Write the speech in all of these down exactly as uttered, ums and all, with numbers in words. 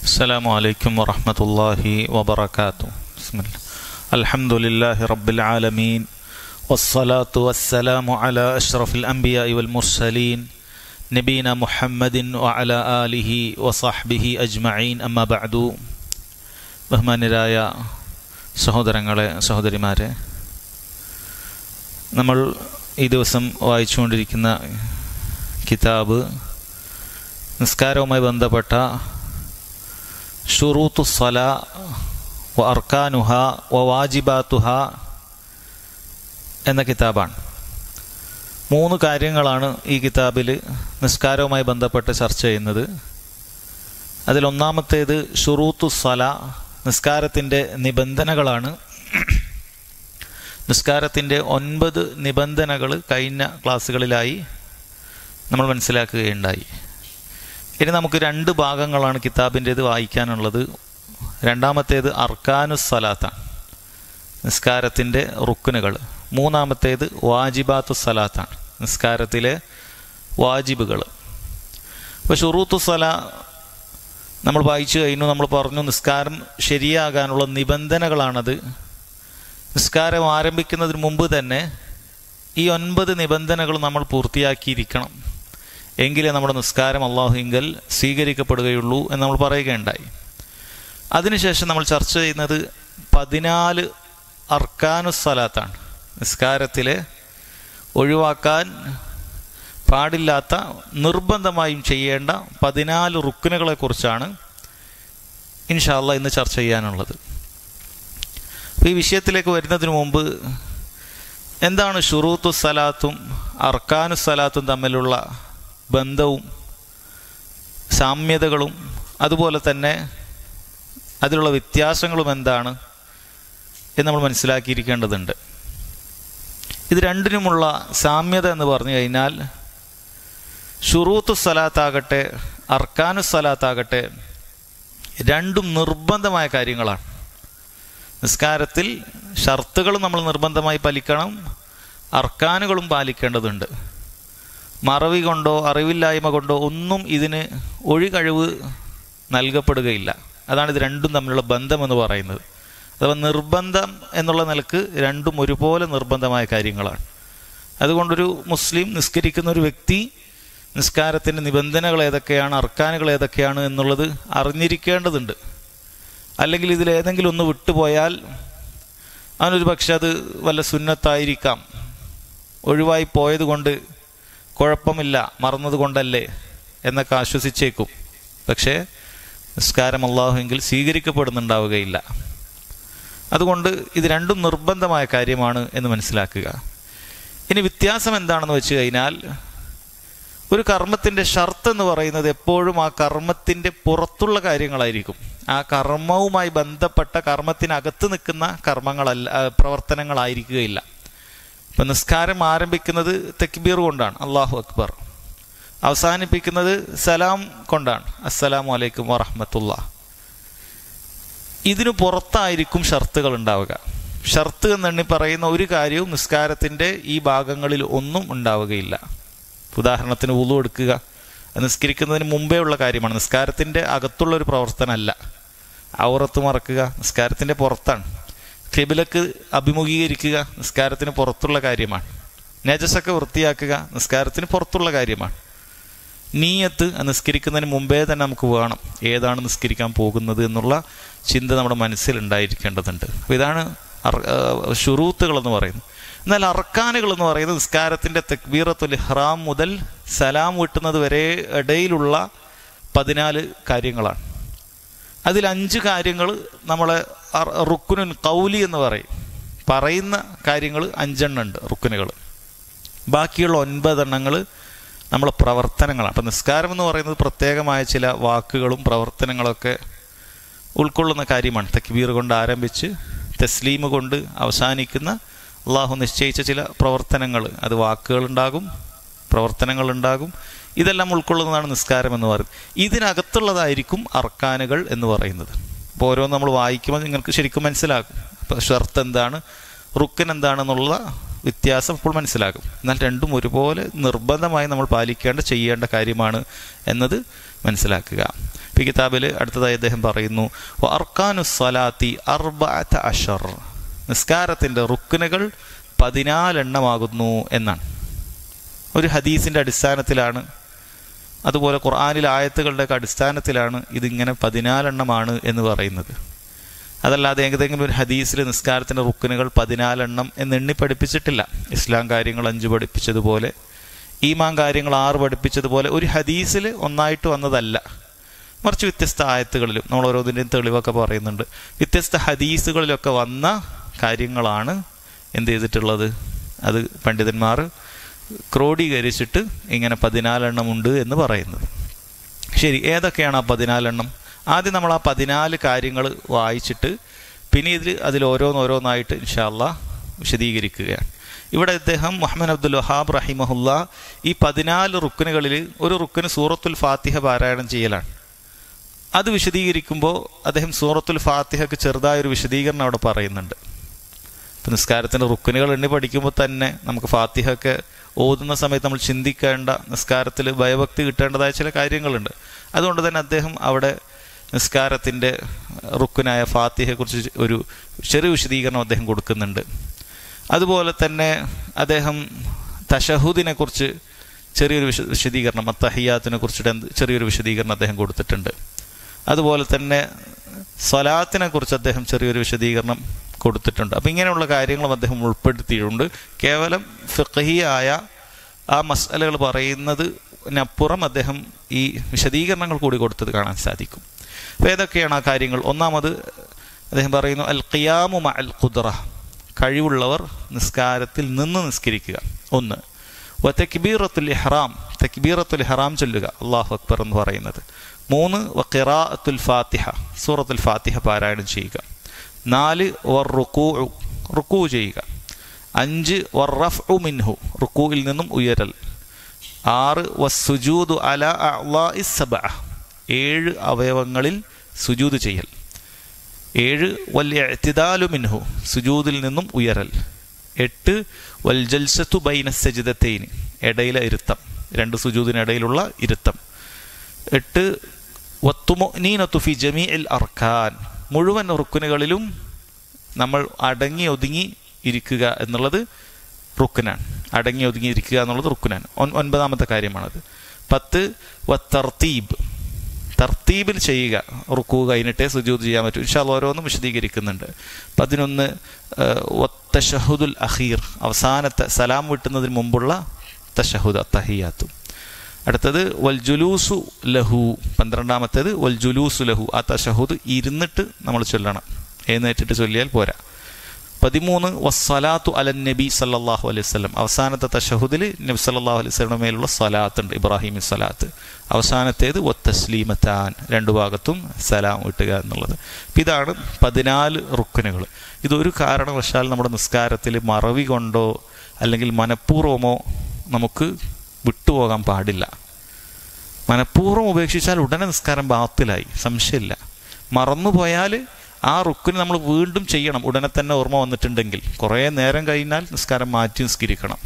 അസ്സലാമു അലൈക്കും വറഹ്മത്തുള്ളാഹി വബറകാതുഹു. ബിസ്മില്ലാഹ്. അൽഹംദുലില്ലാഹി റബ്ബിൽ ആലമീൻ വസ്സലാത്തു വസ്സലാമു അലാ അഷ്റഫിൽ അംബിയാഇ വൽ മുർസലീൻ നബീന മുഹമ്മദിൻ വഅലാ ആലിഹി വസഹ്ബിഹി അജ്മഈൻ. അമ്മാ ബഅദു. ബഹുമാന്യരായ സഹോദരങ്ങളെ, സഹോദരിമാരെ, നമ്മൾ ഈ ദിവസം വായിച്ചുകൊണ്ടിരിക്കുന്ന കിതാബ് നിസ്കാരവുമായി ബന്ധപ്പെട്ട ഷുറൂത്തു സ്വലാ വ അർക്കാനുഹ വ വാജിബാത്തുഹ എന്ന കിതാബാണ്. മൂന്ന് കാര്യങ്ങളാണ് ഈ കിതാബിൽ നിസ്കാരവുമായി ബന്ധപ്പെട്ട് ചർച്ച ചെയ്യുന്നത്. അതിലൊന്നാമത്തേത് ഷുറൂത്തു സ്വലാ, നിസ്കാരത്തിൻ്റെ നിബന്ധനകളാണ്. നിസ്കാരത്തിൻ്റെ ഒൻപത് നിബന്ധനകൾ കഴിഞ്ഞ ക്ലാസ്സുകളിലായി നമ്മൾ മനസ്സിലാക്കുകയുണ്ടായി. ഇനി നമുക്ക് രണ്ട് ഭാഗങ്ങളാണ് കിതാബിൻ്റേത് വായിക്കാനുള്ളത്. രണ്ടാമത്തേത് അർക്കാനുസ് സലാത്താണ്, നിസ്കാരത്തിൻ്റെ റുക്നുകൾ. മൂന്നാമത്തേത് വാജിബാത്തു സലാത്താണ്, നിസ്കാരത്തിലെ വാജിബുകൾ. അപ്പോൾ ഷുറൂത്തു സലാ നമ്മൾ വായിച്ചു കഴിഞ്ഞു. നമ്മൾ പറഞ്ഞു നിസ്കാരം ശരിയാകാനുള്ള നിബന്ധനകളാണത്. നിസ്കാരം ആരംഭിക്കുന്നതിന് മുമ്പ് തന്നെ ഈ ഒൻപത് നിബന്ധനകൾ നമ്മൾ പൂർത്തിയാക്കിയിരിക്കണം, എങ്കിലേ നമ്മുടെ നിസ്കാരം അല്ലാഹുവിങ്കൽ സ്വീകരിക്കപ്പെടുകയുള്ളൂ എന്ന് നമ്മൾ പറയുകയുണ്ടായി. അതിനുശേഷം നമ്മൾ ചർച്ച ചെയ്യുന്നത് പതിനാല് അർക്കാനുസ് സലാത്താണ്, നിസ്കാരത്തിലെ ഒഴിവാക്കാൻ പാടില്ലാത്ത നിർബന്ധമായും ചെയ്യേണ്ട പതിനാല് റുക്നുകളെ കുറിച്ചാണ് ഇൻഷാ അല്ലാഹ് ഇന്ന് ചർച്ച ചെയ്യാനുള്ളത്. അപ്പോൾ ഈ വിഷയത്തിലേക്ക് വരുന്നതിന് മുമ്പ് എന്താണ് ഷുറൂത്തു സലാത്തും അർക്കാനുസ് സലാത്തും തമ്മിലുള്ള ബന്ധവും സാമ്യതകളും അതുപോലെ തന്നെ അതിലുള്ള വ്യത്യാസങ്ങളും എന്താണ് എന്ന് നമ്മൾ മനസ്സിലാക്കിയിരിക്കേണ്ടതുണ്ട്. ഇത് രണ്ടിനുമുള്ള സാമ്യത എന്ന് പറഞ്ഞു കഴിഞ്ഞാൽ ഷുറൂത്തു സലാത്താകട്ടെ അർക്കാനുസ് സലാത്താകട്ടെ രണ്ടും നിർബന്ധമായ കാര്യങ്ങളാണ്. നിസ്കാരത്തിൽ ഷർത്തുകളും നമ്മൾ നിർബന്ധമായി പാലിക്കണം, അർക്കാനുകളും പാലിക്കേണ്ടതുണ്ട്. മറവി കൊണ്ടോ അറിവില്ലായ്മ കൊണ്ടോ ഒന്നും ഇതിന് ഒഴികഴിവ് നൽകപ്പെടുകയില്ല. അതാണ് ഇത് രണ്ടും തമ്മിലുള്ള ബന്ധം എന്ന് പറയുന്നത്. അഥവാ നിർബന്ധം എന്നുള്ള നിലക്ക് രണ്ടും ഒരുപോലെ നിർബന്ധമായ കാര്യങ്ങളാണ്. അതുകൊണ്ടൊരു മുസ്ലിം നിസ്കരിക്കുന്ന ഒരു വ്യക്തി നിസ്കാരത്തിൻ്റെ നിബന്ധനകൾ ഏതൊക്കെയാണ്, അർക്കാനുകൾ ഏതൊക്കെയാണ് എന്നുള്ളത് അറിഞ്ഞിരിക്കേണ്ടതുണ്ട്. അല്ലെങ്കിൽ ഇതിലേതെങ്കിലും ഒന്ന് വിട്ടുപോയാൽ അവനൊരു പക്ഷെ അത് വല്ല സുന്നത്തായിരിക്കാം, ഒഴിവായി പോയത് കൊണ്ട് കുഴപ്പമില്ല, മറന്നത് കൊണ്ടല്ലേ എന്നൊക്കെ ആശ്വസിച്ചേക്കും. പക്ഷേ നിസ്കാരം അല്ലാഹുവിങ്കിൽ സ്വീകരിക്കപ്പെടുന്നുണ്ടാവുകയില്ല. അതുകൊണ്ട് ഇത് രണ്ടും നിർബന്ധമായ കാര്യമാണ് എന്ന് മനസ്സിലാക്കുക. ഇനി വ്യത്യാസം എന്താണെന്ന് വെച്ച് കഴിഞ്ഞാൽ ഒരു കർമ്മത്തിൻ്റെ ഷർത്ത് എന്ന് പറയുന്നത് എപ്പോഴും ആ കർമ്മത്തിൻ്റെ പുറത്തുള്ള കാര്യങ്ങളായിരിക്കും. ആ കർമ്മവുമായി ബന്ധപ്പെട്ട കർമ്മത്തിനകത്ത് നിൽക്കുന്ന കർമ്മങ്ങളല്ല, പ്രവർത്തനങ്ങളായിരിക്കുകയില്ല. ഇപ്പം നിസ്കാരം ആരംഭിക്കുന്നത് തക്ബീർ കൊണ്ടാണ്, അല്ലാഹു അക്ബർ. അവസാനിപ്പിക്കുന്നത് സലാം കൊണ്ടാണ്, അസ്സലാമു അലൈക്കും വറഹ്മത്തുള്ളാഹ്. ഇതിനു പുറത്തായിരിക്കും ഷർത്തുകൾ ഉണ്ടാവുക. ഷർത്ത് എന്നെണ്ണി പറയുന്ന ഒരു കാര്യവും നിസ്കാരത്തിൻ്റെ ഈ ഭാഗങ്ങളിൽ ഒന്നും ഉണ്ടാവുകയില്ല. ഉദാഹരണത്തിന് വുളു എടുക്കുക, നിസ്കരിക്കുന്നതിന് മുമ്പേ ഉള്ള കാര്യമാണ്, നിസ്കാരത്തിൻ്റെ അകത്തുള്ളൊരു പ്രവർത്തനമല്ല. ഔറത്ത് മറക്കുക നിസ്കാരത്തിൻ്റെ പുറത്താണ്. ഖിബിലക്ക് അഭിമുഖീകരിക്കുക നിസ്കാരത്തിന് പുറത്തുള്ള കാര്യമാണ്. നജസൊക്കെ വൃത്തിയാക്കുക നിസ്കാരത്തിന് പുറത്തുള്ള കാര്യമാണ്. നീയത്ത് നിസ്കരിക്കുന്നതിന് മുമ്പേ തന്നെ നമുക്ക് വേണം, ഏതാണ് നിസ്കരിക്കാൻ പോകുന്നത് എന്നുള്ള ചിന്ത നമ്മുടെ മനസ്സിൽ ഉണ്ടായിരിക്കേണ്ടതുണ്ട്. അപ്പോൾ ഇതാണ് ഷുറൂത്തുകൾ എന്ന് പറയുന്നത്. എന്നാൽ അർക്കാനുകൾ എന്ന് പറയുന്നത് നിസ്കാരത്തിൻ്റെ തക്ബീറത്തുൽ ഇഹ്റാം മുതൽ സലാം വീട്ടുന്നത് വരെ ഇടയിലുള്ള പതിനാല് കാര്യങ്ങളാണ്. അതിൽ അഞ്ച് കാര്യങ്ങൾ നമ്മളെ റുക്കുനുൻ ഖൗലി എന്ന് പറയും, പറയുന്ന കാര്യങ്ങൾ അഞ്ചെണ്ണം ഉണ്ട് റുക്കുനുകൾ. ബാക്കിയുള്ള ഒൻപതെണ്ണങ്ങൾ നമ്മളെ പ്രവർത്തനങ്ങളാണ്. അപ്പം നിസ്കാരം എന്ന് പറയുന്നത് പ്രത്യേകമായ ചില വാക്കുകളും പ്രവർത്തനങ്ങളൊക്കെ ഉൾക്കൊള്ളുന്ന കാര്യമാണ്. തക്ബീർ കൊണ്ട് ആരംഭിച്ച് തസ്ലീമ് കൊണ്ട് അവസാനിക്കുന്ന അള്ളാഹു നിശ്ചയിച്ച ചില പ്രവർത്തനങ്ങൾ, അത് വാക്കുകളുണ്ടാകും, പ്രവർത്തനങ്ങളുണ്ടാകും, ഇതെല്ലാം ഉൾക്കൊള്ളുന്നതാണ് നിസ്കാരം എന്ന് പറയുന്നത്. ഇതിനകത്തുള്ളതായിരിക്കും അർക്കാനുകൾ എന്ന് പറയുന്നത്. അപ്പോൾ ഓരോന്ന് നമ്മൾ വായിക്കുമ്പോൾ നിങ്ങൾക്ക് ശരിക്കും മനസ്സിലാകും അപ്പോൾ ഷർത്ത് എന്താണ്, റുക്കൻ എന്താണെന്നുള്ള വ്യത്യാസം ഇപ്പോൾ മനസ്സിലാകും. എന്നാൽ രണ്ടും ഒരുപോലെ നിർബന്ധമായി നമ്മൾ പാലിക്കേണ്ട ചെയ്യേണ്ട കാര്യമാണ് എന്നത് മനസ്സിലാക്കുക. ഈ കിതാബിൽ അടുത്തതായി അദ്ദേഹം പറയുന്നു അർക്കാനു സ്വലാത്തി അർബഅത അശർ, നിസ്കാരത്തിൻ്റെ റുക്നുകൾ പതിനാലെണ്ണമാകുന്നു എന്നാണ്. ഒരു ഹദീസിൻ്റെ അടിസ്ഥാനത്തിലാണ്, അതുപോലെ ഖുർആനിലെ ആയത്തുകളുടെയൊക്കെ അടിസ്ഥാനത്തിലാണ് ഇതിങ്ങനെ പതിനാലെണ്ണമാണ് എന്ന് പറയുന്നത്. അതല്ലാതെ ഏതെങ്കിലും ഒരു ഹദീസിൽ നിസ്കാരത്തിൻ്റെ റുക്നുകൾ പതിനാലെണ്ണം എന്ന് എണ്ണി പഠിപ്പിച്ചിട്ടില്ല. ഇസ്ലാം കാര്യങ്ങൾ അഞ്ച് പഠിപ്പിച്ചതുപോലെ, ഈമാൻ കാര്യങ്ങൾ ആറ് പഠിപ്പിച്ചതുപോലെ ഒരു ഹദീസിൽ ഒന്നായിട്ട് വന്നതല്ല. മറിച്ച് വ്യത്യസ്ത ആയത്തുകളിലും നമ്മൾ ഓരോന്നിൻ്റെയും തെളിവൊക്കെ പറയുന്നുണ്ട്. വ്യത്യസ്ത ഹദീസുകളിലൊക്കെ വന്ന കാര്യങ്ങളാണ് എന്ത് ചെയ്തിട്ടുള്ളത്, അത് പണ്ഡിതന്മാർ ക്രോഡീകരിച്ചിട്ട് ഇങ്ങനെ പതിനാലെണ്ണമുണ്ട് എന്ന് പറയുന്നത്. ശരി, ഏതൊക്കെയാണ് ആ പതിനാലെണ്ണം? ആദ്യം നമ്മൾ ആ പതിനാല് കാര്യങ്ങൾ വായിച്ചിട്ട് പിന്നെ ഇതിൽ അതിൽ ഓരോന്നോരോന്നായിട്ട് ഇൻഷാ അല്ലാഹ് വിശദീകരിക്കുകയാണ്. ഇവിടെ അദ്ദേഹം മുഹമ്മദ് അബ്ദുൽ വഹാബ് റഹിമഹുല്ല ഈ പതിനാല് റുക്നുകളിൽ ഒരു റുക്ന് സൂറത്തുൽ ഫാത്തിഹ പാരായണം ചെയ്യലാണ്. അത് വിശദീകരിക്കുമ്പോൾ അദ്ദേഹം സൂറത്തുൽ ഫാത്തിഹക്ക് ചെറുതായൊരു വിശദീകരണം അവിടെ പറയുന്നുണ്ട്. ഇപ്പം നിസ്കാരത്തിൻ്റെ റുക്നുകൾ എണ്ണി പഠിക്കുമ്പോൾ തന്നെ നമുക്ക് ഫാത്തിഹയൊക്കെ ഓതുന്ന സമയത്ത് നമ്മൾ ചിന്തിക്കേണ്ട, നിസ്കാരത്തിൽ ഭയഭക്തി കിട്ടേണ്ടതായ ചില കാര്യങ്ങളുണ്ട്. അതുകൊണ്ട് തന്നെ അദ്ദേഹം അവിടെ നിസ്കാരത്തിൻ്റെ റുക്നായ ഫാത്തിഹയെക്കുറിച്ച് ഒരു ചെറിയ വിശദീകരണം അദ്ദേഹം കൊടുക്കുന്നുണ്ട്. അതുപോലെ തന്നെ അദ്ദേഹം തശഹുദിനെ കുറിച്ച് ചെറിയൊരു വിശ വിശദീകരണം അത്തഹിയാത്തിനെ കുറിച്ചിട്ട് എന്ത് ചെറിയൊരു വിശദീകരണം അദ്ദേഹം കൊടുത്തിട്ടുണ്ട്. അതുപോലെ തന്നെ സ്വലാത്തിനെ കുറിച്ച് അദ്ദേഹം ചെറിയൊരു വിശദീകരണം കൊടുത്തിട്ടുണ്ട്. അപ്പം ഇങ്ങനെയുള്ള കാര്യങ്ങളും അദ്ദേഹം ഉൾപ്പെടുത്തിയിട്ടുണ്ട്. കേവലം ഫിഖ്ഹിയായ ആ മസ്അലകൾ പറയുന്നതിനപ്പുറം അദ്ദേഹം ഈ വിശദീകരണങ്ങൾ കൂടി കൊടുത്തത് കാണാൻ സാധിക്കും. അപ്പോൾ ഏതൊക്കെയാണ് ആ കാര്യങ്ങൾ? ഒന്നാമത് അദ്ദേഹം പറയുന്നു അൽ ഖിയാമു മഅൽ ഖുദ്റ, കഴിവുള്ളവർ നിസ്കാരത്തിൽ നിന്ന് നിസ്കരിക്കുക. ഒന്ന് വ തക്ബീറത്തുൽ ഇഹ്റാം, തക്ബീറത്തുൽ ഇഹ്റാം ചൊല്ലുക, അല്ലാഹു അക്ബർ എന്ന് പറയുന്നത്. മൂന്ന് വ ഖിറാഅത്തുൽ ഫാത്തിഹ, സൂറത്തുൽ ഫാത്തിഹ പാരായണം ചെയ്യുക. നാല് വർ റുകൂഉ, റുക്കൂ ചെയ്യുക. അഞ്ച് വർ റഫ്ഉ മിൻഹു, റുക്കൂയിൽ നിന്നും ഉയരൽ. ആറ് വസ്സുജൂദു അലാ അഅ്ളാഇസ് സബ്അ, ഏഴ് അവയവങ്ങളിൽ സുജൂദ് ചെയ്യൽ. ഏഴ് വൽ ഇഅ്തിദാലു മിൻഹു, സുജൂദിൽ നിന്നും ഉയരൽ. എട്ട് വൽ ജൽസത്തു ബൈന സജ്ദതൈൻ, ഇടയിലെ ഇരുത്തം, രണ്ട് സുജൂദിനിടയിലുള്ള ഇരുത്തം. എട്ട് വത്തുമുഅ്നീനതു ഫി ജമീഇൽ അർക്കാൻ, മുഴുവൻ റുക്നുകളിലും നമ്മൾ അടങ്ങി ഒതുങ്ങി ഇരിക്കുക എന്നുള്ളത് റുക്നാണ്. അടങ്ങി ഒതുങ്ങി ഇരിക്കുക എന്നുള്ളത് റുക്നാണ്. ഒൻപതാമത്തെ കാര്യമാണത്. പത്ത് വത്തർത്തീബ്, തർത്തീബിൽ ചെയ്യുക, റുക്കൂ കഴിഞ്ഞിട്ടേ സുജൂദ് ചെയ്യാൻ പറ്റും. ഇൻഷാ അല്ലാഹ് ഓരോന്നും വിശദീകരിക്കുന്നുണ്ട്. പതിനൊന്ന് വത്തശഹുദുൽ അഖീർ, അവസാനത്തെ സലാം വിട്ടുന്നതിന് മുമ്പുള്ള തശഹുദ് അത്തഹിയാത്തും. അടുത്തത് വൽ ജുലൂസു ലഹു, പന്ത്രണ്ടാമത്തേത് വൽ ജുലൂസു ലഹു, ആ തശഹുദ് ഇരുന്നിട്ട് നമ്മൾ ചൊല്ലണം, എഴുന്നേറ്റിട്ട് ചൊല്ലിയാൽ പോരാ. പതിമൂന്ന് വസ്സലാത്തു അലൻ നബി സല്ലല്ലാഹു അലൈഹി വസല്ലം, അവസാനത്തെ തശഹുദിൽ നബി സല്ലല്ലാഹു അലൈഹി വസല്ലം മേലുള്ള സ്വലാത്ത് ഉണ്ട്, ഇബ്രാഹിമി സ്വലാത്ത്. അവസാനത്തേത് വത്തസ്ലീമത്താൻ, രണ്ടു ഭാഗത്തും സലാം വിട്ടുക എന്നുള്ളത്. ഇതാണ് പതിനാല് റുക്നുകൾ. ഇതൊരു കാരണവശാൽ നമ്മുടെ നിസ്കാരത്തിൽ മറവി കൊണ്ടോ അല്ലെങ്കിൽ മനഃപൂർവമോ നമുക്ക് വിട്ടുപോകാൻ പാടില്ല. മനഃപൂർവ്വം ഉപേക്ഷിച്ചാൽ ഉടനെ നിസ്കാരം ബാത്തിലായി, സംശയമില്ല. മറന്നുപോയാൽ ആ റുക്കിന് നമ്മൾ വീണ്ടും ചെയ്യണം, ഉടനെ തന്നെ ഓർമ്മ വന്നിട്ടുണ്ടെങ്കിൽ. കുറേ നേരം കഴിഞ്ഞാൽ നിസ്കാരം മാറ്റി നിസ്കരിക്കണം.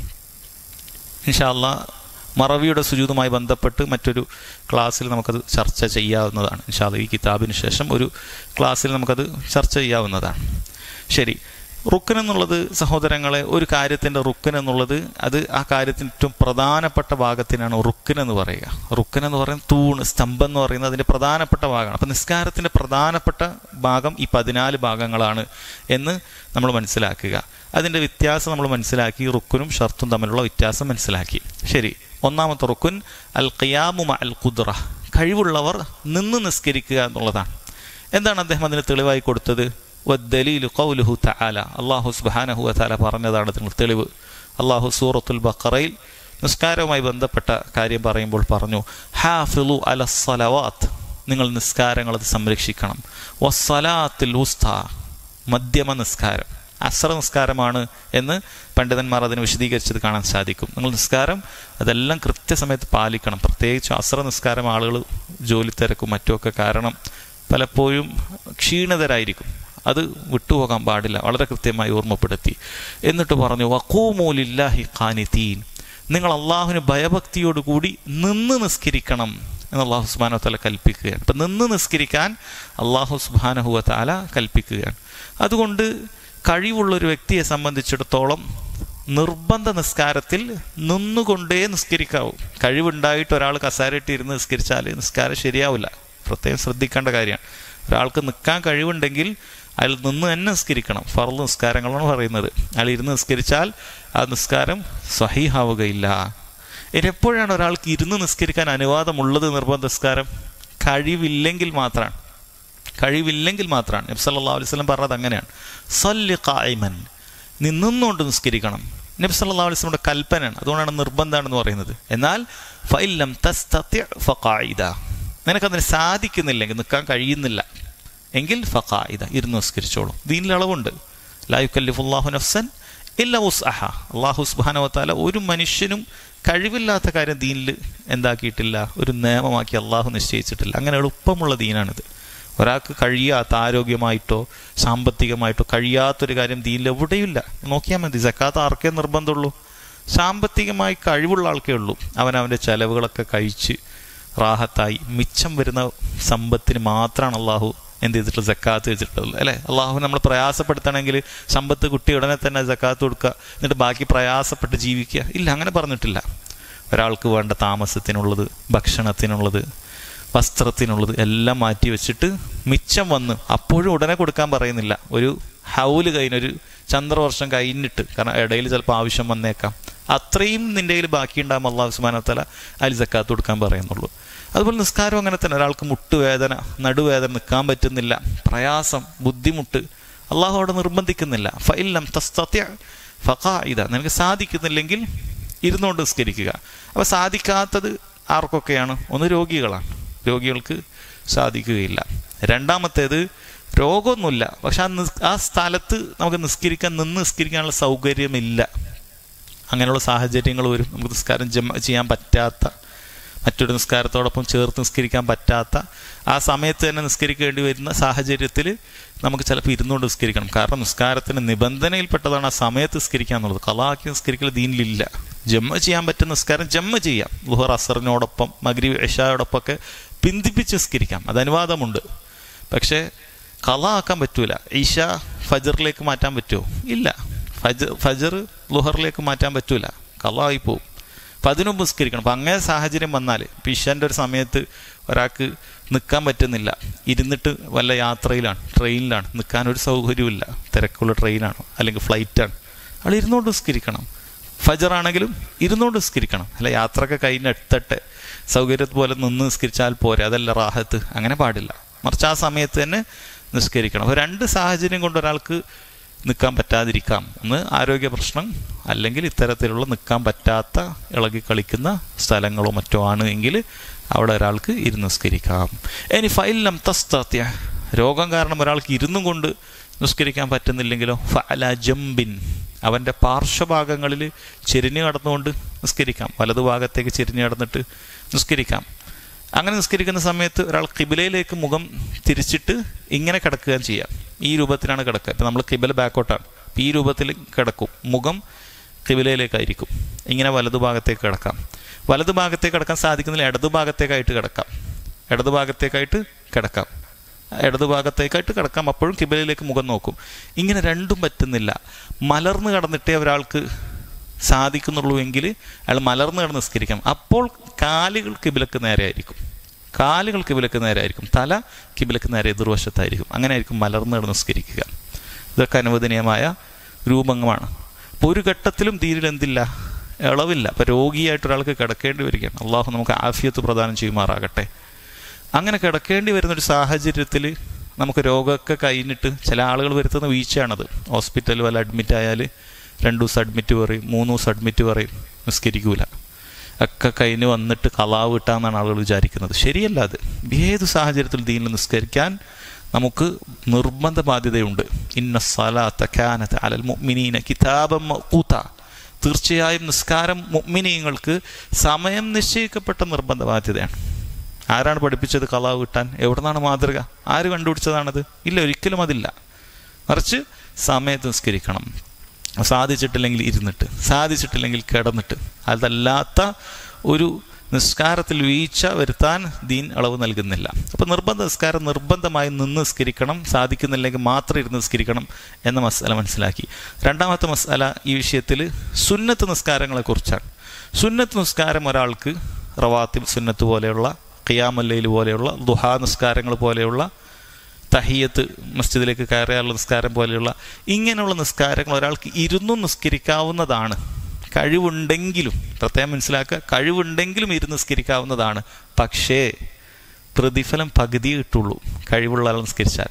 ഇൻഷാ അല്ലാഹ് മറവിയുടെ സുജൂദുമായി ബന്ധപ്പെട്ട് മറ്റൊരു ക്ലാസ്സിൽ നമുക്കത് ചർച്ച ചെയ്യാവുന്നതാണ്. ഇൻഷാ അല്ലാഹ് ഈ കിതാബിന് ശേഷം ഒരു ക്ലാസ്സിൽ നമുക്കത് ചർച്ച ചെയ്യാവുന്നതാണ്. ശരി, റുക്കൻ എന്നുള്ളത് സഹോദരങ്ങളെ, ഒരു കാര്യത്തിൻ്റെ റുക്കൻ എന്നുള്ളത് അത് ആ കാര്യത്തിൻ്റെ ഏറ്റവും പ്രധാനപ്പെട്ട ഭാഗത്തിനാണ് റുക്കൻ എന്ന് പറയുക. റുക്കൻ എന്ന് പറയുന്നത് തൂണ്, സ്തംഭം എന്ന് പറയുന്നത് അതിൻ്റെ പ്രധാനപ്പെട്ട ഭാഗമാണ്. അപ്പം നിസ്കാരത്തിൻ്റെ പ്രധാനപ്പെട്ട ഭാഗം ഈ പതിനാല് ഭാഗങ്ങളാണ് എന്ന് നമ്മൾ മനസ്സിലാക്കുക. അതിൻ്റെ വ്യത്യാസം നമ്മൾ മനസ്സിലാക്കി, റുക്കനും ഷർത്തും തമ്മിലുള്ള വ്യത്യാസം മനസ്സിലാക്കി. ശരി, ഒന്നാമത്തെ റുക്കുൻ അൽ ഖിയാമു മഅൽ ഖുദ്റ, കഴിവുള്ളവർ നിന്ന് നിസ്കരിക്കുക എന്നുള്ളതാണ്. എന്താണ് അദ്ദേഹം അതിന് തെളിവായി കൊടുത്തത്? വദ്ദലീലു ഖൗലുഹു തആല, അല്ലാഹു സുബ്ഹാനഹു വതആല പറഞ്ഞതാണ് അതിന് തെളിവ്. അല്ലാഹു സൂറത്തുൽ ബഖറയിൽ നിസ്കാരവുമായി ബന്ധപ്പെട്ട കാര്യം പറയുമ്പോൾ പറഞ്ഞു, ഹാഫിളു അലസ്സലവാത്ത്, നിങ്ങൾ നിസ്കാരങ്ങൾ അത് സംരക്ഷിക്കണം. വസ്സലാത്തുൽ വുസ്താ, മധ്യമ നിസ്കാരം, അസ്ര നിസ്കാരമാണ് എന്ന് പണ്ഡിതന്മാർ അതിന് വിശദീകരിച്ചത് കാണാൻ സാധിക്കും. നിങ്ങൾ നിസ്കാരം അതെല്ലാം കൃത്യസമയത്ത് പാലിക്കണം. പ്രത്യേകിച്ച് അസ്ര നിസ്കാരം ആളുകൾ ജോലി തിരക്കും മറ്റുമൊക്കെ കാരണം പലപ്പോഴും ക്ഷീണിതരായിരിക്കും. അത് വിട്ടുപോകാൻ പാടില്ല, വളരെ കൃത്യമായി ഓർമ്മപ്പെടുത്തി. എന്നിട്ട് പറഞ്ഞു വഖൂമു ലില്ലാഹി ഖാനിതീൻ, നിങ്ങൾ അള്ളാഹുവിന് ഭയഭക്തിയോടുകൂടി നിന്ന് നിസ്കരിക്കണം എന്ന് അള്ളാഹു സുബ്ഹാനഹു വ തആല കൽപ്പിക്കുകയാണ്. അപ്പം നിന്ന് നിസ്കരിക്കാൻ അള്ളാഹു സുബ്ഹാനഹു വ തആല കൽപ്പിക്കുകയാണ്. അതുകൊണ്ട് കഴിവുള്ളൊരു വ്യക്തിയെ സംബന്ധിച്ചിടത്തോളം നിർബന്ധ നിസ്കാരത്തിൽ നിന്നുകൊണ്ടേ നിസ്കരിക്കാവൂ. കഴിവുണ്ടായിട്ട് ഒരാൾ കസാരയിട്ട് ഇരുന്ന് നിസ്കരിച്ചാൽ നിസ്കാരം ശരിയാവില്ല. പ്രത്യേകം ശ്രദ്ധിക്കേണ്ട കാര്യമാണ്. ഒരാൾക്ക് നിൽക്കാൻ കഴിവുണ്ടെങ്കിൽ അയാൾ നിന്ന് തന്നെ നിസ്കരിക്കണം. ഫർള് നിസ്കാരങ്ങളാണ് പറയുന്നത്. അയാൾ ഇരുന്ന് നിസ്കരിച്ചാൽ ആ നിസ്കാരം സ്വഹീഹാവുകയില്ല. ഇനി എപ്പോഴാണ് ഒരാൾക്ക് ഇരുന്ന് നിസ്കരിക്കാൻ അനുവാദമുള്ളത് നിർബന്ധ നിസ്കാരം? കഴിവില്ലെങ്കിൽ മാത്രമാണ്. കഴിവില്ലെങ്കിൽ മാത്രമാണ്. നബി സല്ലല്ലാഹു അലൈഹി വസല്ലം പറഞ്ഞത് അങ്ങനെയാണ്, സല്ലി ഖായിമൻ, നീ നിന്നുകൊണ്ട് നിസ്കരിക്കണം. നബി സല്ലല്ലാഹു അലൈഹി വസല്ലമയുടെ കൽപ്പനയാണ്. അതുകൊണ്ടാണ് നിർബന്ധമാണെന്ന് പറയുന്നത്. എന്നാൽ ഫഇല്ലം തസ്തതി' ഫഖായിദ, നിനക്കതിന് സാധിക്കുന്നില്ലെങ്കിൽ, നിൽക്കാൻ കഴിയുന്നില്ല എങ്കിൽ ഫഖായിദ, ഇരുന്ന് നിസ്കരിച്ചോളൂ. ദീനിൽ അളവുണ്ട്. ലാ യുകല്ലിഫുല്ലാഹു നഫ്സൻ ഇല്ല വുസ്അഹ. അല്ലാഹു സുബ്ഹാനഹു വ തആല ഒരു മനുഷ്യനും കഴിവില്ലാത്ത കാര്യം ദീനിൽ എന്താക്കിയിട്ടില്ല, ഒരു നിയമമാക്കി അള്ളാഹു നിശ്ചയിച്ചിട്ടില്ല. അങ്ങനെ എളുപ്പമുള്ള ദീനാണിത്. ഒരാൾക്ക് കഴിയാത്ത, ആരോഗ്യമായിട്ടോ സാമ്പത്തികമായിട്ടോ കഴിയാത്തൊരു കാര്യം ദീനിൽ എവിടെയില്ല. നോക്കിയാൽ മതി. സക്കാത്ത് ആർക്കേ നിർബന്ധമുള്ളൂ? സാമ്പത്തികമായി കഴിവുള്ള ആൾക്കേ ഉള്ളൂ. അവൻ അവൻ്റെ ചെലവുകളൊക്കെ കഴിച്ച് റാഹത്തായി മിച്ചം വരുന്ന സമ്പത്തിന് മാത്രമാണ് അള്ളാഹു എന്ത് ചെയ്തിട്ടുള്ള സക്കാത്ത് വെച്ചിട്ടുള്ളത്, അല്ലേ? അള്ളാഹു നമ്മൾ പ്രയാസപ്പെടുത്തണമെങ്കിൽ സമ്പത്ത് കുട്ടി ഉടനെ തന്നെ സക്കാത്ത് കൊടുക്കുക, എന്നിട്ട് ബാക്കി പ്രയാസപ്പെട്ട് ജീവിക്കുക? ഇല്ല, അങ്ങനെ പറഞ്ഞിട്ടില്ല. ഒരാൾക്ക് വേണ്ട താമസത്തിനുള്ളത്, ഭക്ഷണത്തിനുള്ളത്, വസ്ത്രത്തിനുള്ളത് എല്ലാം മാറ്റി വെച്ചിട്ട് മിച്ചം വന്ന് അപ്പോഴും ഉടനെ കൊടുക്കാൻ പറയുന്നില്ല. ഒരു ഹൗല് കഴിഞ്ഞൊരു ചന്ദ്രവർഷം കഴിഞ്ഞിട്ട്, കാരണം ഇടയിൽ ചിലപ്പോൾ ആവശ്യം വന്നേക്കാം, അത്രയും നിൻ്റെ കയ്യിൽ ബാക്കിയുണ്ടാകുമ്പോൾ അള്ളാഹു സുബ്ഹാനഹു വ തആല അതിൽ സക്കാത്ത് കൊടുക്കാൻ പറയുന്നുള്ളൂ. അതുപോലെ നിസ്കാരം അങ്ങനെ തന്നെ. ഒരാൾക്ക് മുട്ടുവേദന, നടുവേദന, നിൽക്കാൻ പറ്റുന്നില്ല, പ്രയാസം, ബുദ്ധിമുട്ട്, അള്ളാഹു അവിടെ നിർബന്ധിക്കുന്നില്ല. ഫഇല്ലം തസ്തതി' ഫഖായിദ, നിനക്ക് സാധിക്കുന്നില്ലെങ്കിൽ ഇരുന്നുകൊണ്ട് നിസ്കരിക്കുക. അപ്പോൾ സാധിക്കാത്തത് ആർക്കൊക്കെയാണ്? ഒന്ന് രോഗികളാണ്. രോഗികൾക്ക് സാധിക്കുകയില്ല. രണ്ടാമത്തേത് രോഗമൊന്നുമില്ല, പക്ഷെ ആ നിസ് ആ സ്ഥലത്ത് നമുക്ക് നിസ്കരിക്കാൻ, നിന്ന് നിസ്കരിക്കാനുള്ള സൗകര്യമില്ല. അങ്ങനെയുള്ള സാഹചര്യങ്ങൾ വരും. നമുക്ക് നിസ്കാരം ജമ ചെയ്യാൻ പറ്റാത്ത, മറ്റൊരു നിസ്കാരത്തോടൊപ്പം ചേർത്ത് നിസ്കരിക്കാൻ പറ്റാത്ത, ആ സമയത്ത് തന്നെ നിസ്കരിക്കേണ്ടി വരുന്ന സാഹചര്യത്തിൽ നമുക്ക് ചിലപ്പോൾ ഇരുന്നുകൊണ്ട് നിസ്കരിക്കണം. കാരണം നിസ്കാരത്തിന് നിബന്ധനയിൽപ്പെട്ടതാണ് ആ സമയത്ത് നിസ്കരിക്കുക എന്നുള്ളത്. ഖളാക്കി നിസ്കരിക്കൽ ദീനിലില്ല. ജമ്മ ചെയ്യാൻ പറ്റുന്ന നിസ്കാരം ജമ്മ ചെയ്യാം. ളുഹർ അസറിനോടൊപ്പം, മഗ്രിബ് ഇശായോടൊപ്പമൊക്കെ പിന്തിപ്പിച്ച് നിസ്കരിക്കാം, അത് അനുവാദമുണ്ട്. പക്ഷേ ഖളാ ആക്കാൻ പറ്റൂല. ഇശ ഫജറിലേക്ക് മാറ്റാൻ പറ്റുമോ? ഇല്ല. ഫജർ ഫജർ ളുഹറിലേക്ക് മാറ്റാൻ പറ്റൂല, ഖളാ ആയി പോവും. അപ്പം അതിനുമ്പ് നിസ്കരിക്കണം. അപ്പം അങ്ങനെ സാഹചര്യം വന്നാൽ, ഇപ്പം ഇശാൻ്റെ ഒരു സമയത്ത് ഒരാൾക്ക് നിൽക്കാൻ പറ്റുന്നില്ല, ഇരുന്നിട്ട് വല്ല യാത്രയിലാണ്, ട്രെയിനിലാണ്, നിൽക്കാനൊരു സൗകര്യമില്ല, തിരക്കുള്ള ട്രെയിനാണ് അല്ലെങ്കിൽ ഫ്ലൈറ്റാണ്, ആൾ ഇരുന്നുകൊണ്ട് നിസ്കരിക്കണം. ഫജറാണെങ്കിലും ഇരുന്നുകൊണ്ട് നിസ്കരിക്കണം. അല്ല യാത്രയൊക്കെ കഴിഞ്ഞെടുത്തട്ടെ സൗകര്യത്ത് പോലെ നിന്ന് നിസ്കരിച്ചാൽ പോരെ, അതല്ല റാഹത്ത്. അങ്ങനെ പാടില്ല. മറിച്ച് ആ സമയത്ത് തന്നെ നിസ്കരിക്കണം. അപ്പോൾ രണ്ട് സാഹചര്യം കൊണ്ട് ഒരാൾക്ക് നിൽക്കാൻ പറ്റാതിരിക്കാം. ഒന്ന് ആരോഗ്യ പ്രശ്നം, അല്ലെങ്കിൽ ഇത്തരത്തിലുള്ള നിൽക്കാൻ പറ്റാത്ത, ഇളകി കളിക്കുന്ന സ്ഥലങ്ങളോ മറ്റോ ആണ് എങ്കിൽ അവിടെ ഒരാൾക്ക് ഇരുന്ന് നിസ്കരിക്കാം. ഇനി ഫഇല്ലം തസ്തതി', രോഗം കാരണം ഒരാൾക്ക് ഇരുന്നും കൊണ്ട് നിസ്കരിക്കാൻ പറ്റുന്നില്ലെങ്കിലോ, ഫഅല ജംബിൻ, അവൻ്റെ പാർശ്വഭാഗങ്ങളിൽ ചെരിഞ്ഞ് കടന്നുകൊണ്ട് നിസ്കരിക്കാം. വലതുഭാഗത്തേക്ക് ചെരിഞ്ഞ് കടന്നിട്ട് നിസ്കരിക്കാം. അങ്ങനെ നിസ്കരിക്കുന്ന സമയത്ത് ഒരാൾ ഖിബിലയിലേക്ക് മുഖം തിരിച്ചിട്ട് ഇങ്ങനെ കിടക്കുകയും ചെയ്യാം. ഈ രൂപത്തിലാണ് കിടക്കുക. ഇപ്പം നമ്മൾ ഖിബില ബാക്കോട്ടാണ്, ഈ രൂപത്തിൽ കിടക്കും, മുഖം ഖിബിലയിലേക്കായിരിക്കും. ഇങ്ങനെ വലതുഭാഗത്തേക്ക് കിടക്കാം. വലതുഭാഗത്തേക്ക് കിടക്കാൻ സാധിക്കുന്നില്ല, ഇടതുഭാഗത്തേക്കായിട്ട് കിടക്കാം. ഇടതുഭാഗത്തേക്കായിട്ട് കിടക്കാം ഇടതുഭാഗത്തേക്കായിട്ട് കിടക്കാം അപ്പോഴും ഖിബലയിലേക്ക് മുഖം നോക്കും. ഇങ്ങനെ രണ്ടും പറ്റുന്നില്ല, മലർന്ന് കിടന്നിട്ടേ ഒരാൾക്ക് സാധിക്കുന്നുള്ളൂ എങ്കിൽ അയാൾ മലർന്ന് കിടന്ന് നിസ്കരിക്കാം. അപ്പോൾ കാലുകൾ കിബിലക്ക് നേരെ ആയിരിക്കും, കാലുകൾ കിബിലക്ക് നേരെ ആയിരിക്കും, തല കിബിലക്ക് നേരെ എതിർവശത്തായിരിക്കും. അങ്ങനെ ആയിരിക്കും മലർന്ന് കിടന്ന് നിസ്കരിക്കുക. ഇതൊക്കെ അനുവദനീയമായ രൂപങ്ങളാണ്. അപ്പോൾ ഒരു ഘട്ടത്തിലും ദീനിൽ എന്തില്ല, ഇളവില്ല. അപ്പോൾ രോഗിയായിട്ട് ഒരാൾക്ക് കിടക്കേണ്ടി വരികയാണ്. അള്ളാഹു നമുക്ക് ആഫിയത്ത് പ്രദാനം ചെയ്യുമാറാകട്ടെ. അങ്ങനെ കിടക്കേണ്ടി വരുന്നൊരു സാഹചര്യത്തിൽ നമുക്ക് രോഗമൊക്കെ കഴിഞ്ഞിട്ട് ചില ആളുകൾ വരുത്തുന്ന വീഴ്ചയാണത്. ഹോസ്പിറ്റലിൽ വല്ല അഡ്മിറ്റ് ആയാൽ രണ്ട് ദിവസം അഡ്മിറ്റ് പറയും, മൂന്ന് ദിവസം അഡ്മിറ്റ് പറയും, നിസ്കരിക്കൂല. ഒക്കെ കഴിഞ്ഞ് വന്നിട്ട് ഖളാ വിട്ടാന്നാണ് ആളുകൾ വിചാരിക്കുന്നത്. ശരിയല്ല അത്. ഏത് സാഹചര്യത്തിൽ ദീനിൽ നിസ്കരിക്കാൻ നമുക്ക് നിർബന്ധ ബാധ്യതയുണ്ട്. ഇന്ന സ്വലാത്ത കാനത അലൽ മുഅ്മിനീന കിതാബൻ മൗഖൂത. തീർച്ചയായും നിസ്കാരം മുഅ്മിനീങ്ങൾക്ക് സമയം നിശ്ചയിക്കപ്പെട്ട നിർബന്ധ ബാധ്യതയാണ്. ആരാണ് പഠിപ്പിച്ചത് ഖളാ വിട്ടാൻ? എവിടുന്നാണ് മാതൃക? ആര് കണ്ടുപിടിച്ചതാണത്? ഇല്ല, ഒരിക്കലും അതില്ല. മറിച്ച് സമയത്ത് നിസ്കരിക്കണം. സാധിച്ചിട്ടില്ലെങ്കിൽ ഇരുന്നിട്ട്, സാധിച്ചിട്ടില്ലെങ്കിൽ കിടന്നിട്ട്. അതല്ലാത്ത ഒരു നിസ്കാരത്തിൽ വീഴ്ച വരുത്താൻ ദീൻ അളവ് നൽകുന്നില്ല. അപ്പോൾ നിർബന്ധ നിസ്കാരം നിർബന്ധമായി നിന്ന് നിസ്കരിക്കണം, സാധിക്കുന്നില്ലെങ്കിൽ മാത്രം ഇരുന്ന് നിസ്കരിക്കണം എന്ന മസ്അല മനസ്സിലാക്കി. രണ്ടാമത്തെ മസ്അല ഈ വിഷയത്തിൽ സുന്നത്ത് നിസ്കാരങ്ങളെക്കുറിച്ചാണ്. സുന്നത്ത് നിസ്കാരം ഒരാൾക്ക് റവാത്തിബ് സുന്നത്ത് പോലെയുള്ള, ഖിയാമുൽ ലൈൽ പോലെയുള്ള, ദുഹാ നിസ്കാരങ്ങൾ പോലെയുള്ള, തഹിയ്യത്ത് മസ്ജിദിലേക്ക് കയറിയാലുള്ള നിസ്കാരം പോലെയുള്ള ഇങ്ങനെയുള്ള നിസ്കാരങ്ങൾ ഒരാൾക്ക് ഇരുന്നും നിസ്കരിക്കാവുന്നതാണ്. കഴിവുണ്ടെങ്കിലും, പ്രത്യേകം മനസ്സിലാക്കുക, കഴിവുണ്ടെങ്കിലും ഇരുന്ന് നിസ്കരിക്കാവുന്നതാണ്. പക്ഷേ പ്രതിഫലം പകുതി കിട്ടുള്ളൂ. കഴിവുള്ള ആൾ നിസ്കരിച്ചാൽ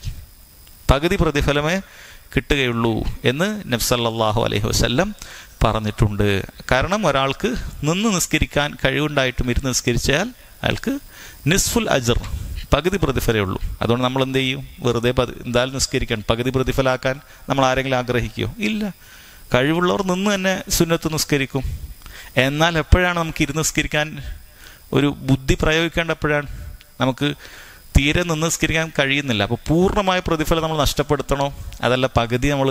പകുതി പ്രതിഫലമേ കിട്ടുകയുള്ളൂ എന്ന് നബി സല്ലല്ലാഹു അലൈഹി വസല്ലം പറഞ്ഞിട്ടുണ്ട്. കാരണം ഒരാൾക്ക് നിന്ന് നിസ്കരിക്കാൻ കഴിവുണ്ടായിട്ടും ഇരുന്ന് നിസ്കരിച്ചാൽ അയാൾക്ക് നിസ്ഫുൽ അജ്ർ, പകുതി പ്രതിഫലമേ ഉള്ളൂ. അതുകൊണ്ട് നമ്മൾ എന്ത് ചെയ്യും? വെറുതെ പതി എന്തായാലും നിസ്കരിക്കാൻ പകുതി പ്രതിഫലമാക്കാൻ നമ്മൾ ആരെങ്കിലും ആഗ്രഹിക്കുമോ? ഇല്ല. കഴിവുള്ളവർ നിന്ന് തന്നെ സുന്നത്ത് നിസ്കരിക്കും. എന്നാൽ എപ്പോഴാണ് നമുക്ക് ഇരുന്ന് നിസ്കരിക്കാൻ ഒരു ബുദ്ധി പ്രയോഗിക്കേണ്ട? എപ്പോഴാണ്? നമുക്ക് തീരെ നിന്ന് നിസ്കരിക്കാൻ കഴിയുന്നില്ല. അപ്പോൾ പൂർണ്ണമായ പ്രതിഫലം നമ്മൾ നഷ്ടപ്പെടുത്തണോ? അതല്ല പകുതി നമ്മൾ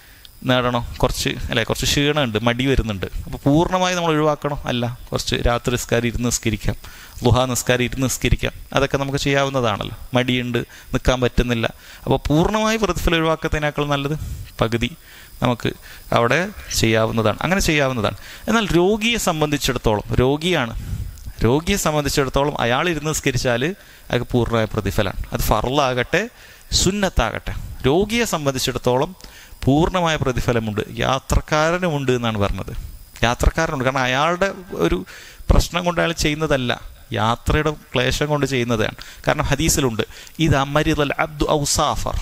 നേടണോ? കുറച്ച് അല്ലേ, കുറച്ച് ക്ഷീണമുണ്ട്, മടി വരുന്നുണ്ട്. അപ്പോൾ പൂർണ്ണമായി നമ്മൾ ഒഴിവാക്കണോ? അല്ല, കുറച്ച് രാത്രി നിസ്കാരം ഇരുന്ന് നിസ്കരിക്കാം, ദുഹാ നിസ്കാരം ഇരുന്ന് നിസ്കരിക്കാം, അതൊക്കെ നമുക്ക് ചെയ്യാവുന്നതാണല്ലോ. മടിയുണ്ട്, നിൽക്കാൻ പറ്റുന്നില്ല. അപ്പോൾ പൂർണ്ണമായി പ്രതിഫലം ഒഴിവാക്കുന്നതിനേക്കാൾ നല്ലത് പകുതി നമുക്ക് അവിടെ ചെയ്യാവുന്നതാണ്, അങ്ങനെ ചെയ്യാവുന്നതാണ്. എന്നാൽ രോഗിയെ സംബന്ധിച്ചിടത്തോളം, രോഗിയാണ് രോഗിയെ സംബന്ധിച്ചിടത്തോളം അയാൾ ഇരുന്ന് നിസ്കരിച്ചാൽ അയാൾക്ക് പൂർണ്ണമായ പ്രതിഫലമാണ്. അത് ഫർളാകട്ടെ സുന്നത്താകട്ടെ, രോഗിയെ സംബന്ധിച്ചിടത്തോളം പൂർണ്ണമായ പ്രതിഫലമുണ്ട്. യാത്രക്കാരനുമുണ്ട് എന്നാണ് പറഞ്ഞത്. യാത്രക്കാരനുണ്ട്, കാരണം അയാളുടെ ഒരു പ്രശ്നം കൊണ്ട് അയാൾ ചെയ്യുന്നതല്ല, യാത്രയുടെ ക്ലേശം കൊണ്ട് ചെയ്യുന്നതാണ്. കാരണം ഹദീസിലുണ്ട്, ഇത് അമരിദൽ അബ്ദു ഔ സാഫർ,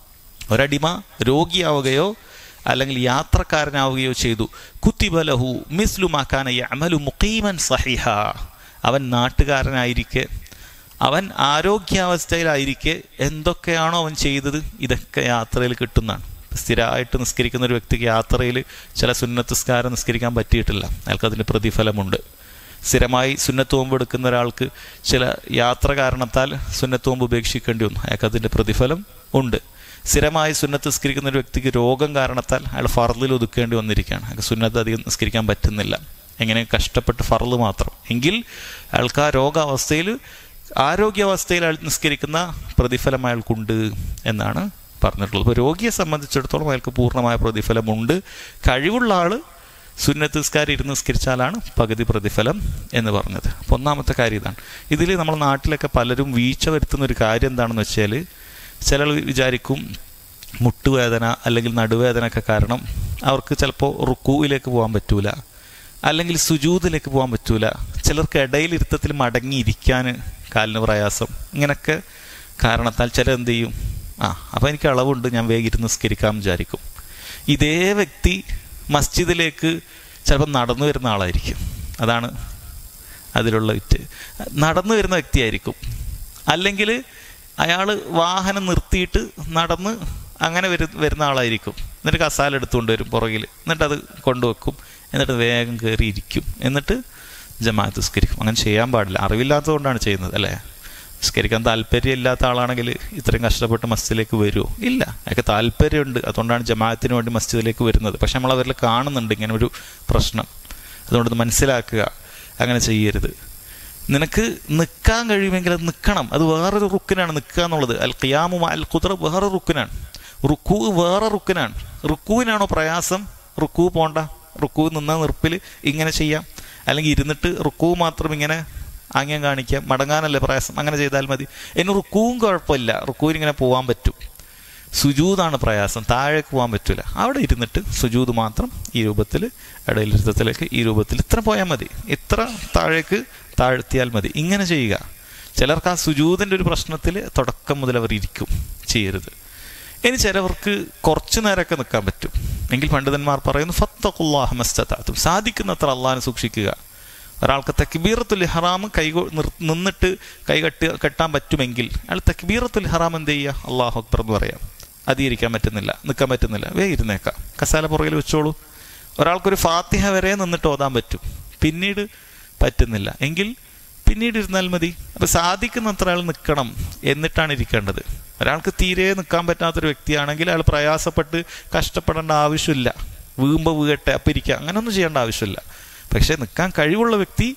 ഒരടിമ രോഗിയാവുകയോ അല്ലെങ്കിൽ യാത്രക്കാരനാവുകയോ ചെയ്തു, കുത്തിബ ലഹു മിസ്ലു മാ കാന യഅമലു മുഖീമൻ സഹിഹ, അവൻ നാട്ടുകാരനായിരിക്കെ, അവൻ ആരോഗ്യാവസ്ഥയിലായിരിക്കെ എന്തൊക്കെയാണോ അവൻ ചെയ്തത് ഇതൊക്കെ യാത്രയിൽ കിട്ടുന്നതാണ്. സ്ഥിരമായിട്ട് നിസ്കരിക്കുന്ന ഒരു വ്യക്തിക്ക് യാത്രയിൽ ചില സുന്നത്ത് നിസ്കാരം നിസ്കരിക്കാൻ പറ്റിയിട്ടില്ല, അയാൾക്ക് അതിന് പ്രതിഫലമുണ്ട്. സ്ഥിരമായി സുന്നത്ത് നോമ്പ് എടുക്കുന്ന ഒരാൾക്ക് ചില യാത്ര കാരണത്താൽ സുന്നത്ത് നോമ്പ് ഉപേക്ഷിക്കേണ്ടി വന്നു, അയാൾക്ക് അതിൻ്റെ പ്രതിഫലം ഉണ്ട്. സ്ഥിരമായി സുന്നത്ത് നിസ്കരിക്കുന്ന ഒരു വ്യക്തിക്ക് രോഗം കാരണത്താൽ അയാൾ ഫർളിൽ ഒതുക്കേണ്ടി വന്നിരിക്കുകയാണ്, അയാൾക്ക് സുന്നത്ത് അധികം നിസ്കരിക്കാൻ പറ്റുന്നില്ല, എങ്ങനെ കഷ്ടപ്പെട്ട് ഫർള് മാത്രം, എങ്കിൽ അയാൾക്ക് ആ രോഗാവസ്ഥയിൽ ആരോഗ്യാവസ്ഥയിൽ അയാൾ നിസ്കരിക്കുന്ന പ്രതിഫലം അയാൾക്കുണ്ട് എന്നാണ് പറഞ്ഞിട്ടുള്ളത്. അപ്പോൾ രോഗിയെ സംബന്ധിച്ചിടത്തോളം അയാൾക്ക് പൂർണ്ണമായ പ്രതിഫലമുണ്ട്. കഴിവുള്ള ആൾ സുന്നത്ത് നിസ്കാരം ഇരുന്ന് നിസ്കരിച്ചാലാണ് പകുതി പ്രതിഫലം എന്ന് പറഞ്ഞത്. അപ്പോൾ ഒന്നാമത്തെ കാര്യം ഇതാണ്. ഇതിൽ നമ്മൾ നാട്ടിലൊക്കെ പലരും വീഴ്ച വരുത്തുന്ന ഒരു കാര്യം എന്താണെന്ന് വെച്ചാൽ, ചിലർ വിചാരിക്കും മുട്ടുവേദന അല്ലെങ്കിൽ നടുവേദന ഒക്കെ കാരണം അവർക്ക് ചിലപ്പോൾ റുക്കൂയിലേക്ക് പോകാൻ പറ്റൂല, അല്ലെങ്കിൽ സുജൂദിലേക്ക് പോകാൻ പറ്റൂല, ചിലർക്ക് ഇടയിലിരുത്തത്തിൽ മടങ്ങിയിരിക്കാൻ കാലിന് പ്രയാസം, ഇങ്ങനെയൊക്കെ കാരണത്താൽ ചിലർ എന്ത് ചെയ്യും, ആ അപ്പോൾ എനിക്ക് അളവുണ്ട് ഞാൻ വേഗം ഇരുന്ന് നിസ്കരിക്കാൻ വിചാരിക്കും. ഇതേ വ്യക്തി മസ്ജിദിലേക്ക് ചിലപ്പോൾ നടന്നു വരുന്ന ആളായിരിക്കും, അതാണ് അതിലുള്ള വിറ്റ്. നടന്നു വരുന്ന വ്യക്തിയായിരിക്കും, അല്ലെങ്കിൽ അയാൾ വാഹനം നിർത്തിയിട്ട് നടന്ന് അങ്ങനെ വരു വരുന്ന ആളായിരിക്കും. എന്നിട്ട് കസാല എടുത്തുകൊണ്ട് വരും പുറകിൽ, എന്നിട്ട് അത് കൊണ്ടുവെക്കും, എന്നിട്ട് വേഗം കയറി ഇരിക്കും, എന്നിട്ട് ജമാഅത്ത് നിസ്കരിക്കും. അങ്ങനെ ചെയ്യാൻ പാടില്ല, അറിവില്ലാത്തതുകൊണ്ടാണ് ചെയ്യുന്നത് അല്ലേ. നിസ്കരിക്കാൻ താല്പര്യം ഇല്ലാത്ത ആളാണെങ്കിൽ ഇത്രയും കഷ്ടപ്പെട്ട് മസ്ജിദിലേക്ക് വരുമോ? ഇല്ല, അയാൾക്ക് താല്പര്യമുണ്ട്, അതുകൊണ്ടാണ് ജമാഅത്തിന് വേണ്ടി മസ്ജിദിലേക്ക് വരുന്നത്. പക്ഷെ നമ്മൾ അവരിൽ കാണുന്നുണ്ട് ഇങ്ങനെ ഒരു പ്രശ്നം, അതുകൊണ്ട് മനസ്സിലാക്കുക, അങ്ങനെ ചെയ്യരുത്. നിനക്ക് നിൽക്കാൻ കഴിയുമെങ്കിൽ അത് നിൽക്കണം, അത് വേറൊരു റുക്കിനാണ് നിൽക്കുക എന്നുള്ളത്. അൽ ഖിയാമു അൽ ഖുദ്റ വേറെ റുക്കിനാണ്, റുക്കൂ വേറെ റുക്കിനാണ്. റുക്കൂവിനാണോ പ്രയാസം? റുക്കൂ പോണ്ട, റുക്കൂ നിന്ന നിർപ്പിൽ ഇങ്ങനെ ചെയ്യാം, അല്ലെങ്കിൽ ഇരുന്നിട്ട് റുക്കൂ മാത്രം ഇങ്ങനെ ആംഗ്യം കാണിക്കാം, മടങ്ങാനല്ലേ പ്രയാസം, അങ്ങനെ ചെയ്താൽ മതി. ഇനി റുക്കൂവും കുഴപ്പമില്ല, റുക്കൂവിന് ഇങ്ങനെ പോകാൻ പറ്റും. സുജൂദാണ് പ്രയാസം, താഴേക്ക് പോകാൻ പറ്റില്ല, അവിടെ ഇരുന്നിട്ട് സുജൂദ് മാത്രം ഈ രൂപത്തിൽ, ഇടയിലിരുത്തത്തിലേക്ക് ഈ രൂപത്തിൽ ഇത്ര പോയാൽ മതി, ഇത്ര താഴേക്ക് താഴ്ത്തിയാൽ മതി, ഇങ്ങനെ ചെയ്യുക. ചിലർക്ക് ആ സുജൂദിൻ്റെ ഒരു പ്രശ്നത്തിൽ തുടക്കം മുതൽ അവർ ഇരിക്കും, ചെയ്യരുത്. ഇനി ചിലവർക്ക് കുറച്ചു നേരമൊക്കെ നിൽക്കാൻ പറ്റും, എങ്കിൽ പണ്ഡിതന്മാർ പറയുന്നു ഫത്തഖുല്ലാഹ മസ്തതഅതും, സാധിക്കുന്നത്ര അള്ളാഹിനെ സൂക്ഷിക്കുക. ഒരാൾക്ക് തക്ബീറത്തുൽ ഇഹ്റാം കൈ നിന്നിട്ട് കൈ കെട്ടി കെട്ടാൻ പറ്റുമെങ്കിൽ അയാൾ തക്ബീറത്തുൽ ഇഹ്റാം എന്ത് ചെയ്യുക? അല്ലാഹു അക്ബർ എന്ന് പറയാം. അധികരിക്കാൻ പറ്റുന്നില്ല, നിൽക്കാൻ പറ്റുന്നില്ല, വേഗം ഇരുന്നേക്കാം, കസാല പുറകിൽ വെച്ചോളൂ. ഒരാൾക്കൊരു ഫാത്തിഹ വരെ നിന്നിട്ട് ഓതാൻ പറ്റും, പിന്നീട് പറ്റുന്നില്ല എങ്കിൽ പിന്നീട് ഇരുന്നാൽ മതി. അപ്പം സാധിക്കുന്നത്ര അയാൾ നിൽക്കണം, എന്നിട്ടാണ് ഇരിക്കേണ്ടത്. ഒരാൾക്ക് തീരെ നിൽക്കാൻ പറ്റാത്തൊരു വ്യക്തിയാണെങ്കിൽ അയാൾ പ്രയാസപ്പെട്ട് കഷ്ടപ്പെടേണ്ട ആവശ്യമില്ല, വീഴുമ്പോൾ വീഴട്ടെ അപ്പം ഇരിക്കുക, അങ്ങനെയൊന്നും ചെയ്യേണ്ട ആവശ്യമില്ല. പക്ഷേ നിൽക്കാൻ കഴിവുള്ള വ്യക്തി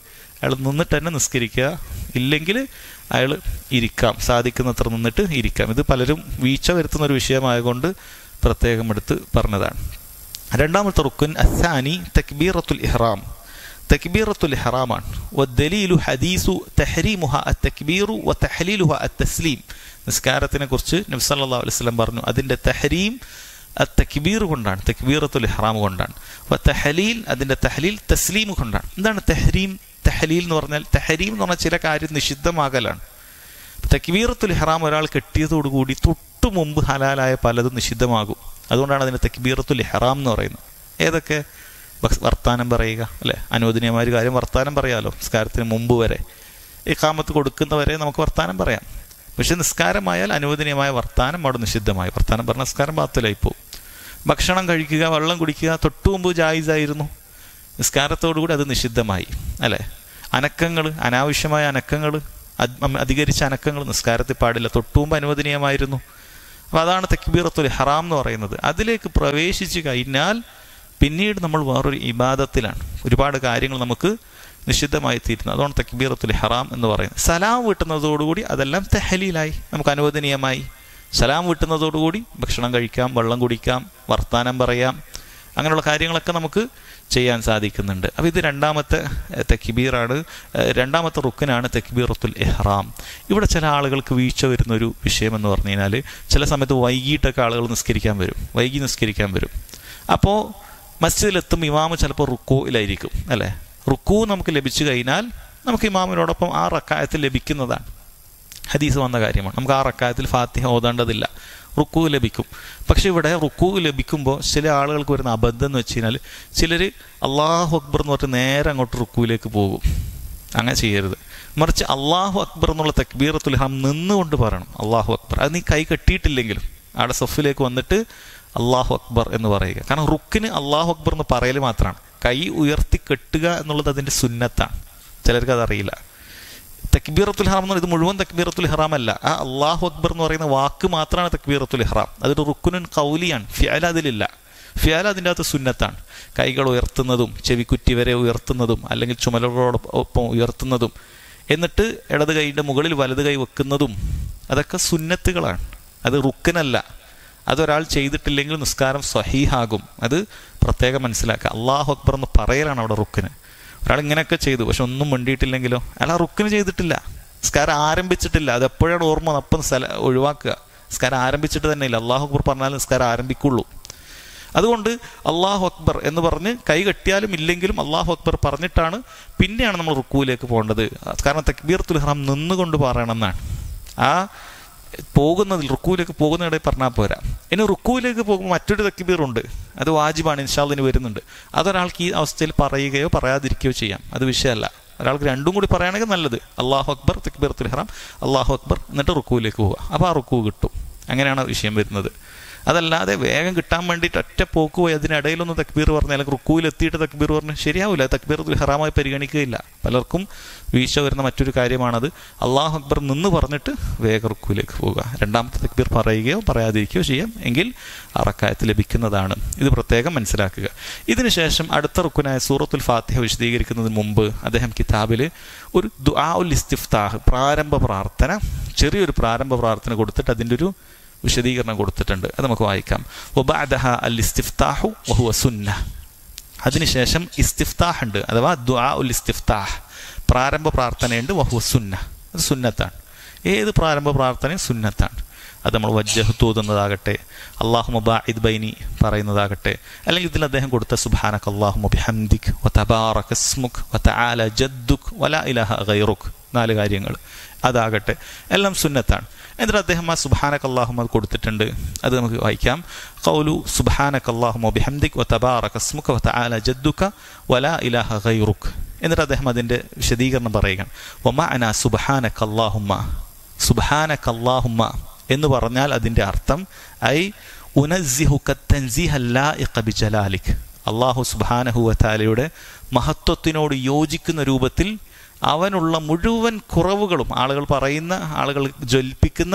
അയാൾ നിന്നിട്ട് തന്നെ നിസ്കരിക്കുക, ഇല്ലെങ്കിൽ അയാൾ ഇരിക്കാം, സാധിക്കുന്നത്ര നിന്നിട്ട് ഇരിക്കാം. ഇത് പലരും വീഴ്ച വരുത്തുന്ന ഒരു വിഷയമായതുകൊണ്ട് പ്രത്യേകം എടുത്ത് പറഞ്ഞതാണ്. രണ്ടാമത്തെ റുക്കുൻ അസാനി തക്ബീറത്തുൽ ഇഹ്റാം. തക്ബീറത്തുൽ ഇഹ്റാമാണ്. വദ്ദലീലു ഹദീസു തഹ്രീമുഹ അത്തക്ബീറു വതഹ്ലീലുഹ അത്തസ്ലീം. നിസ്കാരത്തിനെ കുറിച്ച് നബി സല്ലല്ലാഹു അലൈഹി വസല്ലം പറഞ്ഞു, അതിൻ്റെ തഹ്രീം അത്തക്ബീർ കൊണ്ടാണ്, തക്ബീറത്തുൽ ഇഹ്റാം കൊണ്ടാണ്. വതഹ്ലീൽ, അതിൻ്റെ തഹ്ലീൽ തസ്ലീം കൊണ്ടാണ്. എന്താണ് തഹ്രീം തഹ്ലീൽ എന്ന് പറഞ്ഞാൽ? തഹ്രീം എന്ന് പറഞ്ഞാൽ ചില കാര്യം നിഷിദ്ധമാകലാണ്. തക്ബീറത്തുൽ ഇഹ്റാം ഒരാൾ കെട്ടിയതോടുകൂടി തൊട്ടു മുമ്പ് ഹലാലായ പലതും നിഷിദ്ധമാകും. അതുകൊണ്ടാണ് അതിന് തക്ബീറത്തുൽ ഇഹ്റാം എന്ന് പറയുന്നത്. ഏതൊക്കെ? വർത്താനം പറയുക, അല്ലേ? അനുവദനീയമായ ഒരു കാര്യം വർത്താനം പറയാമല്ലോ. നിസ്കാരത്തിന് മുമ്പ് വരെ, ഇഖാമത്ത് കൊടുക്കുന്നവരെ നമുക്ക് വർത്താനം പറയാം. പക്ഷെ നിസ്കാരമായാൽ അനുവദനീയമായ വർത്താനം അവിടെ നിഷിദ്ധമായി. വർത്താനം പറഞ്ഞ നിസ്കാരം ബാത്തിലായി പോകും. ഭക്ഷണം കഴിക്കുക, വെള്ളം കുടിക്കുക തൊട്ടു മുമ്പ് ജായിസായിരുന്നു, നിസ്കാരത്തോടുകൂടി അത് നിഷിദ്ധമായി, അല്ലേ? അനക്കങ്ങൾ, അനാവശ്യമായ അനക്കങ്ങൾ, അധികരിച്ച അനക്കങ്ങൾ നിസ്കാരത്തിൽ പാടില്ല, തൊട്ടു മുമ്പ് അനുവദനീയമായിരുന്നു. അപ്പോൾ അതാണ് തക്ബീറത്തുൽ ഇഹ്റാം എന്ന് പറയുന്നത്. അതിലേക്ക് പ്രവേശിച്ച് കഴിഞ്ഞാൽ പിന്നീട് നമ്മൾ വേറൊരു ഇബാദത്തിലാണ്. ഒരുപാട് കാര്യങ്ങൾ നമുക്ക് നിഷിദ്ധമായി തീരുന്നത്. അതുകൊണ്ട് തക്ബീറത്തുൽ ഇഹ്റാം എന്ന് പറയുന്നത്. സലാം വീട്ടുന്നതോടുകൂടി അതെല്ലാം തഹ്ലീലായി, നമുക്ക് അനുവദനീയമായി. സലാം വീട്ടുന്നതോടുകൂടി ഭക്ഷണം കഴിക്കാം, വെള്ളം കുടിക്കാം, വർത്താനം പറയാം, അങ്ങനെയുള്ള കാര്യങ്ങളൊക്കെ നമുക്ക് ചെയ്യാൻ സാധിക്കുന്നുണ്ട്. അപ്പോൾ ഇത് രണ്ടാമത്തെ തക്ബീറാണ്, രണ്ടാമത്തെ റുക്കനാണ് തക്ബീറത്തുൽ ഇഹ്റാം. ഇവിടെ ചില ആളുകൾക്ക് വീഴ്ച വരുന്നൊരു വിഷയം എന്ന് പറഞ്ഞു കഴിഞ്ഞാൽ, ചില സമയത്ത് വൈകിട്ടൊക്കെ ആളുകൾ നിസ്കരിക്കാൻ വരും, വൈകി നിസ്കരിക്കാൻ വരും. അപ്പോൾ മസ്ജിദിലെത്തും ഇമാമ് ചിലപ്പോൾ റുക്കൂയിലായിരിക്കും, അല്ലേ? റുക്കൂ നമുക്ക് ലഭിച്ചു കഴിഞ്ഞാൽ നമുക്ക് ഇമാമിനോടൊപ്പം ആ റക്കായത്തിൽ ലഭിക്കുന്നതാണ്. ഹദീസ് വന്ന കാര്യമാണ്. നമുക്ക് ആ റക്കായത്തിൽ ഫാത്തിഹ ഓതേണ്ടതില്ല, റുക്കൂ ലഭിക്കും. പക്ഷെ ഇവിടെ റുക്കൂ ലഭിക്കുമ്പോൾ ചില ആളുകൾക്ക് വരുന്ന അബദ്ധം എന്ന് വെച്ച് കഴിഞ്ഞാൽ, ചിലർ അള്ളാഹു അക്ബർ എന്ന് പറഞ്ഞിട്ട് നേരെ അങ്ങോട്ട് റുക്കൂയിലേക്ക് പോകും. അങ്ങനെ ചെയ്യരുത്. മറിച്ച് അള്ളാഹു അക്ബർ എന്നുള്ള തക്ബീറത്തുൽ ഇഹ്റാം നിന്നുകൊണ്ട് പറയണം, അള്ളാഹു അക്ബർ. അത് നീ കൈ കെട്ടിയിട്ടില്ലെങ്കിലും അവിടെ സഫിലേക്ക് വന്നിട്ട് അള്ളാഹു അക്ബർ എന്ന് പറയുക. കാരണം റുക്കിന് അള്ളാഹു അക്ബർ എന്ന് പറയൽ മാത്രമാണ്. കൈ ഉയർത്തി കെട്ടുക എന്നുള്ളത് അതിൻ്റെ സുന്നത്താണ്. ചിലർക്ക് അതറിയില്ല. തക്ബീറത്തുൽ ഇഹ്റാം എന്ന് പറയുന്നത് മുഴുവൻ തക്ബീറത്തുൽ ഇഹ്റാം അല്ല. ആ അള്ളാഹു അക്ബർ എന്ന് പറയുന്ന വാക്ക് മാത്രമാണ് തക്ബീറത്തുൽ ഇഹ്റാം. അതൊരു റുക്കുനുൻ ഖൗലിയാണ്, ഫിഅൽ അതിലില്ല. ഫിഅൽ അതിൻ്റെ അകത്ത് സുന്നത്താണ്. കൈകൾ ഉയർത്തുന്നതും ചെവിക്കുറ്റി വരെ ഉയർത്തുന്നതും അല്ലെങ്കിൽ ചുമലുകളോടൊപ്പം ഉയർത്തുന്നതും എന്നിട്ട് ഇടത് കൈയുടെ മുകളിൽ വലത് കൈ വെക്കുന്നതും അതൊക്കെ സുന്നത്തുകളാണ്. അത് റുക്കനല്ല. അതൊരാൾ ചെയ്തിട്ടില്ലെങ്കിൽ നിസ്കാരം സ്വഹീഹാകും. അത് പ്രത്യേകം മനസ്സിലാക്കുക. അള്ളാഹു അക്ബർ എന്ന് പറയലാണ് അവിടെ റുക്കിന്. ഒരാൾ ഇങ്ങനെയൊക്കെ ചെയ്തു പക്ഷെ ഒന്നും വേണ്ടിയിട്ടില്ലെങ്കിലോ അയാൾ ആ റുക്കിന് ചെയ്തിട്ടില്ല, നിസ്കാരം ആരംഭിച്ചിട്ടില്ല. അത് എപ്പോഴാണ് ഓർമ്മ അപ്പം സ്ഥല ഒഴിവാക്കുക. നിസ്കാരം ആരംഭിച്ചിട്ട് തന്നെ ഇല്ല. അള്ളാഹു അക്ബർ പറഞ്ഞാൽ നിസ്കാരം ആരംഭിക്കുള്ളൂ. അതുകൊണ്ട് അള്ളാഹു അക്ബർ എന്ന് പറഞ്ഞ് കൈ കെട്ടിയാലും ഇല്ലെങ്കിലും അള്ളാഹു അക്ബർ പറഞ്ഞിട്ടാണ് പിന്നെയാണ് നമ്മൾ റുക്കൂയിലേക്ക് പോകേണ്ടത്. കാരണം തക്ബീറത്തുൽ ഇഹ്റാം നിന്നുകൊണ്ട് പറയണമെന്നാണ്. ആ പോകുന്നതിൽ റുക്കൂയിലേക്ക് പോകുന്നതിടെ പറഞ്ഞാൽ പോരാ. ഇനി റുക്കൂയിലേക്ക് പോകുമ്പോൾ മറ്റൊരു തക്ബീറുണ്ട്, അത് വാജിബാണ്, ഇൻഷാ അല്ലാഹ് വരുന്നുണ്ട്. അതൊരാൾക്ക് ഈ അവസ്ഥയിൽ പറയുകയോ പറയാതിരിക്കുകയോ ചെയ്യാം, അത് വിഷയമല്ല. ഒരാൾക്ക് രണ്ടും കൂടി പറയുകയാണെങ്കിൽ നല്ലത്. അള്ളാഹു അക്ബർ തക്ബീറത്തുൽ ഇഹ്റാം, അള്ളാഹു അക്ബർ എന്നിട്ട് റുക്കൂയിലേക്ക് പോവുക. അപ്പോൾ ആ റുക്കൂ കിട്ടും. അങ്ങനെയാണ് വിഷയം വരുന്നത്. അതല്ലാതെ വേഗം കിട്ടാൻ വേണ്ടിയിട്ട് ഒറ്റ പോക്ക് പോയി അതിനിടയിലൊന്ന് തക്ബീർ പറഞ്ഞ് അല്ലെങ്കിൽ റുക്കൂയിൽ എത്തിയിട്ട് തക്ബീർ പറഞ്ഞ് ശരിയാവില്ല. തക്ബീറത്തുൽ ഇഹ്റാമായി പരിഗണിക്കുകയില്ല. പലർക്കും വീഴ്ച വരുന്ന മറ്റൊരു കാര്യമാണത്. അള്ളാഹു അക്ബർ നിന്ന് പറഞ്ഞിട്ട് വേഗം റുക്കൂയിലേക്ക് പോവുക. രണ്ടാമത്തെ തക്ബീർ പറയുകയോ പറയാതിരിക്കുകയോ ചെയ്യാം, എങ്കിൽ ആ റക്അത്ത് ലഭിക്കുന്നതാണ്. ഇത് പ്രത്യേകം മനസ്സിലാക്കുക. ഇതിന് ശേഷം അടുത്ത റുക്കുനായ സൂറത്തുൽ ഫാത്തിഹ വിശദീകരിക്കുന്നതിന് മുമ്പ് അദ്ദേഹം കിതാബിൽ ഒരു ദുആ ഉൽ ഇസ്തിഫ്താഹ്, പ്രാരംഭ പ്രാർത്ഥന, ചെറിയൊരു പ്രാരംഭ പ്രാർത്ഥന കൊടുത്തിട്ട് അതിൻ്റെ ഒരു വിശദീകരണം കൊടുത്തിട്ടുണ്ട്. അത് നമുക്ക് വായിക്കാം. വബഅദഹ അൽ ഇസ്തിഫ്താഹു വഹുവ സുന്ന. അതിനുശേഷം ഇസ്തിഫ്താഹ് ഉണ്ട്, അഥവാ ദുആ ഉൽ ഇസ്തിഫ്താഹ്, പ്രാരംഭ പ്രാർത്ഥനയുണ്ട്. വഹുവ സുന്ന, അത് സുന്നത്താണ്. ഏത് പ്രാരംഭ പ്രാർത്ഥനയും സുന്നത്താണ്. അത് നമ്മൾ വജ്ജഹ്തു ഓതുന്നതാകട്ടെ, അല്ലാഹുമ്മ ബാഇദ് ബൈനി പറയുന്നതാകട്ടെ, അല്ലെങ്കിൽ ഇതിൽ അദ്ദേഹം കൊടുത്ത സുബ്ഹാനക അല്ലാഹുമ്മ ബിഹംദിക് വതബാറക ഇസ്മുക് വതആല ജദ്ദുക് വലാ ഇലാഹ ഗൈറുക്, നാല് കാര്യങ്ങൾ അതാകട്ടെ, എല്ലാം സുന്നത്താണ്. എന്നിട്ട് അദ്ദേഹം ആ സുബ്ഹാനക അല്ലാഹുമ്മ കൊടുത്തിട്ടുണ്ട്. അത് നമുക്ക് വായിക്കാം. ഖൗലു സുബ്ഹാനക അല്ലാഹുമ്മ ബിഹംദിക് വതബാറക ഇസ്മുക വതആല ജദ്ദുക വലാ ഇലാഹ ഗൈറുക്. എന്നിട്ട് അദ്ദേഹം അതിൻ്റെ വിശദീകരണം പറയുകയാണ്. വമഅന സുബ്ഹാനക അല്ലാഹുമ്മ, സുബ്ഹാനക അല്ലാഹുമ്മ എന്ന് പറഞ്ഞാൽ അതിൻ്റെ അർത്ഥം ഐ ഉനസ്സിഹുക തൻസീഹ ലായിഖ ബിജലാലിക്, അല്ലാഹു സുബ്ഹാനഹു വതആലയുടെ മഹത്വത്തിനോട് യോജിക്കുന്ന രൂപത്തിൽ അവനുള്ള മുഴുവൻ കുറവുകളും, ആളുകൾ പറയുന്ന, ആളുകൾ ജ്വലിപ്പിക്കുന്ന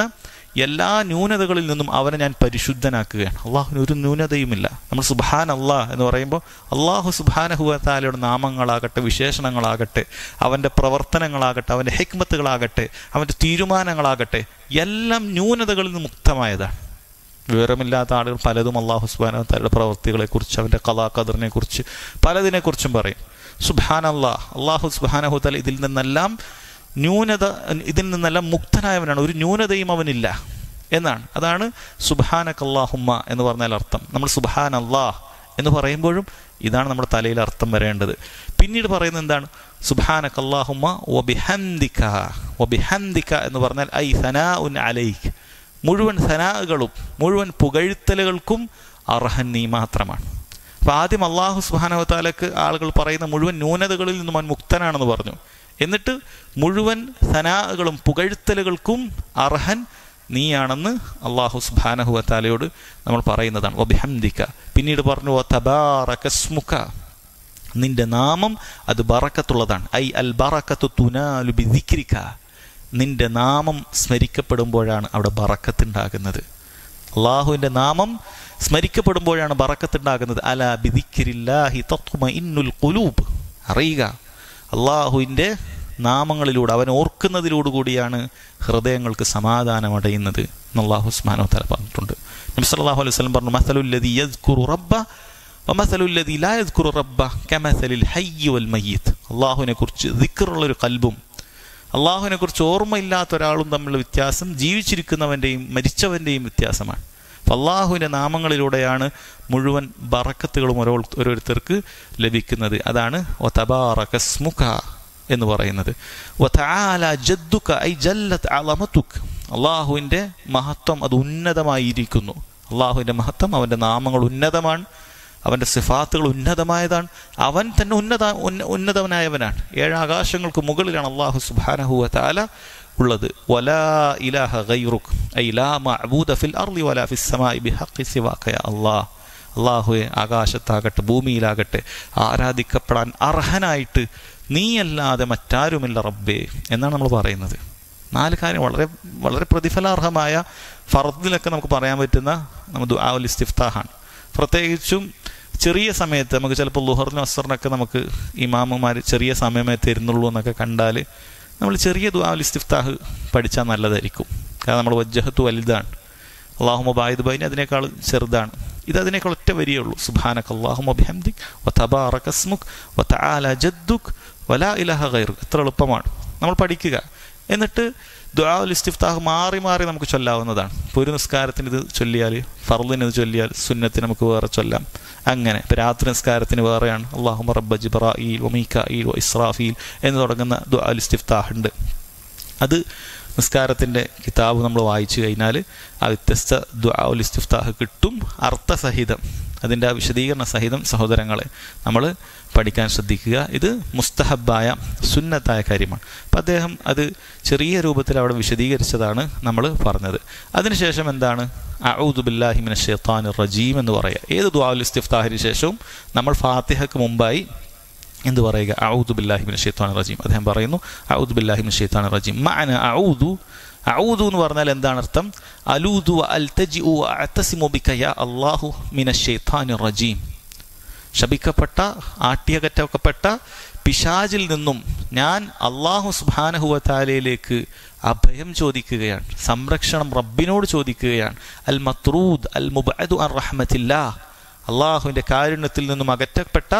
എല്ലാ ന്യൂനതകളിൽ നിന്നും അവനെ ഞാൻ പരിശുദ്ധനാക്കുകയാണ്. അള്ളാഹുവിന് ഒരു ന്യൂനതയുമില്ല. നമ്മൾ സുബ്ഹാൻ അല്ലാഹ് എന്ന് പറയുമ്പോൾ അള്ളാഹു സുബ്ഹാനഹു വ തആലയുടെ നാമങ്ങളാകട്ടെ, വിശേഷണങ്ങളാകട്ടെ, അവൻ്റെ പ്രവർത്തനങ്ങളാകട്ടെ, അവൻ്റെ ഹിക്മത്തുകളാകട്ടെ, അവൻ്റെ തീരുമാനങ്ങളാകട്ടെ, എല്ലാം ന്യൂനതകളിൽ നിന്ന് മുക്തമായതാണ്. വിവരമില്ലാത്ത ആളുകൾ പലതും അള്ളാഹു സുബ്ഹാനഹു വ തആലയുടെ പ്രവൃത്തികളെക്കുറിച്ച്, അവൻ്റെ ഖളാ ഖദറിനെ കുറിച്ച്, പലതിനെക്കുറിച്ചും പറയും. സുബ്ഹാനല്ലാഹ്, അള്ളാഹു സുബ്ഹാനഹു വ തആല ഇതിൽ നിന്നെല്ലാം ന്യൂനത ഇതിൽ നിന്നെല്ലാം മുക്തനായവനാണ്, ഒരു ന്യൂനതയും അവനില്ല എന്നാണ്. അതാണ് സുബ്ഹാനകല്ലാഹുമ്മ എന്ന് പറഞ്ഞാൽ അർത്ഥം. നമ്മൾ സുബ്ഹാൻ അല്ലാഹ് എന്ന് പറയുമ്പോഴും ഇതാണ് നമ്മുടെ തലയിൽ അർത്ഥം വരേണ്ടത്. പിന്നീട് പറയുന്നത് എന്താണ്? സുബ്ഹാനകല്ലാഹുമ്മ വബിഹംദിക. വബിഹംദിക എന്ന് പറഞ്ഞാൽ ഐ സനാഉൻ അലൈക്, മുഴുവൻ സനാകളും മുഴുവൻ പുകഴ്ത്തലുകൾക്കും അർഹൻ നീ മാത്രമാണ്. അപ്പോൾ ആദ്യം അള്ളാഹു സുബ്ഹാനഹു വ തആലക്ക് ആളുകൾ പറയുന്ന മുഴുവൻ ന്യൂനതകളിൽ നിന്നും അവൻ മുക്തനാണെന്ന് പറഞ്ഞു. എന്നിട്ട് മുഴുവൻ സനാകളും പുകഴ്ത്തലുകൾക്കും അർഹൻ നീയാണെന്ന് അള്ളാഹു സുബ്ഹാനഹു വ തആലയോട് നമ്മൾ പറയുന്നതാണ്. വബിഹംദിക. പിന്നീട് പറഞ്ഞു വതബാറകസ്മുക, നിന്റെ നാമം അത് ബറക്കത്തുള്ളതാണ്. ഐ അൽ ബറക്കത്തു തുനാലു ബിദിക്രിക, നിന്റെ നാമം സ്മരിക്കപ്പെടുമ്പോഴാണ് അവിടെ ബറക്കത്തുണ്ടാകുന്നത്. അള്ളാഹുവിൻ്റെ നാമം സ്മരിക്കപ്പെടുമ്പോഴാണ് ബറക്കത്തുണ്ടാകുന്നത്. അലാ ബിദിക്രില്ലാഹി തത്മഇന്നുൽ ഖുലൂബ്, അറിയുക അള്ളാഹുവിൻ്റെ നാമങ്ങളിലൂടെ, അവൻ ഓർക്കുന്നതിലൂടുകൂടിയാണ് ഹൃദയങ്ങൾക്ക് സമാധാനമടയുന്നത് എന്ന് അല്ലാഹു സുബ്ഹാനഹു വ തആല പറഞ്ഞിട്ടുണ്ട്. നബി സല്ലല്ലാഹു അലൈഹി വസല്ലം പറഞ്ഞു, മസലുല്ലദീ യദ്കുറു റബ്ബ വമസലുല്ലദീ ലാ യദ്കുറു റബ്ബ കമസലിൽ ഹയ്യി വൽ മയ്യിത്ത്. അള്ളാഹുവിനെ കുറിച്ച് ദിക്റുള്ളൊരു ഖൽബും അള്ളാഹുവിനെ കുറിച്ച് ഓർമ്മയില്ലാത്ത ഒരാളും തമ്മിലുള്ള വ്യത്യാസം ജീവിച്ചിരിക്കുന്നവൻ്റെയും മരിച്ചവൻ്റെയും വ്യത്യാസമാണ്. അപ്പം അള്ളാഹുവിൻ്റെ നാമങ്ങളിലൂടെയാണ് മുഴുവൻ ബറക്കത്തുകളും ഓരോ ഓരോരുത്തർക്ക് ലഭിക്കുന്നത്. അതാണ് വതബാറകസ്മുക എന്ന് പറയുന്നത്. വതആല ജദ്ദുക ഐ ജല്ലത് അളമതുക, അള്ളാഹുവിൻ്റെ മഹത്വം അത് ഉന്നതമായിരിക്കുന്നു. അള്ളാഹുവിൻ്റെ മഹത്വം, അവൻ്റെ നാമങ്ങൾ ഉന്നതമാണ്, അവൻ്റെ സിഫാത്തുകൾ ഉന്നതമായതാണ്, അവൻ തന്നെ ഉന്നത ഉന്നതനായവനാണ്. ഏഴാകാശങ്ങൾക്ക് മുകളിലാണ് അള്ളാഹു സുബ്ഹാനഹു വ തആല ഉള്ളത്. വലാ ഇലാഹ ഗൈറുക ഐ ലാ മഅബൂദ ഫിൽ അർളി വലാ ഫിസ് സമാഇ ബിഹഖി സിവാക യാ അല്ലാഹ്. അള്ളാഹുവെ, ആകാശത്താകട്ടെ ഭൂമിയിലാകട്ടെ ആരാധിക്കപ്പെടാൻ അർഹനായിട്ട് നീയല്ലാതെ മറ്റാരുമില്ല റബ്ബേ എന്നാണ് നമ്മൾ പറയുന്നത്. നാല് കാര്യം വളരെ വളരെ പ്രതിഫലാർഹമായ ഫർദിലൊക്കെ നമുക്ക് പറയാൻ പറ്റുന്ന നമ്മൾ ദുആഉൽ ഇസ്തിഫ്താഹാണ്. പ്രത്യേകിച്ചും ചെറിയ സമയത്ത് നമുക്ക് ചിലപ്പോൾ ളുഹറിനും അസ്റിനൊക്കെ നമുക്ക് ഇമാമുമാർ ചെറിയ സമയമേ തരുന്നുള്ളൂ എന്നൊക്കെ കണ്ടാൽ നമ്മൾ ചെറിയ ദുആഉൽ ഇസ്തിഫ്താഹ് പഠിച്ചാൽ നല്ലതായിരിക്കും. കാരണം നമ്മൾ വജ്ജഹത്തു വലുതാണ്, അല്ലാഹുമ്മ ബായിദ് ബൈനി അതിനേക്കാൾ ചെറുതാണ്. ഇത് അതിനേക്കാൾ ഒറ്റ വരിയേ ഉള്ളൂ. സുബ്ഹാനകല്ലാഹുമ്മ ബിഹംദിക് വതബാറകസ്മുക് വതആല ജദ്ദുക് വലാ ഇലാഹ ഗൈറുക. എത്ര എളുപ്പമാണ് നമ്മൾ പഠിക്കുക. എന്നിട്ട് ദുആഉൽ ഇസ്തിഫ്താഹ് മാറി മാറി നമുക്ക് ചൊല്ലാവുന്നതാണ്. ഇപ്പോൾ ഒരു നിസ്കാരത്തിന് ഇത് ചൊല്ലിയാൽ, ഫർളിന് ഇത് ചൊല്ലിയാൽ, സുന്നത്തിന് നമുക്ക് വേറെ ചൊല്ലാം. അങ്ങനെ ഇപ്പോൾ രാത്രി നിസ്കാരത്തിന് വേറെയാണ് അല്ലാഹുമ്മ റബ്ബ ജിബ്രാഈൽ വമീകാഈൽ വഇസ്രാഫീൽ എന്ന് തുടങ്ങുന്ന ദുആഉൽ ഇസ്തിഫ്താഹ് ഉണ്ട്. അത് നിസ്കാരത്തിൻ്റെ കിതാബ് നമ്മൾ വായിച്ചു കഴിഞ്ഞാൽ ആ വ്യത്യസ്ത ദുആഉൽ ഇസ്തിഫ്താഹ് കിട്ടും, അർത്ഥസഹിതം, അതിൻ്റെ ആ വിശദീകരണ സഹിതം സഹോദരങ്ങളെ നമ്മൾ പഠിക്കാൻ ശ്രദ്ധിക്കുക. ഇത് മുസ്തഹബായ സുന്നത്തായ കാര്യമാണ്. അപ്പം അദ്ദേഹം അത് ചെറിയ രൂപത്തിൽ അവിടെ വിശദീകരിച്ചതാണ് നമ്മൾ പറഞ്ഞത്. അതിനുശേഷം എന്താണ്? അഊദു ബില്ലാഹി മിനശ് ശൈത്താനിർ റജീം എന്ന് പറയുക. ഏത് ദുആഉൽ ഇസ്തിഫ്താഹിന് ശേഷവും നമ്മൾ ഫാത്തിഹയ്ക്ക് മുമ്പായി എന്ത് പറയുക? അഊദു ബില്ലാഹി മിനശ് ശൈത്താനിർ റജീം. അദ്ദേഹം പറയുന്നു അഊദു ബില്ലാഹി മിനശ് ശൈത്താനിർ റജീം. മഅന അഊദു, അഊദു എന്ന് പറഞ്ഞാൽ എന്താണ് അർത്ഥം? അലൂദു അൽതജിഉ അഅതസിമു ബിക യാ അല്ലാഹു മിനശ് ശൈത്താനിർ റജീം. ശപിക്കപ്പെട്ട, ആട്ടിയകറ്റപ്പെട്ട പിശാചിൽ നിന്നും ഞാൻ അല്ലാഹു സുബ്ഹാനഹു വ തആലയിലേക്ക് അഭയം ചോദിക്കുകയാണ്, സംരക്ഷണം റബ്ബിനോട് ചോദിക്കുകയാണ്. അൽ മത്രൂദ് അൽ മുബ്അദു അൻ റഹ്മത്തില്ലാഹ്, അള്ളാഹുവിൻ്റെ കാരുണ്യത്തിൽ നിന്നും അകറ്റപ്പെട്ട,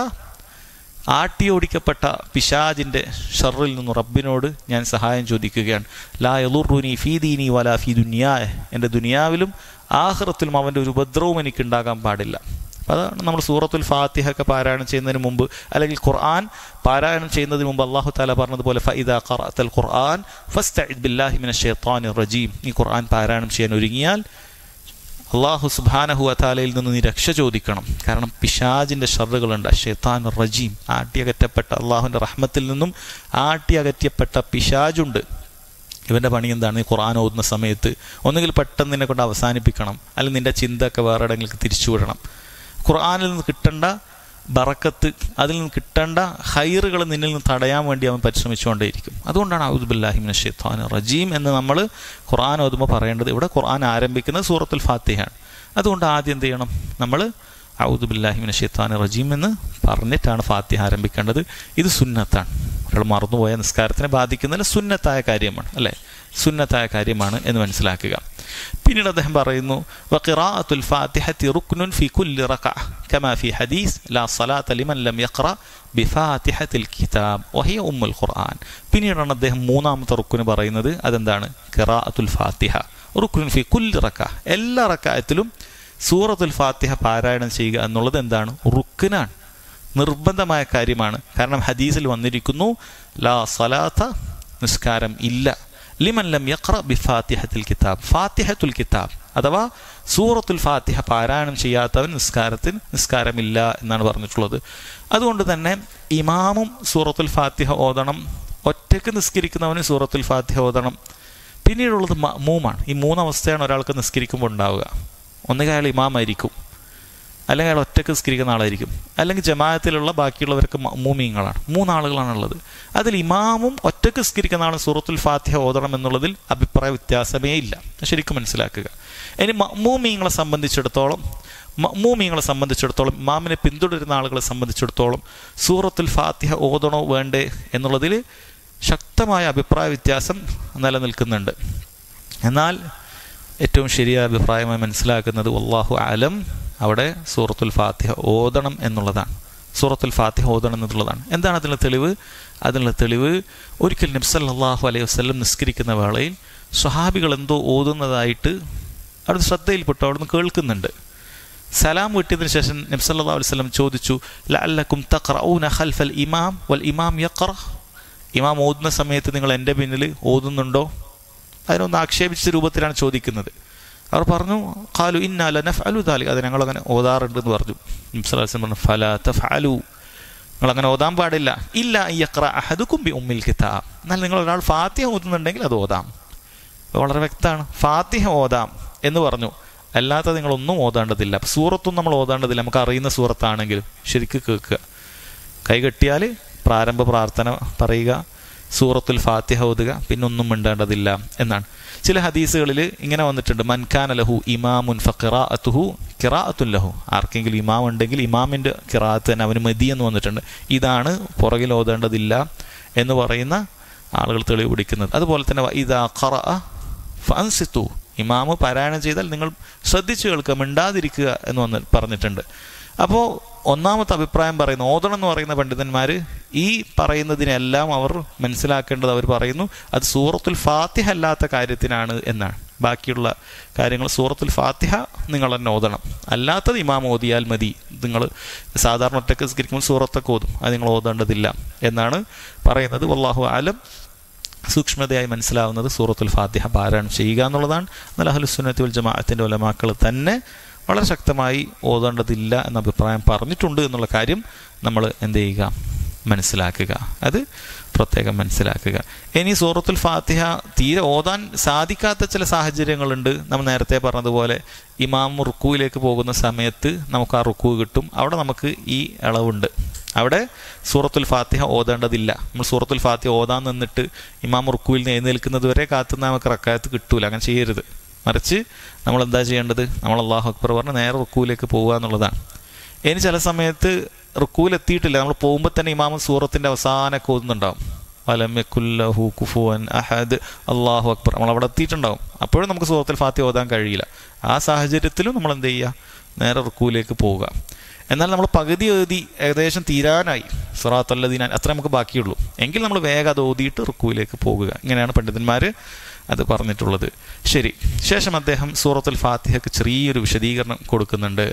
ആട്ടിയോടിക്കപ്പെട്ട പിശാജിൻ്റെ ഷർറിൽ നിന്നും റബ്ബിനോട് ഞാൻ സഹായം ചോദിക്കുകയാണ്. ലാ യളുറുനി ഫീ ദീനി വലാ ഫീ ദുനിയായ, എൻ്റെ ദുനിയാവിലും ആഖിറത്തിലും അവൻ്റെ ഒരു ഉപദ്രവവും എനിക്കുണ്ടാകാൻ പാടില്ല. അതാണ് നമ്മൾ സൂറത്തുൽ ഫാത്തിഹ ഒക്കെ പാരായണം ചെയ്യുന്നതിന് മുമ്പ്, അല്ലെങ്കിൽ ഖുർആൻ പാരായണം ചെയ്യുന്നതിന് മുമ്പ് അല്ലാഹു തആല പറഞ്ഞതുപോലെ ഫഇദാ ഖറഅതൽ ഖുർആൻ ഫസ്തഇദ് ബില്ലാഹി മിനശ് ശൈത്താനിർ റജീം. ഈ ഖുർആൻ പാരായണം ചെയ്യാൻ ഒരുങ്ങിയാൽ അള്ളാഹു സുബ്ഹാനഹു വ തആലയിൽ നിന്ന് നീ രക്ഷ ചോദിക്കണം. കാരണം പിശാജിൻ്റെ ഷർറുകളുണ്ട്. ശൈത്താനുർ റജീം, ആട്ടിയകറ്റപ്പെട്ട, അള്ളാഹുവിൻ്റെ റഹ്മത്തിൽ നിന്നും ആട്ടിയകറ്റപ്പെട്ട പിശാജുണ്ട്. ഇവൻ്റെ പണി എന്താണ്? നീ ഖുർആൻ ഓതുന്ന സമയത്ത് ഒന്നുകിൽ പെട്ടെന്ന് നിന്നെ കൊണ്ട് അവസാനിപ്പിക്കണം, അല്ലെങ്കിൽ നിൻ്റെ ചിന്ത ഒക്കെ വേറെ എവിടെയെങ്കിലും തിരിച്ചുവിടണം. ഖുർആനിൽ നിന്ന് കിട്ടേണ്ട ബറക്കത്ത്, അതിൽ നിന്ന് കിട്ടേണ്ട ഹൈറുകൾ നിന്നിൽ നിന്ന് തടയാൻ വേണ്ടി അവൻ പരിശ്രമിച്ചുകൊണ്ടേയിരിക്കും. അതുകൊണ്ടാണ് അഊദു ബില്ലാഹി മിനശ് ശൈത്വാനിർ റജീം എന്ന് നമ്മൾ ഖുർആൻ ഓതുമ്പോൾ പറയേണ്ടത്. ഇവിടെ ഖുർആൻ ആരംഭിക്കുന്നത് സൂറത്തുൽ ഫാത്തിഹയാണ്. അതുകൊണ്ട് ആദ്യം എന്ത് ചെയ്യണം? നമ്മൾ അഊദു ബില്ലാഹി മിനശ് ശൈത്വാനിർ റജീം എന്ന് പറഞ്ഞിട്ടാണ് ഫാത്തിഹ ആരംഭിക്കേണ്ടത്. ഇത് സുന്നത്താണ്. ഒരാൾ മറന്നുപോയ നിസ്കാരത്തിനെ ബാധിക്കുന്നതിൽ സുന്നത്തായ കാര്യമാണ്, അല്ലേ? സുന്നത്തായ കാര്യമാണ് എന്ന് മനസ്സിലാക്കുക. പിന്നീട് അദ്ദേഹം പറയുന്നു, വഖിറാഅത്തുൽ ഫാത്തിഹത്തി റുക്നുൻ ഫി കുല്ലി റകഅ കമാ ഫി ഹദീസ് ലാ സ്വലാത്ത ലിമൻ ലം യഖറ ബിഫാത്തിഹത്തിൽ കിതാബ് വഹിയ ഉമ്മുൽ ഖുർആൻ. പിന്നീടാണ് അദ്ദേഹം മൂന്നാമത്തെ റുക്ന് പറയുന്നത്. അതെന്താണ്? ഖിറാഅത്തുൽ ഫാത്തിഹ റുക്നുൻ ഫി കുല്ലി റകഅ, എല്ലാ റകഅത്തിലും സൂറത്തുൽ ഫാത്തിഹ പാരായണം ചെയ്യുക എന്നുള്ളത് എന്താണ്? റുക്നാണ്, നിർബന്ധമായ കാര്യമാണ്. കാരണം ഹദീസിൽ വന്നിരിക്കുന്നു, ലാ സ്വലാത്ത, നിസ്കാരം ഇല്ല, ലിമൻ ലം യഖറ ബിഫാത്തിഹത്തിൽ കിതാബ്, ഫാത്തിഹത്തുൽ കിതാബ് അഥവാ സൂറത്തുൽ ഫാത്തിഹ പാരായണം ചെയ്യാത്തവൻ നിസ്കാരത്തിന് നിസ്കാരമില്ല എന്നാണ് പറഞ്ഞിട്ടുള്ളത്. അതുകൊണ്ട് തന്നെ ഇമാമും സൂറത്തുൽ ഫാത്തിഹ ഓതണം, ഒറ്റയ്ക്ക് നിസ്കരിക്കുന്നവന് സൂറത്തുൽ ഫാത്തിഹ ഓതണം. പിന്നീടുള്ളത് മഅ്മൂമാണ്. ഈ മൂന്നവസ്ഥയാണ് ഒരാൾക്ക് നിസ്കരിക്കുമ്പോൾ ഉണ്ടാവുക. ഒന്നുകിൽ അയാൾ ഇമാമായിരിക്കും, അല്ലെങ്കിൽ അയാൾ ഒറ്റയ്ക്ക് നിസ്കരിക്കുന്ന ആളായിരിക്കും, അല്ലെങ്കിൽ ജമാഅത്തിലുള്ള ബാക്കിയുള്ളവർക്ക് മഅ്മൂമീങ്ങളാണ്. മൂന്നാളുകളാണുള്ളത്. അതിൽ ഇമാമും ഒറ്റയ്ക്ക് നിസ്കരിക്കുന്ന ആളും സൂറത്തുൽ ഫാത്തിഹ ഓതണം എന്നുള്ളതിൽ അഭിപ്രായ വ്യത്യാസമേ ഇല്ല. ശരിക്കും മനസ്സിലാക്കുക. ഇനി മഅ്മൂമീങ്ങളെ സംബന്ധിച്ചിടത്തോളം മഅ്മൂമീങ്ങളെ സംബന്ധിച്ചിടത്തോളം ഇമാമിനെ പിന്തുടരുന്ന ആളുകളെ സംബന്ധിച്ചിടത്തോളം സൂറത്തുൽ ഫാത്തിഹ ഓതണോ വേണ്ടേ എന്നുള്ളതിൽ ശക്തമായ അഭിപ്രായ വ്യത്യാസം നിലനിൽക്കുന്നുണ്ട്. എന്നാൽ ഏറ്റവും ശരിയായ അഭിപ്രായമായി മനസ്സിലാക്കുന്നത് വല്ലാഹു അലം, അവിടെ സൂറത്തുൽ ഫാത്തിഹ ഓതണം എന്നുള്ളതാണ്. സൂറത്തുൽ ഫാത്തിഹ ഓതണം എന്നുള്ളതാണ്. എന്താണ് അതിനുള്ള തെളിവ്? അതിനുള്ള തെളിവ് ഒരിക്കൽ നബി സല്ലല്ലാഹു അലൈഹി വസല്ലം നിസ്കരിക്കുന്ന വേളയിൽ സ്വഹാബികൾ എന്തോ ഓതുന്നതായിട്ട് അവിടെ ശ്രദ്ധയിൽപ്പെട്ടു, അവിടുന്ന് കേൾക്കുന്നുണ്ട്. സലാം വീട്ടിയതിന് ശേഷം നബി സല്ലല്ലാഹു അലൈഹി വസല്ലം ചോദിച്ചു, ലഅല്ലക്കും തഖറഊന ഖൽഫൽ ഇമാം വൽ ഇമാം യഖറ, ഇമാം ഓതുന്ന സമയത്ത് നിങ്ങൾ എൻ്റെ പിന്നിൽ ഓതുന്നുണ്ടോ? അതിനൊന്ന് ആക്ഷേപിച്ച രൂപത്തിലാണ് ചോദിക്കുന്നത്. അവർ പറഞ്ഞു, ഖാലു ഇന്നാ ലനഫ്അലു ദാലിക, അത് ഞങ്ങളങ്ങനെ ഓതാറുണ്ടെന്ന് പറഞ്ഞു. നബി സല്ലല്ലാഹു അലൈഹി വസല്ലം പറഞ്ഞു, ഫലാ തഫ്അലു, നിങ്ങളങ്ങനെ ഓതാൻ പാടില്ല, ഇല്ല യഖറ അഹദുക്കും ബി ഉമ്മിൽ കിതാബ്, എന്നാൽ നിങ്ങൾ ഒരാൾ ഫാത്തിഹ ഓതുന്നുണ്ടെങ്കിൽ അത് ഓതാം. വളരെ വ്യക്തമാണ്, ഫാത്തിഹ ഓതാം എന്ന് പറഞ്ഞു, അല്ലാത്ത നിങ്ങളൊന്നും ഓതാണ്ടതില്ല. സൂറത്തും നമ്മൾ ഓതാണ്ടതില്ല. നമുക്ക് അറിയുന്ന സൂറത്താണെങ്കിലും ശരിക്ക് കേൾക്കുക, കൈകെട്ടിയാൽ പ്രാരംഭ പ്രാർത്ഥന പറയുക, സൂറത്തുൽ ഫാത്തിഹ ഓതുക, പിന്നെ ഒന്നും മിണ്ടേണ്ടതില്ല എന്നാണ്. ചില ഹദീസുകളിൽ ഇങ്ങനെ വന്നിട്ടുണ്ട്, മൻകാന ലഹു ഇമാമുൻ ഫഖിറാഅത്തുഹു ഖിറാഅത്തുൻ ലഹു, ആർക്കെങ്കിലും ഇമാം ഉണ്ടെങ്കിൽ ഇമാമിൻ്റെ ഖിറാഅത്ത് തന്നെ അവന് മതി എന്ന് വന്നിട്ടുണ്ട്. ഇതാണ് പുറകിൽ ഓതേണ്ടതില്ല എന്ന് പറയുന്ന ആളുകൾ തെളിവ് പിടിക്കുന്നത്. അതുപോലെ തന്നെ ഇദാ ഖറഅ ഫഅൻസിതു, ഇമാമ് പാരായണം ചെയ്താൽ നിങ്ങൾ ശ്രദ്ധിച്ചു കേൾക്കുക, മിണ്ടാതിരിക്കുക എന്ന് വന്ന് പറഞ്ഞിട്ടുണ്ട്. അപ്പോൾ ഒന്നാമത്തെ അഭിപ്രായം പറയുന്നു, ഓതണം എന്ന് പറയുന്ന പണ്ഡിതന്മാർ ഈ പറയുന്നതിനെല്ലാം അവർ മനസ്സിലാക്കേണ്ടത്, അവർ പറയുന്നു അത് സൂറത്തുൽ ഫാത്തിഹ അല്ലാത്ത കാര്യത്തിനാണ് എന്നാണ്. ബാക്കിയുള്ള കാര്യങ്ങൾ സൂറത്തുൽ ഫാത്തിഹ നിങ്ങൾ തന്നെ ഓതണം, അല്ലാത്തത് ഇമാം ഓതിയാൽ മതി. നിങ്ങൾ സാധാരണ ഒറ്റയ്ക്ക് നിസ്കരിക്കുമ്പോൾ സൂറത്തൊക്കെ ഓതും, അത് നിങ്ങൾ ഓതേണ്ടതില്ല എന്നാണ് പറയുന്നത്. വല്ലാഹു അലം. സൂക്ഷ്മതയായി മനസ്സിലാവുന്നത് സൂറത്തുൽ ഫാത്തിഹ പാരായണം ചെയ്യുക എന്നുള്ളതാണ്. എന്നാൽ അഹ്ലുസ് സുന്നത്തി വൽ ജമാഅത്തിൻ്റെ ഉലമാക്കൾ തന്നെ വളരെ ശക്തമായി ഓതേണ്ടതില്ല എന്ന അഭിപ്രായം പറഞ്ഞിട്ടുണ്ട് എന്നുള്ള കാര്യം നമ്മൾ എന്ത് ചെയ്യുക? മനസ്സിലാക്കുക. അത് പ്രത്യേകം മനസ്സിലാക്കുക. ഇനി സൂറത്തുൽ ഫാത്തിഹ തീരെ ഓതാൻ സാധിക്കാത്ത ചില സാഹചര്യങ്ങളുണ്ട്. നമ്മൾ നേരത്തെ പറഞ്ഞതുപോലെ ഇമാം റുക്കൂയിലേക്ക് പോകുന്ന സമയത്ത് നമുക്ക് ആ റുക്കൂ കിട്ടും. അവിടെ നമുക്ക് ഈ ഇളവുണ്ട്. അവിടെ സൂറത്തുൽ ഫാത്തിഹ ഓതേണ്ടതില്ല. നമ്മൾ സൂറത്തുൽ ഫാത്തിഹ ഓതാൻ നിന്നിട്ട് ഇമാം റുക്കൂയിൽ നിന്ന് എഴുന്നേൽക്കുന്നത് വരെ കാത്തുനിന്ന് നമുക്ക് റക്കായത്ത് കിട്ടൂല. അങ്ങനെ ചെയ്യരുത്. മറിച്ച് നമ്മൾ എന്താ ചെയ്യേണ്ടത്? നമ്മൾ അല്ലാഹു അക്ബർ പറഞ്ഞ് നേരെ റുക്കൂയിലേക്ക് പോകുക എന്നുള്ളതാണ്. ഇനി ചില സമയത്ത് റുക്കൂലെത്തിയിട്ടില്ല, നമ്മൾ പോകുമ്പോൾ തന്നെ ഇമാം സൂറത്തിൻ്റെ അവസാനമൊക്കെ ഓതുന്നുണ്ടാവും, വലം യകുല്ലഹു കുഫുവൻ അഹദ്, അല്ലാഹു അക്ബർ, നമ്മൾ അവിടെ എത്തിയിട്ടുണ്ടാവും. അപ്പോഴും നമുക്ക് സൂറത്തുൽ ഫാത്തിഹ ഓതാൻ കഴിയില്ല. ആ സാഹചര്യത്തിലും നമ്മൾ എന്ത് ചെയ്യുക? നേരെ റുക്കൂയിലേക്ക് പോവുക. എന്നാൽ നമ്മൾ പകുതി എഴുതി ഏകദേശം തീരാനായി, സിറാത്തല്ലദീന അത്ര നമുക്ക് ബാക്കിയുള്ളൂ എങ്കിൽ നമ്മൾ വേഗം അത് ഓതിയിട്ട് റുക്കൂയിലേക്ക് പോകുക. ഇങ്ങനെയാണ് പണ്ഡിതന്മാർ അത് പറഞ്ഞിട്ടുള്ളത്. ശരി, ശേഷം അദ്ദേഹം സൂറത്തുൽ ഫാത്തിഹയ്ക്ക് ചെറിയൊരു വിശദീകരണം കൊടുക്കുന്നുണ്ട്.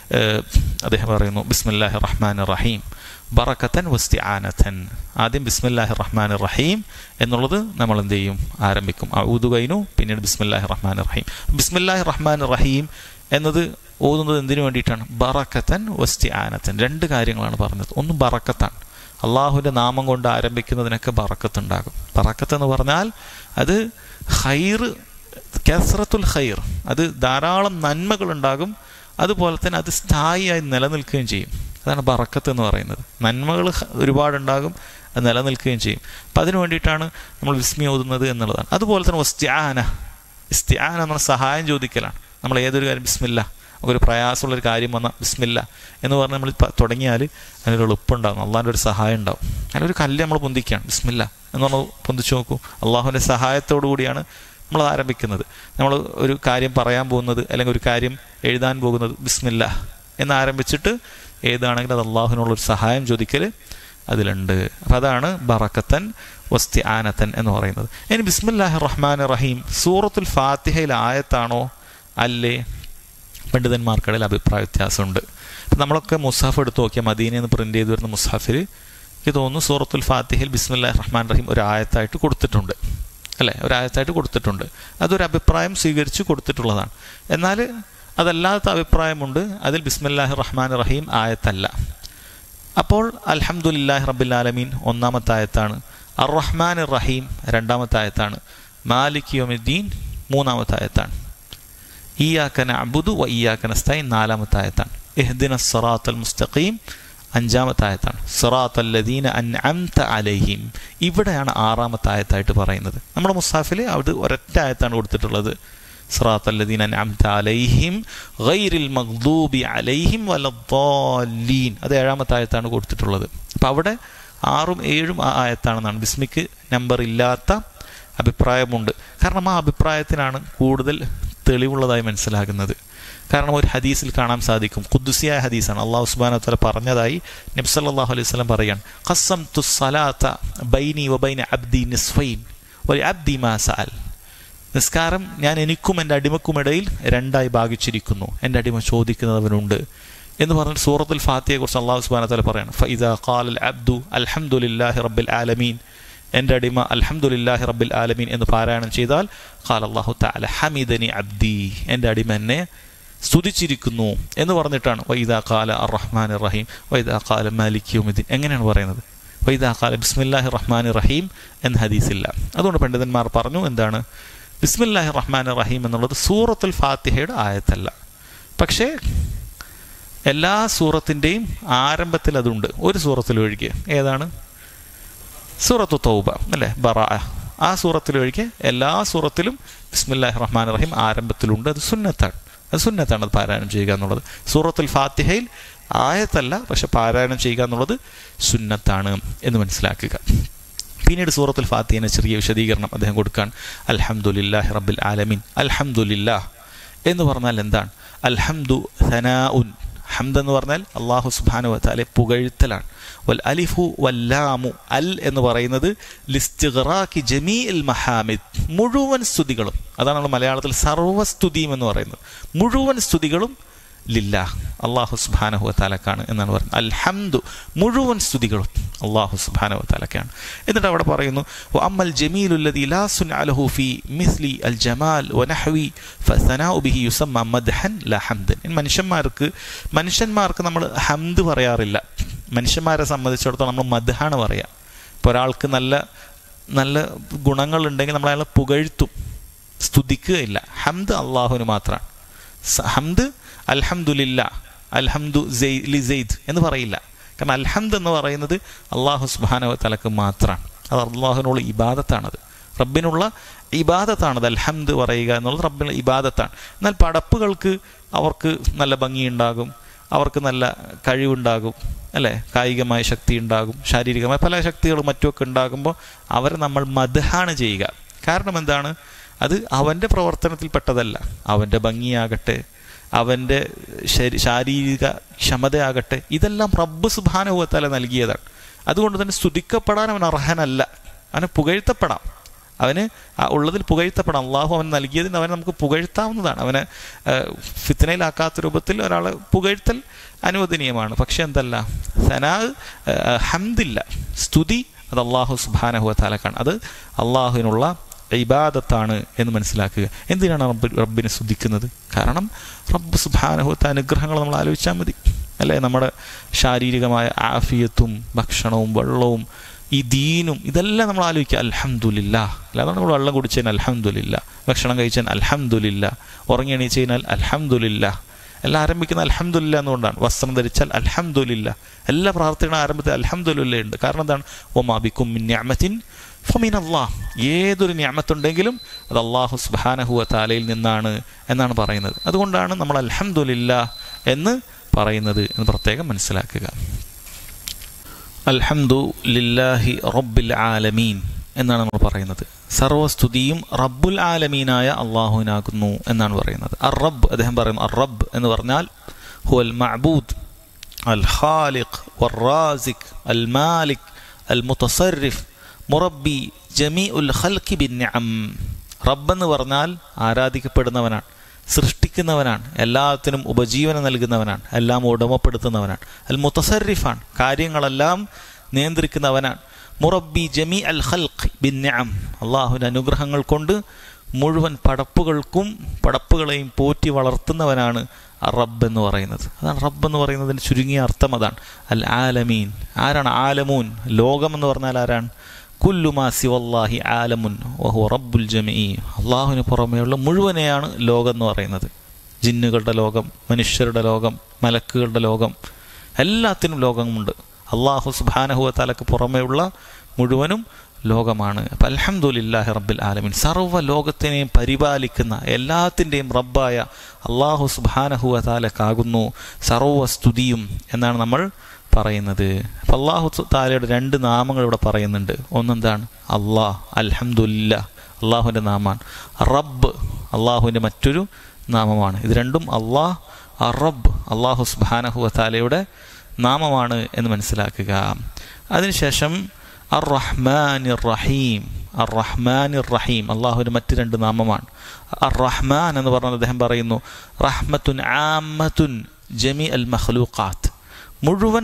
അദ്ദേഹം പറയുന്നു, ബിസ്മില്ലാഹി റഹ്മാനിർ റഹീം ബറകതൻ വസ്തിആനതൻ. ആദ്യം ബിസ്മില്ലാഹി റഹ്മാനിർ റഹീം എന്നുള്ളത് നമ്മൾ എന്ത് ചെയ്യും? ആരംഭിക്കും. ഔദു കഴിഞ്ഞു, പിന്നീട് ബിസ്മില്ലാഹി റഹ്മാനിർ റഹീം. ബിസ്മില്ലാഹി റഹ്മാനിർ റഹീം എന്നത് ഓതുന്നത് എന്തിനു വേണ്ടിയിട്ടാണ്? ബറകതൻ വസ്തിആനതൻ. രണ്ട് കാര്യങ്ങളാണ് പറഞ്ഞത്. ഒന്ന് ബറക്കത്താണ്, അള്ളാഹുവിൻ്റെ നാമം കൊണ്ട് ആരംഭിക്കുന്നതിനൊക്കെ ബറക്കത്തുണ്ടാകും. ബറക്കത്ത് എന്ന് പറഞ്ഞാൽ അത് ഖൈർ, കസ്റത്തുൽ ഖൈർ, അത് ധാരാളം നന്മകളുണ്ടാകും. അതുപോലെ തന്നെ അത് സ്ഥായിയായി നിലനിൽക്കുകയും ചെയ്യും. അതാണ് ബറക്കത്ത് എന്ന് പറയുന്നത്. നന്മകൾ ഒരുപാടുണ്ടാകും, അത് നിലനിൽക്കുകയും ചെയ്യും. അപ്പം അതിനു വേണ്ടിയിട്ടാണ് നമ്മൾ ബിസ്മി ഓതുന്നത് എന്നുള്ളതാണ്. അതുപോലെ തന്നെ ഇസ്തിആന, ഇസ്തിആന എന്ന് പറഞ്ഞാൽ സഹായം ചോദിക്കലാണ്. നമ്മൾ ഏതൊരു കാര്യം ബിസ്മില്ല, ഒരു പ്രയാസമുള്ളൊരു കാര്യം വന്നാൽ ബിസ്മില്ല എന്ന് പറഞ്ഞ് നമ്മൾ തുടങ്ങിയാൽ അതിനൊരു എളുപ്പമുണ്ടാകും, അള്ളാഹിൻ്റെ ഒരു സഹായം ഉണ്ടാവും. അതിലൊരു കല്ല് നമ്മൾ പൊന്തിക്കുകയാണ്, ബിസ്മില്ല എന്ന് പറഞ്ഞാൽ പൊന്തിച്ച് നോക്കൂ, അള്ളാഹുവിൻ്റെ സഹായത്തോടു കൂടിയാണ് നമ്മൾ ആരംഭിക്കുന്നത്. നമ്മൾ ഒരു കാര്യം പറയാൻ പോകുന്നത് അല്ലെങ്കിൽ ഒരു കാര്യം എഴുതാൻ പോകുന്നത് ബിസ്മില്ല എന്ന് ആരംഭിച്ചിട്ട് ഏതാണെങ്കിലും അത് അള്ളാഹുവിനുള്ളൊരു സഹായം ചോദിക്കൽ അതിലുണ്ട്. അപ്പം അതാണ് ബറക്കത്തൻ വസ്തിആനത്തൻ എന്ന് പറയുന്നത്. ഇനി ബിസ്മില്ലാഹിർ റഹ്മാനിർ റഹീം സൂറത്തുൽ ഫാത്തിഹയിലെ ആയത്താണോ അല്ലേ? പണ്ഡിതന്മാർക്കിടയിൽ അഭിപ്രായ വ്യത്യാസമുണ്ട്. ഇപ്പം നമ്മളൊക്കെ മുസ്ഹഫ് എടുത്ത് നോക്കിയാൽ മദീനയിൽ നിന്ന് പ്രിൻ്റ് ചെയ്ത് വരുന്ന മുസ്ഹഫിൽ എനിക്ക് തോന്നുന്നു സൂറത്തുൽ ഫാത്തിഹയിൽ ബിസ്മില്ലാഹിർ റഹ്മാൻ റഹീം ഒരു ആയത്തായിട്ട് കൊടുത്തിട്ടുണ്ട്, അല്ലേ? ഒരു ആയത്തായിട്ട് കൊടുത്തിട്ടുണ്ട്. അതൊരു അഭിപ്രായം സ്വീകരിച്ച് കൊടുത്തിട്ടുള്ളതാണ്. എന്നാൽ അതല്ലാത്ത അഭിപ്രായമുണ്ട്, അതിൽ ബിസ്മില്ലാഹിർ റഹ്മാൻ റഹീം ആയത്തല്ല. അപ്പോൾ അൽഹംദുലില്ലാഹി റബ്ബിൽ ആലമീൻ ഒന്നാമത്തെ ആയത്താണ്, അർ റഹ്മാൻ റഹീം രണ്ടാമത്തെ ആയത്താണ്, മാലിക് യൗമിദ്ദീൻ മൂന്നാമത്തെ ആയത്താണ്, ഇയ്യാക നഅ്ബുദു വ ഇയ്യാക നസ്തഈൻ നാലാമത്തെ ആയത്താണ്, ഇഹ്ദിനസ് സിറാത്തൽ മുസ്തഖീം അഞ്ചാമത്തെ ആയത്താണ്, സിറാത്തൽ ലദീന അൻഅംത അലൈഹിം ഇവിടെയാണ് ആറാമത്തെ ആയത്തായിട്ട് പറയുന്നത്. നമ്മുടെ മുസ്ഹഫിൽ അവിടെ ഒരൊറ്റ ആയത്താണ് കൊടുത്തിട്ടുള്ളത്, സിറാത്തൽ ലദീന അൻഅംത അലൈഹിം ഗൈറിൽ മഗ്ദൂബി അലൈഹിം വലദ്ദാലീൻ അത് ഏഴാമത്തെ ആയത്താണ് കൊടുത്തിട്ടുള്ളത്. അപ്പം അവിടെ ആറും ഏഴും ആ ആയത്താണെന്നാണ്. ബിസ്മിക്ക് നമ്പർ ഇല്ലാത്ത അഭിപ്രായമുണ്ട്. കാരണം ആ അഭിപ്രായത്തിനാണ് കൂടുതൽ തെളിവുള്ളതായി മനസ്സിലാകുന്നത്. കാരണം ഒരു ഹദീസിൽ കാണാൻ സാധിക്കും, ഖുദ്സിയായ ഹദീസാണ്, അള്ളാഹു സുബ്ഹാനഹു വ തആല പറഞ്ഞതായി നബി സല്ലല്ലാഹു അലൈഹി വസല്ലം പറയാണ്, ഖസ്സംതു സ്വലാത്ത ബൈനി വബൈന അബ്ദി നിസ്ഫൈൻ വലിഅബ്ദി മാ സഅൽ നിസ്കാരം ഞാൻ എനിക്കും എൻ്റെ അടിമക്കുമിടയിൽ രണ്ടായി ഭാഗിച്ചിരിക്കുന്നു, എൻ്റെ അടിമ ചോദിക്കുന്നവനുണ്ട് എന്ന് പറഞ്ഞിട്ട് സൂറത്തുൽ ഫാത്തിഹയെ കുറിച്ച് അള്ളാഹു സുബ്ഹാനഹു വ തആല പറയാണ്, ഫഇദാ ഖാലൽ അബ്ദു അൽഹംദുലില്ലാഹി റബ്ബിൽ ആലമീൻ എൻ്റെ അടിമ അൽഹംദുലില്ലാഹി റബ്ബിൽ ആലമീൻ എന്ന് പാരായണം ചെയ്താൽ ഖാല അല്ലാഹു തആല ഹമിദനി അബ്ദി എൻ്റെ അടിമ എന്നെ സ്തുതിച്ചിരിക്കുന്നു എന്ന് പറഞ്ഞിട്ടാണ് വഇദാ ഖാല അർ റഹ്മാനിർ റഹീം വഇദാ ഖാല മാലിക് യൗമിദ്ദീൻ എങ്ങനെയാണ് പറയുന്നത്? വഇദാ ഖാല ബിസ്മില്ലാഹിർ റഹ്മാനിർ റഹീം എന്ന ഹദീസില്ല. അതുകൊണ്ട് പണ്ഡിതന്മാർ പറഞ്ഞു എന്താണ്, ബിസ്മില്ലാഹിർ റഹ്മാനിർ റഹീം എന്നുള്ളത് സൂറത്തുൽ ഫാത്തിഹയുടെ ആയത്തല്ല. പക്ഷേ എല്ലാ സൂറത്തിൻ്റെയും ആരംഭത്തിൽ അതുണ്ട്, ഒരു സൂറത്തിലൊഴികെ. ഏതാണ്? സൂറത്തു തൗബ അല്ലേ, ബറാഅ. ആ സൂറത്തിലൊഴികെ എല്ലാ സൂറത്തിലും ബിസ്മില്ലാഹിർ റഹ്മാനിർ റഹീം ആരംഭത്തിലുണ്ട്. അത് സുന്നത്താണ്, അത് സുന്നത്താണ് അത് പാരായണം ചെയ്യുക എന്നുള്ളത്. സൂറത്തുൽ ഫാത്തിഹയിൽ ആയത്തല്ല, പക്ഷെ പാരായണം ചെയ്യുക എന്നുള്ളത് സുന്നത്താണ് എന്ന് മനസ്സിലാക്കുക. പിന്നീട് സൂറത്തുൽ ഫാത്തിഹയുടെ ചെറിയ വിശദീകരണം അദ്ദേഹം കൊടുക്കാൻ, അൽഹംദുലില്ലാഹി റബ്ബിൽ ആലമീൻ. അൽഹംദുലില്ലാഹ് എന്ന് പറഞ്ഞാൽ എന്താണ്? അൽഹംദു സനാഉൻ, ഹംദ് എന്ന് പറഞ്ഞാൽ അല്ലാഹു സുബ്ഹാനഹു വ തആല പുകഴ്ത്തലാണ്. വൽ അലിഫു വല്ലാമു, അൽ എന്ന് പറയുന്നത് ലിസ്തിഗ്റാഖി ജമീഇൽ മഹാമിദ്, മുഴുവൻ സ്തുതികളും. അതാണ് നമ്മൾ മലയാളത്തിൽ സർവ്വസ്തുതിയും എന്ന് പറയുന്നത്. മുഴുവൻ സ്തുതികളും ലില്ലാഹ്, അല്ലാഹു സുബ്ഹാനഹു വ തആലക്കാണ് എന്നാണ് പറയുന്നത്. അൽഹംദു, മുഴുവൻ സ്തുതികളും അല്ലാഹു സുബ്ഹാനഹു വ തആലക്കാണ്. എന്നിട്ട് അവിടെ പറയുന്നു, വഅമ്മൽ ജമീലുല്ലദീ ലാ സുൻഅ ലഹു ഫീ മിസ്ലി അൽ ജമാൽ വനഹ്വി ഫസനാഉ ബിഹി യുസമ്മ മദ്ഹൻ ലാ ഹംദൻ. മനുഷ്യന്മാർക്ക് മനുഷ്യന്മാർക്ക് നമ്മൾ ഹംദ് പറയാറില്ല. മനുഷ്യന്മാരെ സംബന്ധിച്ചിടത്തോളം നമ്മൾ മദ്ഹാണ് പറയുക. ഇപ്പോൾ ഒരാൾക്ക് നല്ല നല്ല ഗുണങ്ങളുണ്ടെങ്കിൽ നമ്മൾ അയാളെ പുകഴ്ത്തും, സ്തുതിക്കുകയില്ല. ഹംദ് അള്ളാഹുവിന് മാത്രമാണ്. ഹംദ് അൽഹംദുലില്ലാ, അൽഹംദു ലി സെയ്ദ് എന്ന് പറയില്ല. കാരണം അൽഹംദ് എന്ന് പറയുന്നത് അള്ളാഹു സുബ്ഹാനഹു വ തആലക്ക് മാത്രമാണ്. അത് അള്ളാഹുവിനുള്ള ഇബാദത്താണത്, റബ്ബിനുള്ള ഇബാദത്താണത്. അൽഹംദ് പറയുക എന്നുള്ളത് റബ്ബിനുള്ള ഇബാദത്താണ്. എന്നാൽ പടപ്പുകൾക്ക് അവർക്ക് നല്ല ഭംഗിയുണ്ടാകും, അവർക്ക് നല്ല കഴിവുണ്ടാകും, അല്ലേ? കായികമായ ശക്തി ഉണ്ടാകും, ശാരീരികമായ പല ശക്തികളും മറ്റുമൊക്കെ ഉണ്ടാകുമ്പോൾ അവരെ നമ്മൾ മദ്ഹാണ് ചെയ്യുക. കാരണം എന്താണ്? അത് അവൻ്റെ പ്രവർത്തനത്തിൽപ്പെട്ടതല്ല. അവൻ്റെ ഭംഗിയാകട്ടെ, അവൻ്റെ ശാരീരിക ക്ഷമതയാകട്ടെ, ഇതെല്ലാം റബ്ബ് സുബ്ഹാനഹു വ തആല നൽകിയതാണ്. അതുകൊണ്ട് തന്നെ സ്തുതിക്കപ്പെടാൻ അവൻ അർഹനല്ല. അവന് പുകഴ്ത്തപ്പെടാം, അവന് ഉള്ളതിൽ പുകഴ്ത്തപ്പെടാം. അള്ളാഹു അവൻ നൽകിയതിന് അവനെ നമുക്ക് പുകഴ്ത്താവുന്നതാണ്. അവനെ ഫിത്നയിലാക്കാത്ത രൂപത്തിൽ ഒരാളെ പുകഴ്ത്തൽ അനുവദനീയമാണ്. പക്ഷെ എന്തല്ല, സനാ ഹംദില്ല, സ്തുതി അത് അള്ളാഹു സുബ്ഹാനഹു വ തആലക്കാണ്. അത് അള്ളാഹുവിനുള്ള ഇബാദത്താണ് എന്ന് മനസ്സിലാക്കുക. എന്തിനാണ് റബ്ബ് റബ്ബിനെ സ്തുതിക്കുന്നത്? കാരണം റബ്ബ് സുബ്ഹാനഹു വ തആല അനുഗ്രഹങ്ങൾ നമ്മൾ ആലോചിച്ചാൽ മതി, അല്ലേ? നമ്മുടെ ശാരീരികമായ ആഫിയത്തും ഭക്ഷണവും വെള്ളവും ഈ ദീനും ഇതെല്ലാം നമ്മൾ ആലോചിക്കുക, അൽഹംദുലില്ലാഹ്. അല്ലാതെ നമ്മൾ വെള്ളം കുടിച്ചതിന് അൽഹംദുലില്ലാഹ്, ഭക്ഷണം കഴിച്ചതിന് അൽഹംദുലില്ലാഹ്, ഉറങ്ങി എണീച്ച് കഴിഞ്ഞാൽ അൽഹംദുലില്ലാഹ്, എല്ലാം ആരംഭിക്കുന്ന അൽഹംദുലില്ലാ എന്നുകൊണ്ടാണ്. വസ്ത്രം ധരിച്ചാൽ അൽഹംദുലില്ലാ, എല്ലാ പ്രാർത്ഥനകളും ആരംഭത്തിൽ അൽഹംദുലില്ലാ ഉണ്ട്. കാരണം എന്താണ്? വമാ ബികും മിൻ നിഅമത്തിൻ ഫമിനല്ലാഹ്, ഏതൊരു നിഅമത്തുണ്ടെങ്കിലും അത് അല്ലാഹു സുബ്ഹാനഹു വ തആലയിൽ നിന്നാണ് എന്നാണ് പറയുന്നത്. അതുകൊണ്ടാണ് നമ്മൾ അൽഹംദുലില്ലാ എന്ന് പറയുന്നത് എന്ന് പ്രത്യേകം മനസ്സിലാക്കുക. അൽഹംദു ലില്ലാഹി റബ്ബിൽ ആലമീൻ എന്നാണ് നമ്മൾ പറയുന്നത്. സർവസ്തുതിയും റബ്ബുൽ ആലമീനായ അള്ളാഹുവിനാകുന്നു എന്നാണ് പറയുന്നത്. അർ റബ്ബ്, അദ്ദേഹം പറയുന്നു അർ റബ്ബ് എന്ന് പറഞ്ഞാൽ ഹുവൽ മഅബൂദ് അൽ ഖാലിഖ് വർ റാസിഖ് അൽ മാലിക് അൽ മുതസർരിഫ് മുറബ്ബി ജമീഉൽ ഖൽഖി ബിന്നിഅം. റബ്ബ് എന്ന് പറഞ്ഞാൽ ആരാധിക്കപ്പെടുന്നവനാണ്, സൃഷ്ടിക്കുന്നവനാണ്, എല്ലാത്തിനും ഉപജീവനം നൽകുന്നവനാണ്, എല്ലാം ഉടമപ്പെടുത്തുന്നവനാണ്. അൽ മുതസർരിഫാണ്, കാര്യങ്ങളെല്ലാം നിയന്ത്രിക്കുന്നവനാണ്. മുറബ്ബി ജമീ അൽ ഖൽഖ് ബിന്നിഅം, അള്ളാഹുവിൻ്റെ അനുഗ്രഹങ്ങൾ കൊണ്ട് മുഴുവൻ പടപ്പുകൾക്കും പടപ്പുകളെയും പോറ്റി വളർത്തുന്നവനാണ് റബ്ബ് എന്ന് പറയുന്നത്. അതാണ് റബ്ബ് എന്ന് പറയുന്നതിന് ചുരുങ്ങിയ അർത്ഥം അതാണ്. അൽ ആലമീൻ. ആരാണ് ആലമൂൻ? ലോകം എന്ന് പറഞ്ഞാൽ ആരാണ്? കുല്ലു മാ സിവല്ലാഹി ആലമുൻ വഹുവ റബ്ബുൽ ജമീ. അള്ളാഹുവിന് പുറമെയുള്ള മുഴുവനെയാണ് ലോകം എന്ന് പറയുന്നത്. ജിന്നുകളുടെ ലോകം, മനുഷ്യരുടെ ലോകം, മലക്കുകളുടെ ലോകം, എല്ലാത്തിനും ലോകമുണ്ട്. അള്ളാഹു സുബ്ഹാനഹു വ തആലക്ക് പുറമെയുള്ള മുഴുവനും ലോകമാണ്. അപ്പം അൽഹംദുലില്ലാഹി റബ്ബിൽ ആലമീൻ, സർവ്വ ലോകത്തിനെയും പരിപാലിക്കുന്ന എല്ലാത്തിൻ്റെയും റബ്ബായ അള്ളാഹു സുബ്ഹാനഹു വ തആലക്കാകുന്നു സർവ്വസ്തുതിയും എന്നാണ് നമ്മൾ പറയുന്നത്. അപ്പം അള്ളാഹു തആലയുടെ രണ്ട് നാമങ്ങൾ ഇവിടെ പറയുന്നുണ്ട്. ഒന്നെന്താണ്? അള്ളാഹ്, അൽഹംദുലില്ലാ അള്ളാഹുവിൻ്റെ നാമമാണ്. റബ്ബ് അള്ളാഹുവിൻ്റെ മറ്റൊരു നാമമാണ്. ഇത് രണ്ടും അള്ളാഹ് റബ്ബ് അള്ളാഹു സുബ്ഹാനഹു വ തആലയുടെ നാമമാണ് എന്ന് മനസ്സിലാക്കുക. അതിനുശേഷം അർ റഹ്മാനിർ റഹീം. അർ റഹ്മാനിർ റഹീം അള്ളാഹുവിൻ്റെ മറ്റ് രണ്ട് നാമമാണ്. അർ റഹ്മാൻ എന്ന് പറഞ്ഞാൽ അദ്ദേഹം പറയുന്നു റഹ്മത്തുൻ ആമ്മത്തുൻ ജമീ അൽ മഖ്ലൂഖാത്ത്, മുഴുവൻ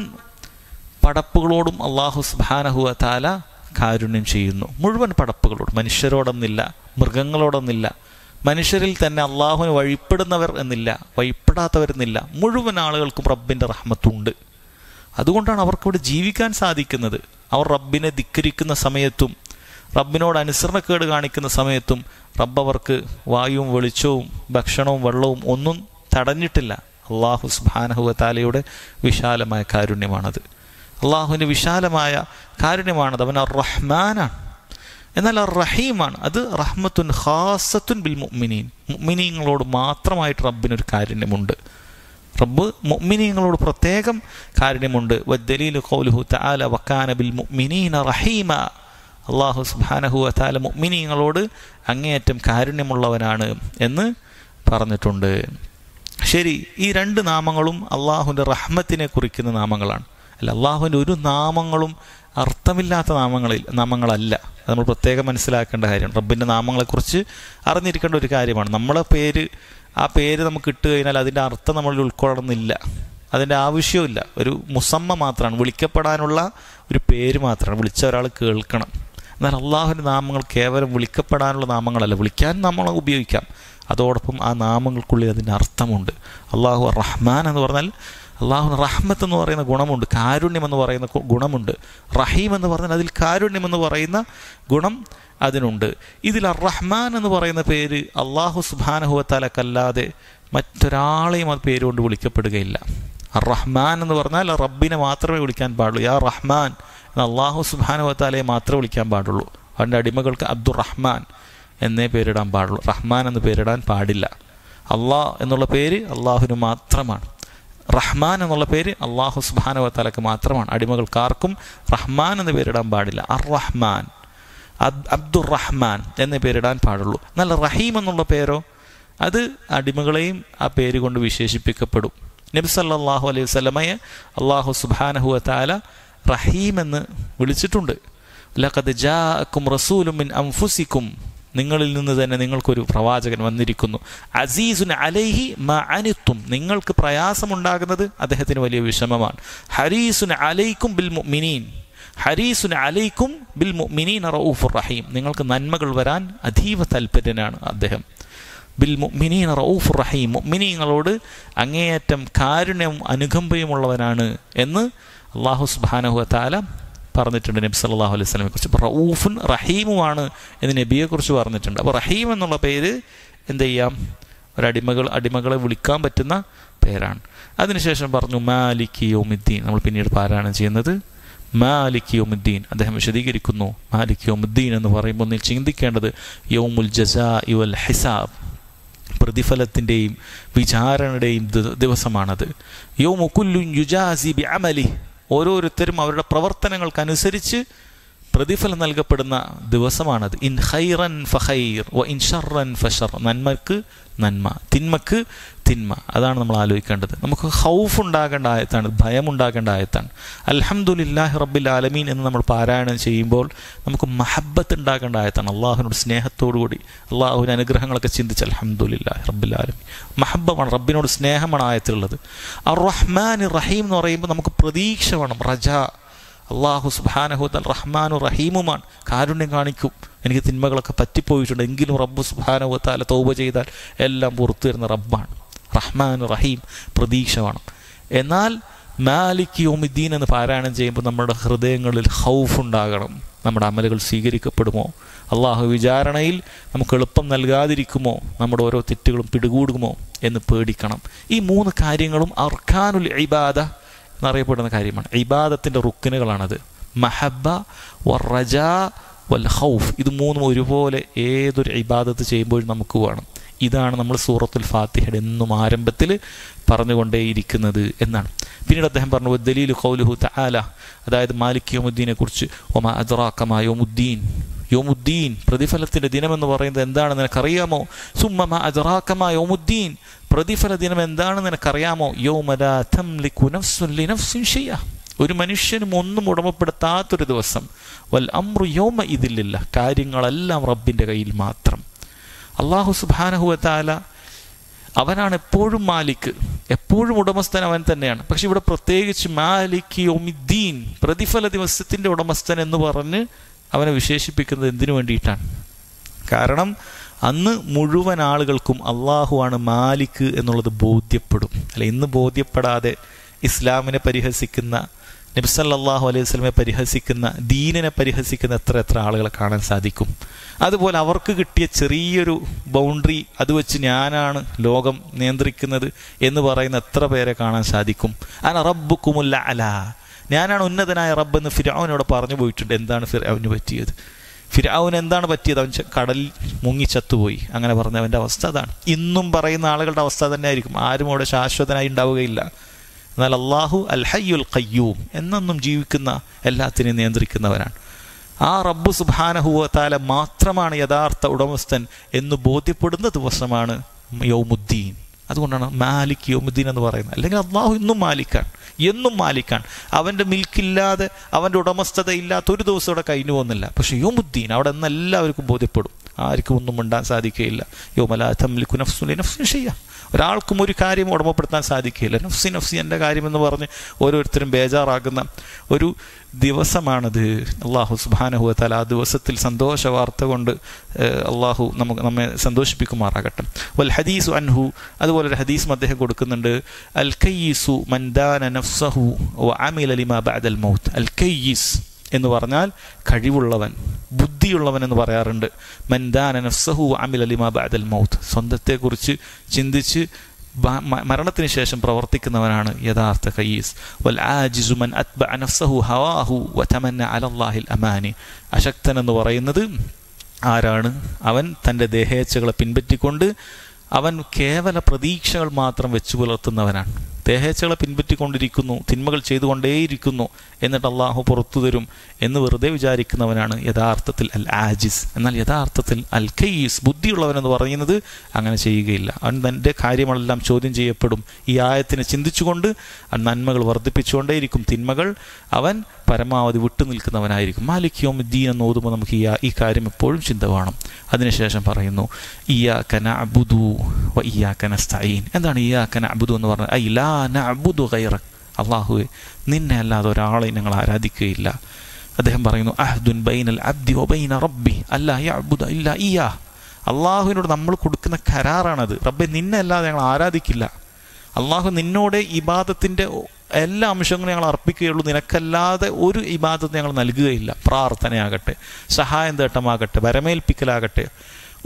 പടപ്പുകളോടും അള്ളാഹു സുബ്ഹാനഹു വ തആല കാരുണ്യം ചെയ്യുന്നു. മുഴുവൻ പടപ്പുകളോടും, മനുഷ്യരോടൊന്നില്ല, മൃഗങ്ങളോടൊന്നില്ല, മനുഷ്യരിൽ തന്നെ അള്ളാഹുവിന് വഴിപ്പെടുന്നവർ എന്നില്ല, വഴിപ്പെടാത്തവരെന്നില്ല, മുഴുവൻ ആളുകൾക്കും റബ്ബിൻ്റെ റഹ്മത്തുണ്ട്. അതുകൊണ്ടാണ് അവർക്കിവിടെ ജീവിക്കാൻ സാധിക്കുന്നത്. അവർ റബ്ബിനെ ധിക്കരിക്കുന്ന സമയത്തും റബ്ബിനോട് അനുസരണക്കേട് കാണിക്കുന്ന സമയത്തും റബ്ബ് അവർക്ക് വായുവും വെളിച്ചവും ഭക്ഷണവും വെള്ളവും ഒന്നും തടഞ്ഞിട്ടില്ല. അള്ളാഹു സുബ്ഹാനഹു വ തആലയുടെ വിശാലമായ കാരുണ്യമാണത്. അള്ളാഹുവിൻ്റെ വിശാലമായ കാരുണ്യമാണത്. അവൻ അർ റഹ്മാനാണ്. എന്നാൽ അർ റഹീമാണ്. അത് റഹ്മത്തുൻ ഖാസത്തുൻ ബിൽ മുഅ്മിനീൻ, മുഅ്മിനീങ്ങളോട് മാത്രമായിട്ട് റബ്ബിനൊരു കാരുണ്യമുണ്ട്. റബ്ബ് മുഅ്മിനീങ്ങളോട് പ്രത്യേകം കാരുണ്യമുണ്ട്. വദ്ദലീലു ഖൗലുഹു തആല വകാന ബിൽ മുഅ്മിനീന റഹീമ. അല്ലാഹു സുബ്ഹാനഹു വ തആല മുഅ്മിനീങ്ങളോട് അങ്ങേയറ്റം കാരുണ്യമുള്ളവനാണ് എന്ന് പറഞ്ഞിട്ടുണ്ട്. ശരി, ഈ രണ്ട് നാമങ്ങളും അള്ളാഹുവിൻ്റെ റഹ്മത്തിനെ കുറിക്കുന്ന നാമങ്ങളാണ്. അല്ല, അള്ളാഹുവിൻ്റെ ഒരു നാമങ്ങളും അർത്ഥമില്ലാത്ത നാമങ്ങളിൽ നാമങ്ങളല്ല. അത് നമ്മൾ പ്രത്യേകം മനസ്സിലാക്കേണ്ട കാര്യമാണ്. റബ്ബിൻ്റെ നാമങ്ങളെക്കുറിച്ച് അറിഞ്ഞിരിക്കേണ്ട ഒരു കാര്യമാണ്. നമ്മളെ പേര്, ആ പേര് നമുക്ക് ഇട്ട് കഴിഞ്ഞാൽ അതിൻ്റെ അർത്ഥം നമ്മളിൽ ഉൾക്കൊള്ളണമെന്നില്ല, അതിൻ്റെ ആവശ്യമില്ല. ഒരു മുസമ്മ മാത്രമാണ്, വിളിക്കപ്പെടാനുള്ള ഒരു പേര് മാത്രമാണ്, വിളിച്ച ഒരാൾ കേൾക്കണം. എന്നാൽ അള്ളാഹുവിൻ്റെ നാമങ്ങൾ കേവലം വിളിക്കപ്പെടാനുള്ള നാമങ്ങളല്ല, വിളിക്കാൻ നമ്മൾ ഉപയോഗിക്കാം. അതോടൊപ്പം ആ നാമങ്ങൾക്കുള്ളിൽ അതിൻ്റെ അർത്ഥമുണ്ട്. അള്ളാഹു റഹ്മാൻ എന്ന് പറഞ്ഞാൽ അള്ളാഹു റഹ്മത്ത് എന്ന് പറയുന്ന ഗുണമുണ്ട്, കാരുണ്യം എന്ന് പറയുന്ന ഗുണമുണ്ട്. റഹീം എന്ന് പറഞ്ഞാൽ അതിൽ കാരുണ്യം എന്ന് പറയുന്ന ഗുണം അതിനുണ്ട്. ഇതിൽ അർ റഹ്മാൻ എന്ന് പറയുന്ന പേര് അള്ളാഹു സുബ്ഹാനഹു വ തആലക്കല്ലാതെ മറ്റൊരാളെയും അത് പേരുകൊണ്ട് വിളിക്കപ്പെടുകയില്ല. അർ റഹ്മാൻ എന്ന് പറഞ്ഞാൽ റബ്ബിനെ മാത്രമേ വിളിക്കാൻ പാടുള്ളൂ. യാ റഹ്മാൻ എന്ന് അള്ളാഹു സുബ്ഹാനഹു വ തആലയെ മാത്രമേ വിളിക്കാൻ പാടുള്ളൂ. അവൻ്റെ അടിമകൾക്ക് അബ്ദുർ റഹ്മാൻ എന്നേ പേരിടാൻ പാടുള്ളൂ, റഹ്മാൻ എന്ന് പേരിടാൻ പാടില്ല. അള്ളാഹ് എന്നുള്ള പേര് അള്ളാഹുവിന് മാത്രമാണ്. റഹ്മാൻ എന്നുള്ള പേര് അള്ളാഹു സുബ്ഹാനഹു വ തആലക്ക് മാത്രമാണ്. അടിമകൾക്കാർക്കും റഹ്മാൻ എന്ന് പേരിടാൻ പാടില്ല. അർ റഹ്മാൻ, അബ്ദുർ റഹ്മാൻ എന്നേ പേരിടാൻ പാടുള്ളൂ. എന്നാൽ റഹീം എന്നുള്ള പേരോ അത് അടിമകളെയും ആ പേര് കൊണ്ട് വിശേഷിപ്പിക്കപ്പെടും. നബി സല്ലല്ലാഹു അലൈഹി വസല്ലമയെ അള്ളാഹു സുബ്ഹാനഹു വ തആല റഹീം എന്ന് വിളിച്ചിട്ടുണ്ട്. ലഖദ് ജാഅക്കും റസൂലുൻ മിൻ അൻഫുസിക്കും, നിങ്ങളിൽ നിന്ന് തന്നെ നിങ്ങൾക്കൊരു പ്രവാചകൻ വന്നിരിക്കുന്നു. അസീസുൻ അലൈഹി മാ അനിത്തും, നിങ്ങൾക്ക് പ്രയാസമുണ്ടാകുന്നത് അദ്ദേഹത്തിന് വലിയ വിഷമമാണ്. ഹരീസുൻ അലൈക്കും ബിൽ മുഅ്മിനീൻ, ഹരീസുൻ അലൈക്കും ബിൽ മുഅ്മിനീൻ റഊഫുർ റഹീം, നിങ്ങൾക്ക് നന്മകൾ വരാൻ അതീവ താൽപര്യനാണ് അദ്ദേഹം. ബിൽ മുഅ്മിനീൻ റഊഫുർ റഹീം, മുഅ്മിനീങ്ങളോട് അങ്ങേയറ്റം കാരുണ്യവും അനുകമ്പയുമുള്ളവനാണ് എന്ന് അല്ലാഹു സുബ്ഹാനഹു വ തആല പറഞ്ഞിട്ടുണ്ട് നബി സല്ലല്ലാഹു അലൈഹി വസല്ലമയെ കുറിച്ച്. അപ്പോൾ റഊഫുൻ റഹീമുമാണ് എന്ന് നബിയെക്കുറിച്ച് പറഞ്ഞിട്ടുണ്ട്. അപ്പോൾ റഹീം എന്നുള്ള പേര് എന്ത് ചെയ്യാം, ഒരടിമകൾ അടിമകളെ വിളിക്കാൻ പറ്റുന്ന പേരാണ്. അതിനുശേഷം പറഞ്ഞു മാലിക് യൗമിദ്ദീൻ. നമ്മൾ പിന്നീട് പാരായണം ചെയ്യുന്നത് മാലിക് യൗമിദ്ദീൻ. അദ്ദേഹം വിശദീകരിക്കുന്നു മാലിക് യൗമിദ്ദീൻ എന്ന് പറയുമ്പോൾ നീ ചിന്തിക്കേണ്ടത് യൗമുൽ ജസാഇ വൽ ഹിസാബ്, പ്രതിഫലത്തിൻ്റെയും വിചാരണയുടെയും ദിവസമാണത്. യൗമു കുല്ലുൻ യുജാസി ബി അമലി, ഓരോരുത്തരും അവരുടെ പ്രവർത്തനങ്ങൾക്കനുസരിച്ച് പ്രതിഫലം നൽകപ്പെടുന്ന ദിവസമാണത്. ഇൻ ഖൈറൻ ഫഖൈർ വ ഇൻ ഷർറൻ ഫഷർ, നന്മക്ക് നന്മ, തിന്മക്ക് തിന്മ. അതാണ് നമ്മൾ ആലോചിക്കേണ്ടത്. നമുക്ക് ഖൗഫ് ഉണ്ടാകേണ്ട ആയത്താണ്, ഭയമുണ്ടാകേണ്ട ആയത്താണ്. അൽഹംദുലില്ലാഹി റബ്ബിൽ ആലമീൻ എന്ന് നമ്മൾ പാരായണം ചെയ്യുമ്പോൾ നമുക്ക് മഹബ്ബത്ത് ഉണ്ടാകേണ്ട ആയത്താണ്. അള്ളാഹുവിനോട് സ്നേഹത്തോടുകൂടി അള്ളാഹുവിൻ്റെ അനുഗ്രഹങ്ങളൊക്കെ ചിന്തിച്ച് അൽഹംദുലില്ലാഹി റബ്ബിൽ ആലമീൻ, മഹബ്ബമാണ്, റബ്ബിനോട് സ്നേഹമാണ് ആയത്തിലുള്ളത്. അർ റഹ്മാൻ റഹീം എന്ന് പറയുമ്പോൾ നമുക്ക് പ്രതീക്ഷ വേണം, റജാ. അള്ളാഹു സുബ്ഹാനഹു വ തആല റഹ്മാനും റഹീമുമാണ്, കാരുണ്യം കാണിക്കും. എനിക്ക് തിന്മകളൊക്കെ പറ്റിപ്പോയിട്ടുണ്ട്, എങ്കിലും റബ്ബ് സുബ്ഹാനഹു വ തആല തൗബ ചെയ്താൽ എല്ലാം പുറത്തു വരുന്ന റബ്ബാണ്. റഹ്മാൻ റഹീം, പ്രതീക്ഷ വേണം. എന്നാൽ മാലിക് യൗമിദ്ദീൻ എന്ന് പാരായണം ചെയ്യുമ്പോൾ നമ്മുടെ ഹൃദയങ്ങളിൽ ഖൗഫ് ഉണ്ടാകണം. നമ്മുടെ അമലുകൾ സ്വീകരിക്കപ്പെടുമോ, അള്ളാഹു വിചാരണയിൽ നമുക്ക് എളുപ്പം നൽകാതിരിക്കുമോ, നമ്മുടെ ഓരോ തെറ്റുകളും പിടികൂടുമോ എന്ന് പേടിക്കണം. ഈ മൂന്ന് കാര്യങ്ങളും അർക്കാനുൽ ഇബാദ എന്നറിയപ്പെടുന്ന കാര്യമാണ്. ഇബാദത്തിൻ്റെ റുക്കിനുകളാണത്. മഹബ്ബ വർ റജാ വൽ ഖൗഫ്, ഇത് മൂന്നും ഒരുപോലെ ഏതൊരു ഇബാദത്ത് ചെയ്യുമ്പോഴും നമുക്ക് വേണം. ഇതാണ് നമ്മൾ സൂറത്തുൽ ഫാത്തിഹയുടെ എന്നും ആരംഭത്തിൽ പറഞ്ഞുകൊണ്ടേയിരിക്കുന്നത് എന്നാണ്. പിന്നീട് അദ്ദേഹം പറഞ്ഞു ദലീലു ഖൗലുഹു തആല, അതായത് മാലിക് യൗമുദ്ദീനെ കുറിച്ച്, വമാ അദ്റാക മാ യൗമുദ്ദീൻ, യൗമുദ്ദീൻ പ്രതിഫലത്തിൻ്റെ ദിനമെന്ന് പറയുന്നത് എന്താണെന്ന് നിനക്കറിയാമോ? സുമ്മ മാ അദ്റാക മാ യൗമുദ്ദീൻ, പ്രതിഫല ദിനം എന്താണെന്ന് നിനക്കറിയാമോ? യൗമ ലാ തംലികു നഫ്സുൻ ലിനഫ്സിൻ ഷൈഅ, ഒരു മനുഷ്യനും ഒന്നും ഉടമപ്പെടുത്താത്തൊരു ദിവസം. വൽ അംറു യൗമ ഇദില്ല, കാര്യങ്ങളെല്ലാം റബ്ബിൻ്റെ കയ്യിൽ മാത്രം. അള്ളാഹു സുബ്ഹാനഹു വ തആല അവനാണ് എപ്പോഴും മാലിക്, എപ്പോഴും ഉടമസ്ഥൻ അവൻ തന്നെയാണ്. പക്ഷെ ഇവിടെ പ്രത്യേകിച്ച് മാലിക് യൗമിദ്ദീൻ, പ്രതിഫല ദിവസത്തിൻ്റെ ഉടമസ്ഥൻ എന്ന് പറഞ്ഞ് അവനെ വിശേഷിപ്പിക്കുന്നത് എന്തിനു വേണ്ടിയിട്ടാണ്? കാരണം അന്ന് മുഴുവൻ ആളുകൾക്കും അള്ളാഹുവാണ് മാലിക് എന്നുള്ളത് ബോധ്യപ്പെടും. അല്ല, ഇന്ന് ബോധ്യപ്പെടാതെ ഇസ്ലാമിനെ പരിഹസിക്കുന്ന, നബി സല്ലല്ലാഹു അലൈഹി വസല്ലമയെ പരിഹസിക്കുന്ന, ദീനിനെ പരിഹസിക്കുന്ന എത്ര എത്ര ആളുകളെ കാണാൻ സാധിക്കും. അതുപോലെ അവർക്ക് കിട്ടിയ ചെറിയൊരു ബൗണ്ടറി, അത് വെച്ച് ഞാനാണ് ലോകം നിയന്ത്രിക്കുന്നത് എന്ന് പറയുന്ന എത്ര പേരെ കാണാൻ സാധിക്കും. അന റബ്ബുക്കുമുൽ അഅ്ലാ, ഞാനാണ് ഉന്നതനായ റബ്ബെന്ന് ഫിർഔനോട് പറഞ്ഞു പോയിട്ടുണ്ട്. എന്താണ് ഫിർഔന് പറ്റിയത്? ഫിർഔൻ എന്താണ് പറ്റിയത്? അവൻ കടലിൽ മുങ്ങിച്ചത്തുപോയി. അങ്ങനെ പറഞ്ഞവൻ്റെ അവസ്ഥ അതാണ്. ഇന്നും പറയുന്ന ആളുകളുടെ അവസ്ഥ തന്നെ ആയിരിക്കും. ആരും അവിടെ ശാശ്വതനായി ഉണ്ടാവുകയില്ല. എന്നാൽ അള്ളാഹു അൽ ഹയ്യുൽ ഖയ്യൂം, എന്നെന്നും ജീവിക്കുന്ന, എല്ലാത്തിനെയും നിയന്ത്രിക്കുന്നവനാണ്. ആ റബ്ബ് സുബ്ഹാനഹു വ തആല മാത്രമാണ് യഥാർത്ഥ ഉടമസ്ഥൻ എന്ന് ബോധ്യപ്പെടുന്ന ദിവസമാണ് യൗമുദ്ദീൻ. അതുകൊണ്ടാണ് മാലിക് യൗമുദ്ദീൻ എന്ന് പറയുന്നത്. അല്ലെങ്കിൽ അള്ളാഹു ഇന്നും മാലിക്കാണ്, എന്നും മാലിക്കാണ്. അവൻ്റെ മിൽക്കില്ലാതെ, അവൻ്റെ ഉടമസ്ഥത ഇല്ലാത്ത ഒരു ദിവസം ഇവിടെ കഴിഞ്ഞു പോകുന്നില്ല. പക്ഷെ യൗമുദ്ദീൻ അവിടെ നിന്ന് എല്ലാവർക്കും ബോധ്യപ്പെടും, ആർക്കും ഒന്നും ഉണ്ടാൻ സാധിക്കുകയില്ല. യൗമ ലാ തംലികു നഫ്സുൻ ലിനഫ്സിൻ ഷൈഅ, ഒരാൾക്കും ഒരു കാര്യം ഉടമപ്പെടുത്താൻ സാധിക്കുകയില്ല. നഫ്സി നഫ്സി എൻ്റെ കാര്യമെന്ന് പറഞ്ഞ് ഓരോരുത്തരും ബേജാറാകുന്ന ഒരു ദിവസമാണത്. അള്ളാഹു സുബ്ഹാനഹു വ തആല ആ ദിവസത്തിൽ സന്തോഷ വാർത്ത കൊണ്ട് അള്ളാഹു നമുക്ക് നമ്മെ സന്തോഷിപ്പിക്കുമാറാകട്ടെ. വൽ ഹദീസു അൻഹു, അതുപോലെ ഒരു ഹദീസും അദ്ദേഹം കൊടുക്കുന്നുണ്ട്. അൽ കയ്യിസു മൻ ദാന നഫ്സഹു വ അമില ലിമാ ബഅദൽ മൗത്ത്. അൽ കയ്യിസ് എന്ന് പറഞ്ഞാൽ കഴിവുള്ളവൻ, ബുദ്ധിയുള്ളവൻ എന്ന് പറയാറുണ്ട്. മൻ ദാന നഫ്സഹു വ അമില ലിമാ ബഅദൽ മൗത്ത്, സ്വന്തത്തെക്കുറിച്ച് ചിന്തിച്ച് മരണത്തിന് ശേഷം പ്രവർത്തിക്കുന്നവനാണ് യഥാർത്ഥ കയ്യിസ്. വൽ ആജിസു മൻ അത്ബഅ നഫ്സഹു ഹവാഹു വ തമന്ന അലല്ലാഹിൽ അമാനി. അശക്തൻ എന്ന് പറയുന്നത് ആരാണ്? അവൻ തൻ്റെ ദേഹേച്ഛകളെ പിൻപറ്റിക്കൊണ്ട് അവൻ കേവല പ്രതീക്ഷകൾ മാത്രം വെച്ചു പുലർത്തുന്നവനാണ്. ദേഹേച്ഛകളെ പിൻപറ്റിക്കൊണ്ടിരിക്കുന്നു, തിന്മകൾ ചെയ്തുകൊണ്ടേയിരിക്കുന്നു, എന്നിട്ട് അള്ളാഹു പുറത്തു തരും എന്ന് വെറുതെ വിചാരിക്കുന്നവനാണ് യഥാർത്ഥത്തിൽ അൽ ആജിസ്. എന്നാൽ യഥാർത്ഥത്തിൽ അൽ കയ്യിസ്, ബുദ്ധിയുള്ളവനെന്ന് പറയുന്നത് അങ്ങനെ ചെയ്യുകയില്ല. അവൻ തൻ്റെ കാര്യങ്ങളെല്ലാം ചോദ്യം ചെയ്യപ്പെടും. ഈ ആയത്തിനെ ചിന്തിച്ചുകൊണ്ട് അവൻ നന്മകൾ വർദ്ധിപ്പിച്ചുകൊണ്ടേയിരിക്കും, തിന്മകൾ അവൻ പരമാവധി വിട്ടുനിൽക്കുന്നവനായിരിക്കും. മാലിക് യൗമിദ്ദീൻ എന്ന് ഓതുമ്പോൾ നമുക്ക് ഈ ഈ കാര്യം എപ്പോഴും ചിന്ത വേണം. അതിനുശേഷം പറയുന്നു ഇയ്യാക നഅ്ബുദു വ ഇയ്യാക നസ്തഈൻ. എന്താണ് ഇയ്യാക നഅ്ബുദു എന്ന് പറഞ്ഞാൽ? ഐ ലാ നഅ്ബുദു ഗൈറക, അല്ലാഹുവേ നിന്നെ അല്ലാതെ ഒരാളെ ഞങ്ങൾ ആരാധിക്കുകയില്ല. അദ്ദേഹം പറയുന്നു അഹ്ദുൻ ബൈനൽ അബ്ദി വ ബൈന റബ്ബി അല്ലാ യഅ്ബുദ ഇല്ലാ ഇയ്യാ. അള്ളാഹുവിനോട് നമ്മൾ കൊടുക്കുന്ന കരാറാണത്. റബ്ബെ നിന്നെ അല്ലാതെ ഞങ്ങൾ ആരാധിക്കില്ല. അള്ളാഹു നിന്നോട് ഇബാദത്തിൻ്റെ എല്ലാ അംശങ്ങളും ഞങ്ങൾ അർപ്പിക്കുകയുള്ളൂ, നിനക്കല്ലാതെ ഒരു ഇബാദത്ത് ഞങ്ങൾ നൽകുകയില്ല. പ്രാർത്ഥനയാകട്ടെ, സഹായം തേട്ടമാകട്ടെ, വരമേൽപ്പിക്കലാകട്ടെ,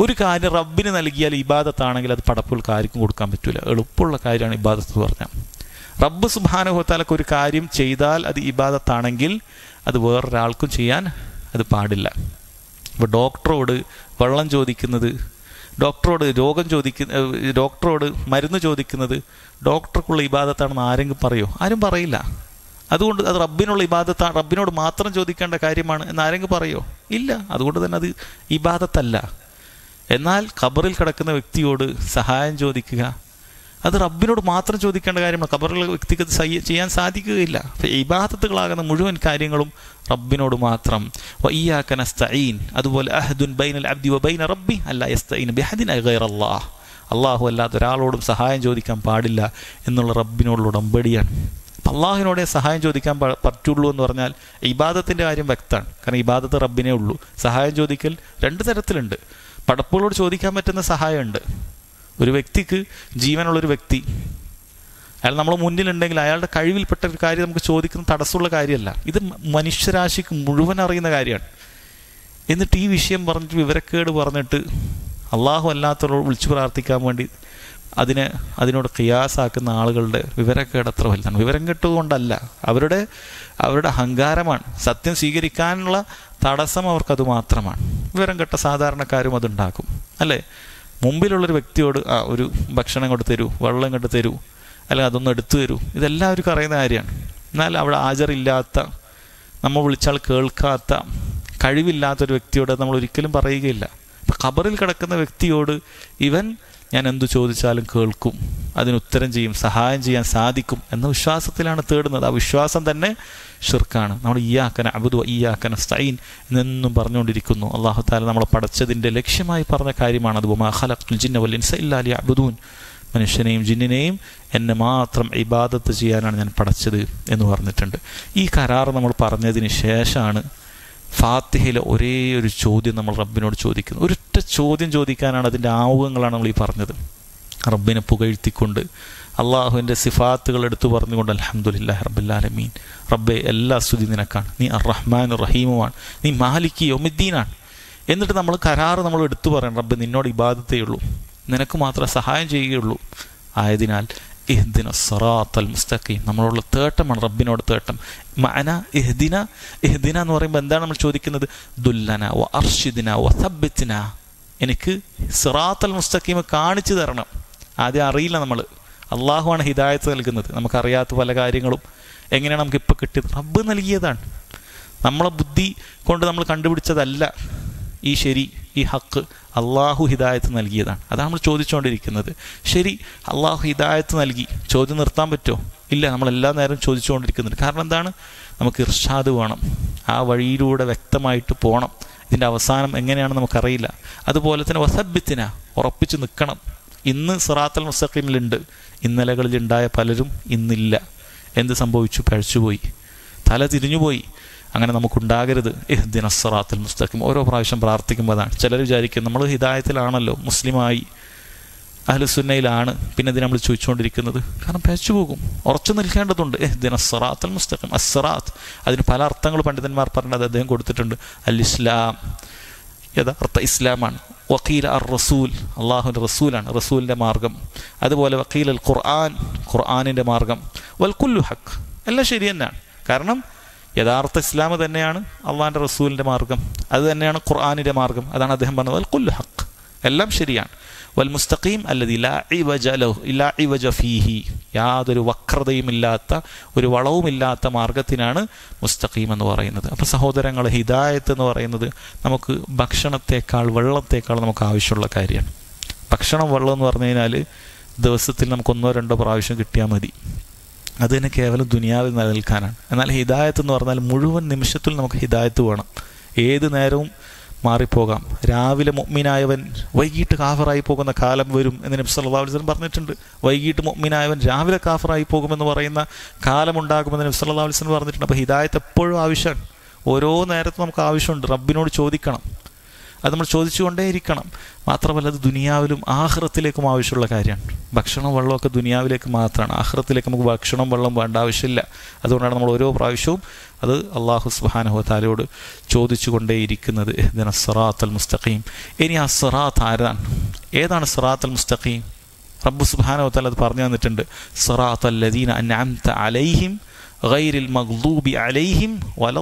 ഒരു കാര്യം റബ്ബിന് നൽകിയാൽ ഇബാദത്താണെങ്കിൽ അത് പടപ്പുകൾക്ക് ആർക്കും കൊടുക്കാൻ പറ്റില്ല. എളുപ്പമുള്ള കാര്യമാണ് ഇബാദത്ത് എന്ന് പറഞ്ഞാൽ. റബ്ബ് സുബ്ഹാനഹു വ തആലക്ക് ഒരു കാര്യം ചെയ്താൽ അത് ഇബാദത്താണെങ്കിൽ അത് വേറൊരാൾക്കും ചെയ്യാൻ അത് പാടില്ല. ഇപ്പോൾ ഡോക്ടറോട് വെള്ളം ചോദിക്കുന്നത്, ഡോക്ടറോട് രോഗം ചോദിക്കുന്ന ഡോക്ടറോട് മരുന്ന് ചോദിക്കുന്നത് ഡോക്ടർക്കുള്ള ഇബാദത്താണെന്ന് ആരെങ്കിലും പറയോ? ആരും പറയില്ല. അതുകൊണ്ട് അത് റബ്ബിനുള്ള ഇബാദത്താണ്, റബ്ബിനോട് മാത്രം ചോദിക്കേണ്ട കാര്യമാണ് എന്ന് ആരെങ്കിലും പറയോ? ഇല്ല. അതുകൊണ്ട് തന്നെ അത് ഇബാദത്തല്ല. എന്നാൽ ഖബറിൽ കിടക്കുന്ന വ്യക്തിയോട് സഹായം ചോദിക്കുക അത് റബ്ബിനോട് മാത്രം ചോദിക്കേണ്ട കാര്യമാണ്. ഖബറിലെ വ്യക്തിക്ക് അത് ചെയ്യാൻ സാധിക്കുകയില്ല. അപ്പോൾ ഇബാദത്തുകളാകുന്ന മുഴുവൻ കാര്യങ്ങളും റബ്ബിനോട് മാത്രം. വഇയ്യാക നസ്തഈൻ, അതുപോലെ അഹ്ദുൻ ബൈനൽ അബ്ദി വബൈന റബ്ബി അല്ലാ യസ്തഈന ബിഅഹദിൻ ഗൈറല്ലാഹ്, അള്ളാഹു അല്ലാത്ത ഒരാളോടും സഹായം ചോദിക്കാൻ പാടില്ല എന്നുള്ള റബ്ബിനോടുള്ള ഉടമ്പടിയാണ്. അപ്പം അള്ളാഹുവിനോടെ സഹായം ചോദിക്കാൻ പറ്റുള്ളൂ എന്ന് പറഞ്ഞാൽ ഇബാദത്തിൻ്റെ കാര്യം വ്യക്തമാണ്. കാരണം ഇബാദത്ത് റബ്ബിനേ ഉള്ളൂ. സഹായം ചോദിക്കൽ രണ്ട് തരത്തിലുണ്ട്. പടപ്പുകളോട് ചോദിക്കാൻ പറ്റുന്ന സഹായമുണ്ട്. ഒരു വ്യക്തിക്ക്, ജീവനുള്ളൊരു വ്യക്തി, അയാൾ നമ്മൾ മുന്നിലുണ്ടെങ്കിൽ അയാളുടെ കഴിവിൽപ്പെട്ട ഒരു കാര്യം നമുക്ക് ചോദിക്കുന്ന തടസ്സമുള്ള കാര്യമല്ല. ഇത് മനുഷ്യരാശിക്ക് മുഴുവൻ അറിയുന്ന കാര്യമാണ്. എന്നിട്ട് ഈ വിഷയം പറഞ്ഞിട്ട് വിവരക്കേട് പറഞ്ഞിട്ട് അള്ളാഹു അല്ലാത്തവരോട് വിളിച്ചു പ്രാർത്ഥിക്കാൻ വേണ്ടി അതിനെ അതിനോട് ഖിയാസാക്കുന്ന ആളുകളുടെ വിവരക്കേട് എത്ര വലുതാണ്. വിവരം കെട്ടുകൊണ്ടല്ല, അവരുടെ അവരുടെ അഹങ്കാരമാണ്. സത്യം സ്വീകരിക്കാനുള്ള തടസ്സം അവർക്കത് മാത്രമാണ്. വിവരം കെട്ട സാധാരണക്കാരും അതുണ്ടാക്കും, അല്ലേ? മുമ്പിലുള്ളൊരു വ്യക്തിയോട് ആ ഒരു ഭക്ഷണം കൊണ്ട് തരൂ, വെള്ളം കൊണ്ട് തരൂ, അല്ലെങ്കിൽ അതൊന്നും എടുത്തു തരൂ, ഇതെല്ലാവർക്കും അറിയുന്ന കാര്യമാണ്. എന്നാൽ അവിടെ ഹാജറില്ലാത്ത, നമ്മൾ വിളിച്ചാൽ കേൾക്കാത്ത, കഴിവില്ലാത്തൊരു വ്യക്തിയോട് നമ്മൾ ഒരിക്കലും പറയുകയില്ല. അപ്പം ഖബറിൽ കിടക്കുന്ന വ്യക്തിയോട് ഇവൻ ഞാൻ എന്തു ചോദിച്ചാലും കേൾക്കും, അതിനുത്തരം ചെയ്യും, സഹായം ചെയ്യാൻ സാധിക്കും എന്ന വിശ്വാസത്തിലാണ് തേടുന്നത്. ആ വിശ്വാസം തന്നെ ഷിർക്കാണ്. നമ്മൾ ഇയ്യാക നഅ്ബുദു വ ഇയ്യാക നസ്തഈൻ എന്നെന്നും പറഞ്ഞുകൊണ്ടിരിക്കുന്നു. അല്ലാഹു തആല നമ്മളെ പടച്ചതിൻ്റെ ലക്ഷ്യമായി പറഞ്ഞ കാര്യമാണ് അത്. വമാ ഖലഖ്തുൽ ജിന്ന വൽ ഇൻസ ഇല്ലാ ലിയഅ്ബുദൂൻ, മനുഷ്യനെയും ജിന്നിനെയും എന്നെ മാത്രം ഇബാദത്ത് ചെയ്യാനാണ് ഞാൻ പടച്ചത് എന്ന് പറഞ്ഞിട്ടുണ്ട്. ഈ കരാർ നമ്മൾ പറഞ്ഞതിന് ശേഷമാണ് ഫാത്തിഹയിലെ ഒരേ ഒരു ചോദ്യം നമ്മൾ റബ്ബിനോട് ചോദിക്കുന്നത്. ഒരൊറ്റ ചോദ്യം ചോദിക്കാനാണ്, അതിൻ്റെ ആവുകങ്ങളാണ് നമ്മൾ ഈ പറഞ്ഞത്. റബ്ബിനെ പുകഴ്ത്തിക്കൊണ്ട്, അള്ളാഹുവിൻ്റെ സിഫാത്തുകൾ എടുത്തു പറഞ്ഞുകൊണ്ട് അൽഹംദുലില്ലാഹി റബ്ബിൽ ആലമീൻ, റബ്ബെ എല്ലാ സ്തുതി നിനക്കാണ്, നീ അർ റഹ്മാൻ റഹീമുമാണ്, നീ മാലിക് യൗമിദ്ദീനാണ്. എന്നിട്ട് നമ്മൾ കരാറ് നമ്മൾ എടുത്തു പറയണം, റബ്ബ് നിന്നോട് ഇബാദത്തേ ഉള്ളൂ, നിനക്ക് മാത്രമേ സഹായം ചെയ്യുകയുള്ളൂ. ആയതിനാൽ ഇഹ്ദിന സിറാത്തൽ മുസ്തഖീം, നമ്മളോടുള്ള തേട്ടമാണ് റബ്ബിനോട് തേട്ടം. മഅന ഇഹ്ദിന, ഇഹ്ദിന എന്ന് പറയുമ്പോൾ എന്താണ് നമ്മൾ ചോദിക്കുന്നത്? ദുല്ലന വ അർഷിദിന വ സബ്ബിത്ന, എനിക്ക് സിറാത്തൽ മുസ്തഖീം കാണിച്ചു തരണം. ആദ്യം അറിയില്ല, നമ്മൾ അള്ളാഹുവാണ് ഹിദായത്ത് നൽകുന്നത്. നമുക്കറിയാത്ത പല കാര്യങ്ങളും എങ്ങനെയാണ് നമുക്കിപ്പോൾ കിട്ടിയത്? റബ്ബ് നൽകിയതാണ്. നമ്മളെ ബുദ്ധി കൊണ്ട് നമ്മൾ കണ്ടുപിടിച്ചതല്ല ഈ ശരി, ഈ ഹക്ക് അള്ളാഹു ഹിദായത്ത് നൽകിയതാണ്. അതാണ് നമ്മൾ ചോദിച്ചുകൊണ്ടിരിക്കുന്നത്. ശരി, അള്ളാഹു ഹിദായത്ത് നൽകി, ചോദ്യം നിർത്താൻ പറ്റുമോ? ഇല്ല, നമ്മളെല്ലാ നേരം ചോദിച്ചുകൊണ്ടിരിക്കുന്നുണ്ട്. കാരണം എന്താണ്? നമുക്ക് ഇർഷാദ് വേണം, ആ വഴിയിലൂടെ വ്യക്തമായിട്ട് പോകണം. ഇതിൻ്റെ അവസാനം എങ്ങനെയാണ് നമുക്കറിയില്ല. അതുപോലെ തന്നെ വസബ്ബിത്തിന, ഉറപ്പിച്ച് നിൽക്കണം. ഇന്ന് സിറാത്തൽ മുസ്തഖീമിലുണ്ട്, ഇന്നലകളിലുണ്ടായ പലരും ഇന്നില്ല. എന്ത് സംഭവിച്ചു? പഴച്ചുപോയി, തല തിരിഞ്ഞുപോയി. അങ്ങനെ നമുക്കുണ്ടാകരുത്. ഇഹ്ദിന സിറാത്തൽ മുസ്തഖീം ഓരോ പ്രാവശ്യം പ്രാർത്ഥിക്കുമ്പോൾ അതാണ്. ചിലർ വിചാരിക്കും നമ്മൾ ഹിദായത്തിലാണല്ലോ, മുസ്ലിമായി അഹ്ലുസുന്നയിലാണ്, പിന്നെ ഇത് നമ്മൾ ചോദിച്ചുകൊണ്ടിരിക്കുന്നത്. കാരണം പഴച്ചു പോകും. ഉറച്ചു നിൽക്കേണ്ടതുണ്ട്. ഇഹ്ദിന സിറാത്തൽ മുസ്തഖീം, അസ്സിറാത്ത്, അതിന് പല അർത്ഥങ്ങൾ പണ്ഡിതന്മാർ പറഞ്ഞത് അദ്ദേഹം കൊടുത്തിട്ടുണ്ട്. അൽ ഇസ്ലാം, യഥാർത്ഥ ഇസ്ലാമാണ്. വക്കീൽ അർ റസൂൽ, അള്ളാഹുവിൻ്റെ റസൂലാണ്, റസൂലിൻ്റെ മാർഗം. അതുപോലെ വക്കീൽ അൽ ഖുർആൻ, ഖുർആനിൻ്റെ മാർഗം. വൽ കുല്ലു ഹക്ക്, എല്ലാം ശരി തന്നെയാണ്. കാരണം യഥാർത്ഥ ഇസ്ലാം തന്നെയാണ് അള്ളാഹിൻ്റെ റസൂലിൻ്റെ മാർഗം, അത് തന്നെയാണ് ഖുർആനിൻ്റെ മാർഗം. അതാണ് അദ്ദേഹം പറഞ്ഞത് വൽ കുല്ലു ഹക്ക്, എല്ലാം ശരിയാണ്. വൽ മുസ്തഖീം അല്ലദീ ലാ ഇവജ ലഹു ലാ ഇവജ ഫീഹി, യാതൊരു വക്രതയുമില്ലാത്ത, ഒരു വളവുമില്ലാത്ത മാർഗത്തിനാണ് മുസ്തഖീം എന്ന് പറയുന്നത്. അപ്പോൾ സഹോദരങ്ങൾ, ഹിദായത്ത് എന്ന് പറയുന്നത് നമുക്ക് ഭക്ഷണത്തേക്കാൾ വെള്ളത്തേക്കാൾ നമുക്ക് ആവശ്യമുള്ള കാര്യമാണ്. ഭക്ഷണം, വെള്ളം എന്ന് പറഞ്ഞു കഴിഞ്ഞാൽ ദിവസത്തിൽ നമുക്ക് ഒന്നോ രണ്ടോ പ്രാവശ്യം കിട്ടിയാൽ മതി. അത് തന്നെ കേവലം ദുനിയാവിൽ നിലനിൽക്കാനാണ്. എന്നാൽ ഹിദായത്ത് എന്ന് പറഞ്ഞാൽ മുഴുവൻ നിമിഷത്തിൽ നമുക്ക് ഹിദായത്ത് വേണം. ഏത് നേരവും മാറിപ്പോകാം. രാവിലെ മുഅ്മിനായവൻ വൈകിട്ട് കാഫറായി പോകുന്ന കാലം വരും എന്ന് നബി സല്ലല്ലാഹു അലൈഹി വസല്ലം പറഞ്ഞിട്ടുണ്ട്. വൈകിട്ട് മുഅ്മിനായവൻ രാവിലെ കാഫറായി പോകുമെന്ന് പറയുന്ന കാലമുണ്ടാകുമെന്ന് നബി സല്ലല്ലാഹു അലൈഹി വസല്ലം പറഞ്ഞിട്ടുണ്ട്. അപ്പോൾ ഹിദായത്ത് എപ്പോഴും ആവശ്യമാണ്. ഓരോ നേരത്തും നമുക്ക് ആവശ്യമുണ്ട്. റബ്ബിനോട് ചോദിക്കണം. അത് നമ്മൾ ചോദിച്ചുകൊണ്ടേയിരിക്കണം. മാത്രമല്ല അത് ദുനിയാവിലും ആഖിറത്തിലേക്കും ആവശ്യമുള്ള കാര്യമാണ്. ഭക്ഷണം വെള്ളമൊക്കെ ദുനിയാവിലേക്ക് മാത്രമാണ്, ആഖിറത്തിലേക്ക് നമുക്ക് ഭക്ഷണം വെള്ളം വേണ്ട ആവശ്യമില്ല. അതുകൊണ്ടാണ് നമ്മൾ ഓരോ പ്രാവശ്യവും അത് അള്ളാഹു സുബ്ഹാനഹു വ തആലയോട് ചോദിച്ചു കൊണ്ടേയിരിക്കുന്നത്, ഇഹ്ദിന സിറാത്തൽ മുസ്തഖീം. ഇനി ആ സിറാത്ത് ആരാണ്? ഏതാണ് സിറാത്തൽ മുസ്തഖീം? റബ്ബ് സുബ്ഹാനഹു വ തആല അത് പറഞ്ഞു തന്നിട്ടുണ്ട്. സിറാത്തൽ ലദീന അൻഅംത അലൈഹിം ഗൈറിൽ മഗ്ദൂബി അലൈഹിം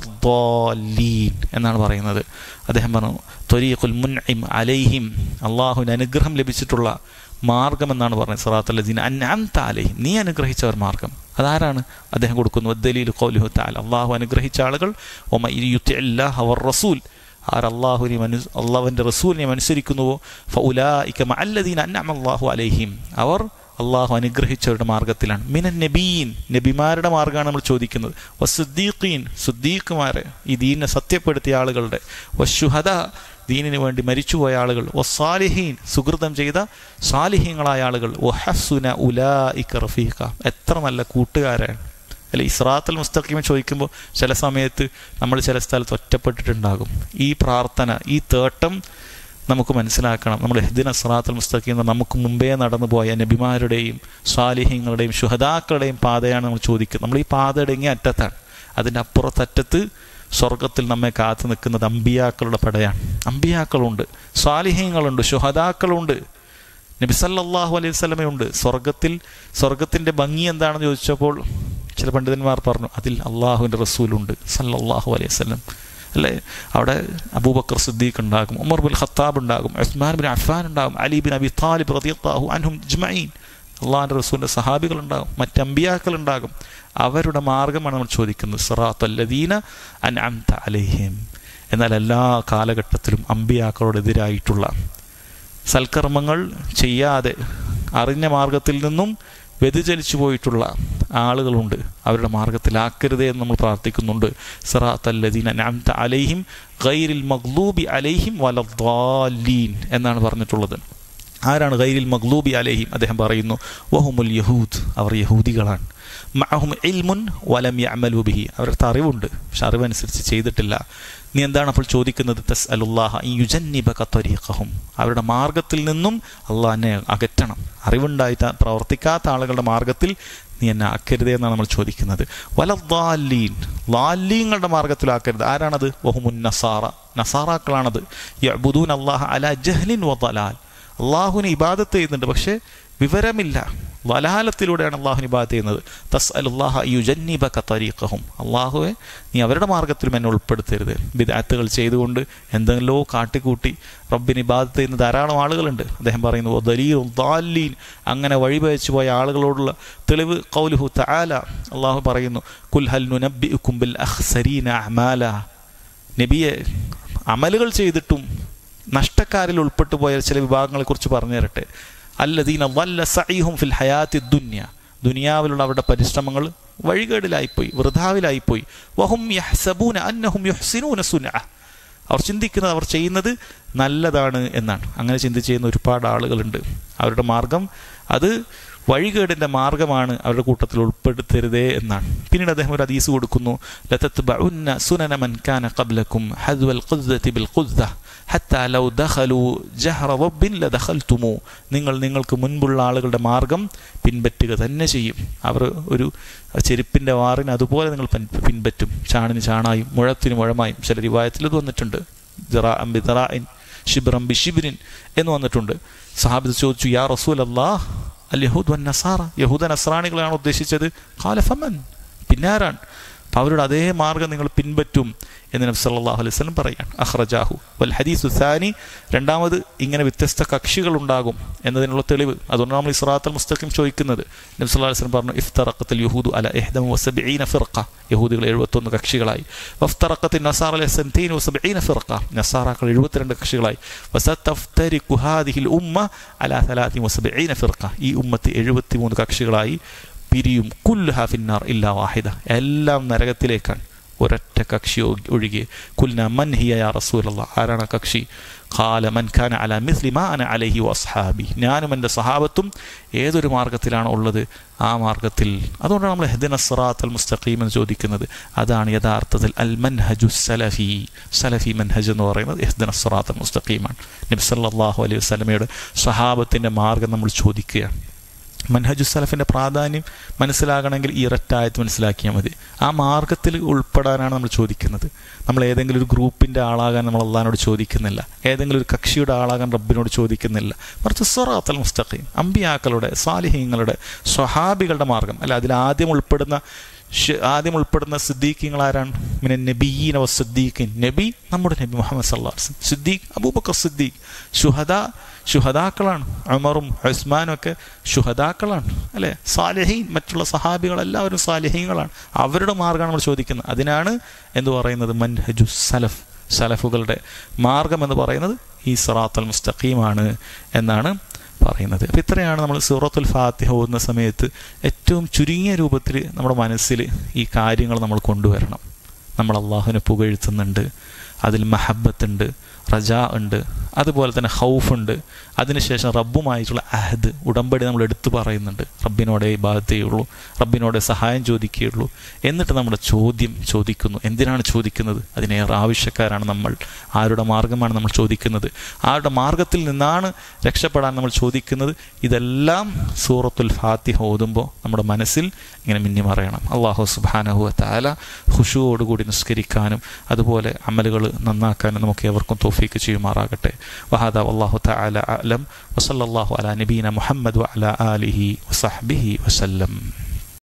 വലദ്ദാല്ലീൻ എന്നാണ് പറയുന്നത്. അദ്ദേഹം പറഞ്ഞു ത്വരീഖുൽ മുൻഇം അലൈഹിം, അള്ളാഹുവിന് അനുഗ്രഹം ലഭിച്ചിട്ടുള്ള മാർഗം എന്നാണ് പറഞ്ഞത്. സിറാത്തൽ ലദീന അൻഅംത അലൈഹിം, നീ അനുഗ്രഹിച്ചവർ മാർഗം. അതാരാണ്? അദ്ദേഹം കൊടുക്കുന്നു വദ്ദലീലു ഖൗലുഹു തആല, അള്ളാഹു അനുഗ്രഹിച്ച ആളുകൾ വമൻ യുതിഇല്ലാഹ വർ-റസൂൽ, ആർ അള്ളാഹുവിനെ മനു അള്ളാഹുവിൻ്റെ റസൂലിനെ അനുസരിക്കുന്നുവോ ഫഉലൈക മഅല്ലദീന അൻഅമ അല്ലാഹു അലൈഹിം, അവർ അള്ളാഹു അനുഗ്രഹിച്ചവരുടെ മാർഗത്തിലാണ്. മിനൻ നബീൻ, നബിമാരുടെ മാർഗ്ഗമാണ് നമ്മൾ ചോദിക്കുന്നത്. വസ്സുദ്ദീഖീൻ, സുദ്ദീഖുമാരെ, ഈ ദീനിനെ സത്യപ്പെടുത്തിയ ആളുകളുടെ. വശുഹദ, ദീനിന് വേണ്ടി മരിച്ചുപോയ ആളുകൾ. വസ്സാലിഹീൻ, സുഹൃതം ചെയ്ത സാലിഹീങ്ങളായ ആളുകൾ. വഹസുന ഉലൈക റഫീഖ, എത്ര നല്ല കൂട്ടുകാരാണ് അല്ലെ. ഇസ്റാത്തുൽ മുസ്തഖീം ചോദിക്കുമ്പോൾ ചില സമയത്ത് നമ്മൾ ചില സ്ഥലത്ത് ഒറ്റപ്പെട്ടിട്ടുണ്ടാകും. ഈ പ്രാർത്ഥന, ഈ തേട്ടം നമുക്ക് മനസ്സിലാക്കണം. നമ്മൾ ഇഹ്ദിന സിറാത്തുൽ മുസ്തഖീം എന്ന നമുക്ക് മുമ്പേ നടന്നു പോയ നബിമാരുടെയും സ്വാലിഹീങ്ങളുടെയും ശുഹദാക്കളുടെയും പാതയാണ് നമ്മൾ ചോദിക്കുന്നത്. നമ്മൾ ഈ പാതയുടെ ഇങ്ങേ അറ്റത്താണ്. അതിൻ്റെ അപ്പുറത്തറ്റത്ത് സ്വർഗത്തിൽ നമ്മെ കാത്തു നിൽക്കുന്നത് അമ്പിയാക്കളുടെ പടയാണ്. അമ്പിയാക്കളുണ്ട്, സ്വാലിഹീങ്ങളുണ്ട്, ശുഹദാക്കളുണ്ട്, നബി സല്ലല്ലാഹു അലൈഹി വസല്ലമയുണ്ട്. സ്വർഗത്തിൽ സ്വർഗത്തിൻ്റെ ഭംഗി എന്താണെന്ന് ചോദിച്ചപ്പോൾ ചില പണ്ഡിതന്മാർ പറഞ്ഞു അതിൽ അള്ളാഹുവിൻ്റെ റസൂലുണ്ട് സല്ലല്ലാഹു അലൈഹി വസല്ലം അല്ലേ. അവിടെ അബൂബക്കർ സിദ്ദീഖ് ഉണ്ടാകും, ഉമർ ബിൻ ഖത്താബ് ഉണ്ടാകും, ഉസ്മാൻ ബിൻ അഫ്ഫാൻ ഉണ്ടാകും, അലി ബിൻ അബി താലിബ് റളിയല്ലാഹു അൻഹും അജ്മഈൻ, അള്ളാഹുവിൻ്റെ റസൂലിൻ്റെ സഹാബികളുണ്ടാകും, മറ്റ് അമ്പിയാക്കളുണ്ടാകും. അവരുടെ മാർഗ്ഗമാണ് നമ്മൾ ചോദിക്കുന്നത്, സിറാത്തൽ ലദീന അൻഅംത അലൈഹിം. എന്നാൽ എല്ലാ കാലഘട്ടത്തിലും അമ്പിയാക്കളോടെതിരായിട്ടുള്ള സൽക്കർമ്മങ്ങൾ ചെയ്യാതെ അറിഞ്ഞ മാർഗത്തിൽ നിന്നും വ്യതിചലിച്ചു പോയിട്ടുള്ള ആളുകളുണ്ട്. അവരുടെ മാർഗത്തിലാക്കരുതേ എന്ന് നമ്മൾ പ്രാർത്ഥിക്കുന്നുണ്ട്. സിറാത്തൽ ലദീന അൻഅംത അലൈഹിം ഗൈറിൽ മഗ്ലൂബി അലൈഹിം വലദ്ദാല്ലീൻ എന്നാണ് പറഞ്ഞിട്ടുള്ളത്. ആരാണ് ഗൈറിൽ മഗ്ലൂബി അലൈഹിം? അദ്ദേഹം പറയുന്നു വഹുമുൽ യഹൂദ്, അവർ യഹൂദികളാണ്. മഅഹും ഇൽമുൻ വലം യഅമലു ബിഹി, അവരുടെ അറിവുണ്ട് പക്ഷെ അറിവനുസരിച്ച് ചെയ്തിട്ടില്ല. നീ എന്താണ് അപ്പോൾ ചോദിക്കുന്നത്? തസ്അലുല്ലാഹ അൻ യുജന്നിബക ത്വരീഖഹും, അവരുടെ മാർഗത്തിൽ നിന്നും അള്ളാഹിനെ അകറ്റണം. അറിവുണ്ടായിട്ട് പ്രവർത്തിക്കാത്ത ആളുകളുടെ മാർഗത്തിൽ നീ എന്നെ ആക്കരുതേ എന്നാണ് നമ്മൾ ചോദിക്കുന്നത്. വലദ്ദാല്ലീൻ, ളാല്ലീങ്ങളുടെ മാർഗത്തിലാക്കരുത്. ആരാണത്? വഹുമുൻ നസാറ, നസാറാക്കളാണത്. യഅ്ബുദൂന അല്ലാഹ അലാ ജഹ്ലിൻ വദലാൽ, അള്ളാഹുവിനെ ഇബാദത്ത് ചെയ്യുന്നുണ്ട് പക്ഷേ വിവരമില്ല, വലാലത്തിലൂടെയാണ് അള്ളാഹുവിന് ഇബാദത്ത് ചെയ്യുന്നത്. തസ്അലുല്ലാഹ യുജന്നിബക ത്വരീഖഹും, അള്ളാഹുവെ നീ അവരുടെ മാർഗത്തിലും എന്നെ ഉൾപ്പെടുത്തരുത്. ബിദ്അത്തുകൾ ചെയ്തുകൊണ്ട് എന്തെങ്കിലോ കാട്ടിക്കൂട്ടി റബ്ബിന് ഇബാദത്ത് ചെയ്യുന്ന ധാരാളം ആളുകളുണ്ട്. അദ്ദേഹം പറയുന്നു വദലീലുൻ ളാല്ലീൻ, അങ്ങനെ വഴിപയച്ചു പോയ ആളുകളോടുള്ള തെളിവ് ഖൗലുഹു തആല, അള്ളാഹു പറയുന്നു ഖുൽ ഹൽ നുനബ്ബിഉകും ബിൽ അഖ്സരീന അഅമാല, നബിയെ അമലുകൾ ചെയ്തിട്ടും നഷ്ടക്കാരിൽ ഉൾപ്പെട്ടു പോയ ചില വിഭാഗങ്ങളെക്കുറിച്ച് പറഞ്ഞു തരട്ടെ. അല്ലദീന വല്ല സഈഹും ഫിൽ ഹയാത്തി ദുനിയ, ദുനിയാവിലുള്ള അവരുടെ പരിശ്രമങ്ങൾ വഴികേടിലായിപ്പോയി, വൃഥാവിലായിപ്പോയി. വഹും യഹ്സബൂന അന്നഹും യുഹ്സിനൂന സുനഅ, അവർ ചിന്തിക്കുന്നത് അവർ ചെയ്യുന്നത് നല്ലതാണ് എന്നാണ്. അങ്ങനെ ചിന്തിച്ച് ചെയ്യുന്ന ഒരുപാട് ആളുകളുണ്ട്. അവരുടെ മാർഗം അത് വഴികേടിൻ്റെ മാർഗമാണ്, അവരുടെ കൂട്ടത്തിൽ ഉൾപ്പെടുത്തരുതേ എന്നാണ്. പിന്നീട് അദ്ദേഹം ഒരു ഹദീസ് കൊടുക്കുന്നു, ലതത്ബഉന്ന സുനന മൻ കാന ഖബ്ലകും ഹദ്വൽ ഖുദ്ദതി ബിൽ ഖുദ്ദ ഹത്താ ലൗ ദഖലു ജഹ്റ വബ്ബിൻ ലദഖൽതുമു, നിങ്ങൾ നിങ്ങൾക്ക് മുൻപുള്ള ആളുകളുടെ മാർഗം പിൻപറ്റുക തന്നെ ചെയ്യും. അവർ ഒരു ചെരുപ്പിൻ്റെ വാറിന് അതുപോലെ നിങ്ങൾ പിൻപറ്റും, ചാണിന് ചാണായും മുഴത്തിന് മുഴമായും. ചില റിവായത്തിൽ ഇത് വന്നിട്ടുണ്ട്, ദിറാഅൻ ബിദിറാഇൻ ശിബ്റൻ ബിശിബ്രിൻ എന്ന് വന്നിട്ടുണ്ട്. സഹാബത്ത് ചോദിച്ചു, യാ റസൂലല്ലാഹ് അൽ യഹൂദ് വൻ നസാറ, യഹൂദ നസ്രാണികളാണ് ഉദ്ദേശിച്ചത്? ഖാല ഫമൻ, പിന്നാരാണ്? അപ്പോൾ അവരുടെ അതേ മാർഗം നിങ്ങൾ പിൻപറ്റും എന്ന് നബി സല്ലല്ലാഹു അലൈഹി വസല്ലം പറയാണ്. അഖ്റജാഹു വൽ ഹദീസു സാനി, രണ്ടാമത് ഇങ്ങനെ വ്യത്യസ്ത കക്ഷികൾ ഉണ്ടാകും എന്നതിനുള്ള തെളിവ്. അതുകൊണ്ട് നമ്മൾ ഇസ്റാത്തുൽ മുസ്തഖീം ചോദിക്കുന്നത്. നബി സല്ലല്ലാഹു അലൈഹി വസല്ലം പറഞ്ഞു ഇഫ്തറഖത്തുൽ യഹൂദു അല ഇഹ്ദ വസബഈന ഫിർഖ, യഹൂദികൾ എഴുപത്തൊന്ന് കക്ഷികളായി. വഫ്തറഖത്തുൻ നസാറ അല സൻതീന വസബഈന ഫിർഖ, നസാറാക്കൾ എഴുപത്തിരണ്ട് കക്ഷികളായി. വസതഫ്തരിഖു ഹാദിഹിൽ ഉമ്മ അല സലാസിൻ വസബഈന ഫിർഖ, ഈ ഉമ്മത്ത് എഴുപത്തിമൂന്ന് കക്ഷികളായി പിരിയും. കുല്ലുഹാ ഫിന്നാർ ഇല്ലാ വാഹിദ, എല്ലാം നരകത്തിലേക്കാണ്, ഒരൊറ്റ കക്ഷി ഒഴികെ. കുൽന മൻ ഹിയ യാ റസൂലല്ലാഹ്, ആരാണ് കക്ഷി? ഖാല മൻ കാന അലാ മിസ്ലി മാ അന അലൈഹി വഅസ്ഹാബി, ഞാനും എൻ്റെ സഹാബത്തും ഏതൊരു മാർഗത്തിലാണ് ഉള്ളത് ആ മാർഗത്തിൽ. അതുകൊണ്ടാണ് നമ്മൾ ഇഹ്ദിന സിറാത്തൽ മുസ്തഖീം എന്ന് ചോദിക്കുന്നത്. അതാണ് യഥാർത്ഥത്തിൽ അൽ മൻഹജു സലഫി. സലഫി മൻഹജ് എന്ന് പറയുന്നത് ഇഹ്ദിന സിറാത്തൽ മുസ്തഖീമാണ്. നബി സല്ലല്ലാഹു അലൈഹി വസല്ലമയുടെ സഹാബത്തിൻ്റെ മാർഗം നമ്മൾ ചോദിക്കുകയാണ്. മൻഹജു സലഫിൻ്റെ പ്രാധാന്യം മനസ്സിലാകണമെങ്കിൽ ഈ ഒരൊറ്റായത്ത് മനസ്സിലാക്കിയാൽ മതി. ആ മാർഗത്തിൽ ഉൾപ്പെടാനാണ് നമ്മൾ ചോദിക്കുന്നത്. നമ്മൾ ഏതെങ്കിലും ഒരു ഗ്രൂപ്പിൻ്റെ ആളാകാൻ നമ്മൾ അള്ളാഹിനോട് ചോദിക്കുന്നില്ല, ഏതെങ്കിലും ഒരു കക്ഷിയുടെ ആളാകാൻ റബ്ബിനോട് ചോദിക്കുന്നില്ല. മറിച്ച് സിറാത്തൽ മുസ്തഖീം, അമ്പിയാക്കളുടെ, സാലിഹീങ്ങളുടെ, സ്വഹാബികളുടെ മാർഗം അല്ല. അതിൽ ആദ്യം ഉൾപ്പെടുന്ന ആദ്യം ഉൾപ്പെടുന്ന സിദ്ദീഖീങ്ങൾ ആരാണ്? മിന നബിയ്യീന വ സിദ്ദീഖീൻ, നബി നമ്മുടെ നബി മുഹമ്മദ് സല്ലല്ലാഹു അലൈഹി വസല്ലം, സിദ്ദീഖ് അബൂബക്കർ സിദ്ദീഖ്, ശുഹദാ ശുഹദാക്കളാണ്, ഉമറും ഉസ്മാനും ഒക്കെ ശുഹദാക്കളാണ് അല്ലേ. സാലിഹീൻ, മറ്റുള്ള സഹാബികളെല്ലാവരും സാലിഹീങ്ങളാണ്. അവരുടെ മാർഗ്ഗമാണ് നമ്മൾ ചോദിക്കുന്നത്. അതിനാണ് എന്തു പറയുന്നത്? മൻഹജു സലഫ്, സലഫുകളുടെ മാർഗം എന്ന് പറയുന്നത് ഈ സിറാത്തുൽ മുസ്തഖീമാണ് എന്നാണ് പറയുന്നത്. അപ്പോൾ ഇത്രയാണ് നമ്മൾ സൂറത്തുൽ ഫാത്തിഹ ഓതുന്ന സമയത്ത് ഏറ്റവും ചുരുങ്ങിയ രൂപത്തിൽ നമ്മുടെ മനസ്സിൽ ഈ കാര്യങ്ങൾ നമ്മൾ കൊണ്ടുവരണം. നമ്മൾ അള്ളാഹുവിനെ പുകഴ്ത്തുന്നുണ്ട്, അതിൽ മഹബത്തുണ്ട്, റജാ ഉണ്ട്, അതുപോലെ തന്നെ ഹൗഫുണ്ട്. അതിനുശേഷം റബ്ബുമായിട്ടുള്ള അഹദ്, ഉടമ്പടി നമ്മൾ എടുത്തു പറയുന്നുണ്ട്. റബ്ബിനോടെ ഇബാദത്തേ ഉള്ളൂ, റബ്ബിനോടെ സഹായം ചോദിക്കുകയുള്ളൂ. എന്നിട്ട് നമ്മുടെ ചോദ്യം ചോദിക്കുന്നു. എന്തിനാണ് ചോദിക്കുന്നത്? അതിനേറെ ആവശ്യക്കാരാണ് നമ്മൾ. ആരുടെ മാർഗമാണ് നമ്മൾ ചോദിക്കുന്നത്? ആരുടെ മാർഗത്തിൽ നിന്നാണ് രക്ഷപ്പെടാൻ നമ്മൾ ചോദിക്കുന്നത്? ഇതെല്ലാം സൂറത്തുൽ ഫാത്തിഹ ഓതുമ്പോൾ നമ്മുടെ മനസ്സിൽ ഇങ്ങനെ മിന്നിമറയണം. അല്ലാഹു സുബ്ഹാനഹു വ തആല ഖുശൂഅോടുകൂടി നിസ്കരിക്കാനും അതുപോലെ അമലുകൾ നന്നാക്കാനും നമുക്ക് ഏവർക്കും തൗഫീക്ക് ചെയ്യുമാറാകട്ടെ. വഹാദാ വല്ലാഹു തആല അഅലം വസല്ലല്ലാഹു അലാ നബീന മുഹമ്മദ് വഅലാ ആലിഹി വസഹ്ബിഹി വസല്ലം.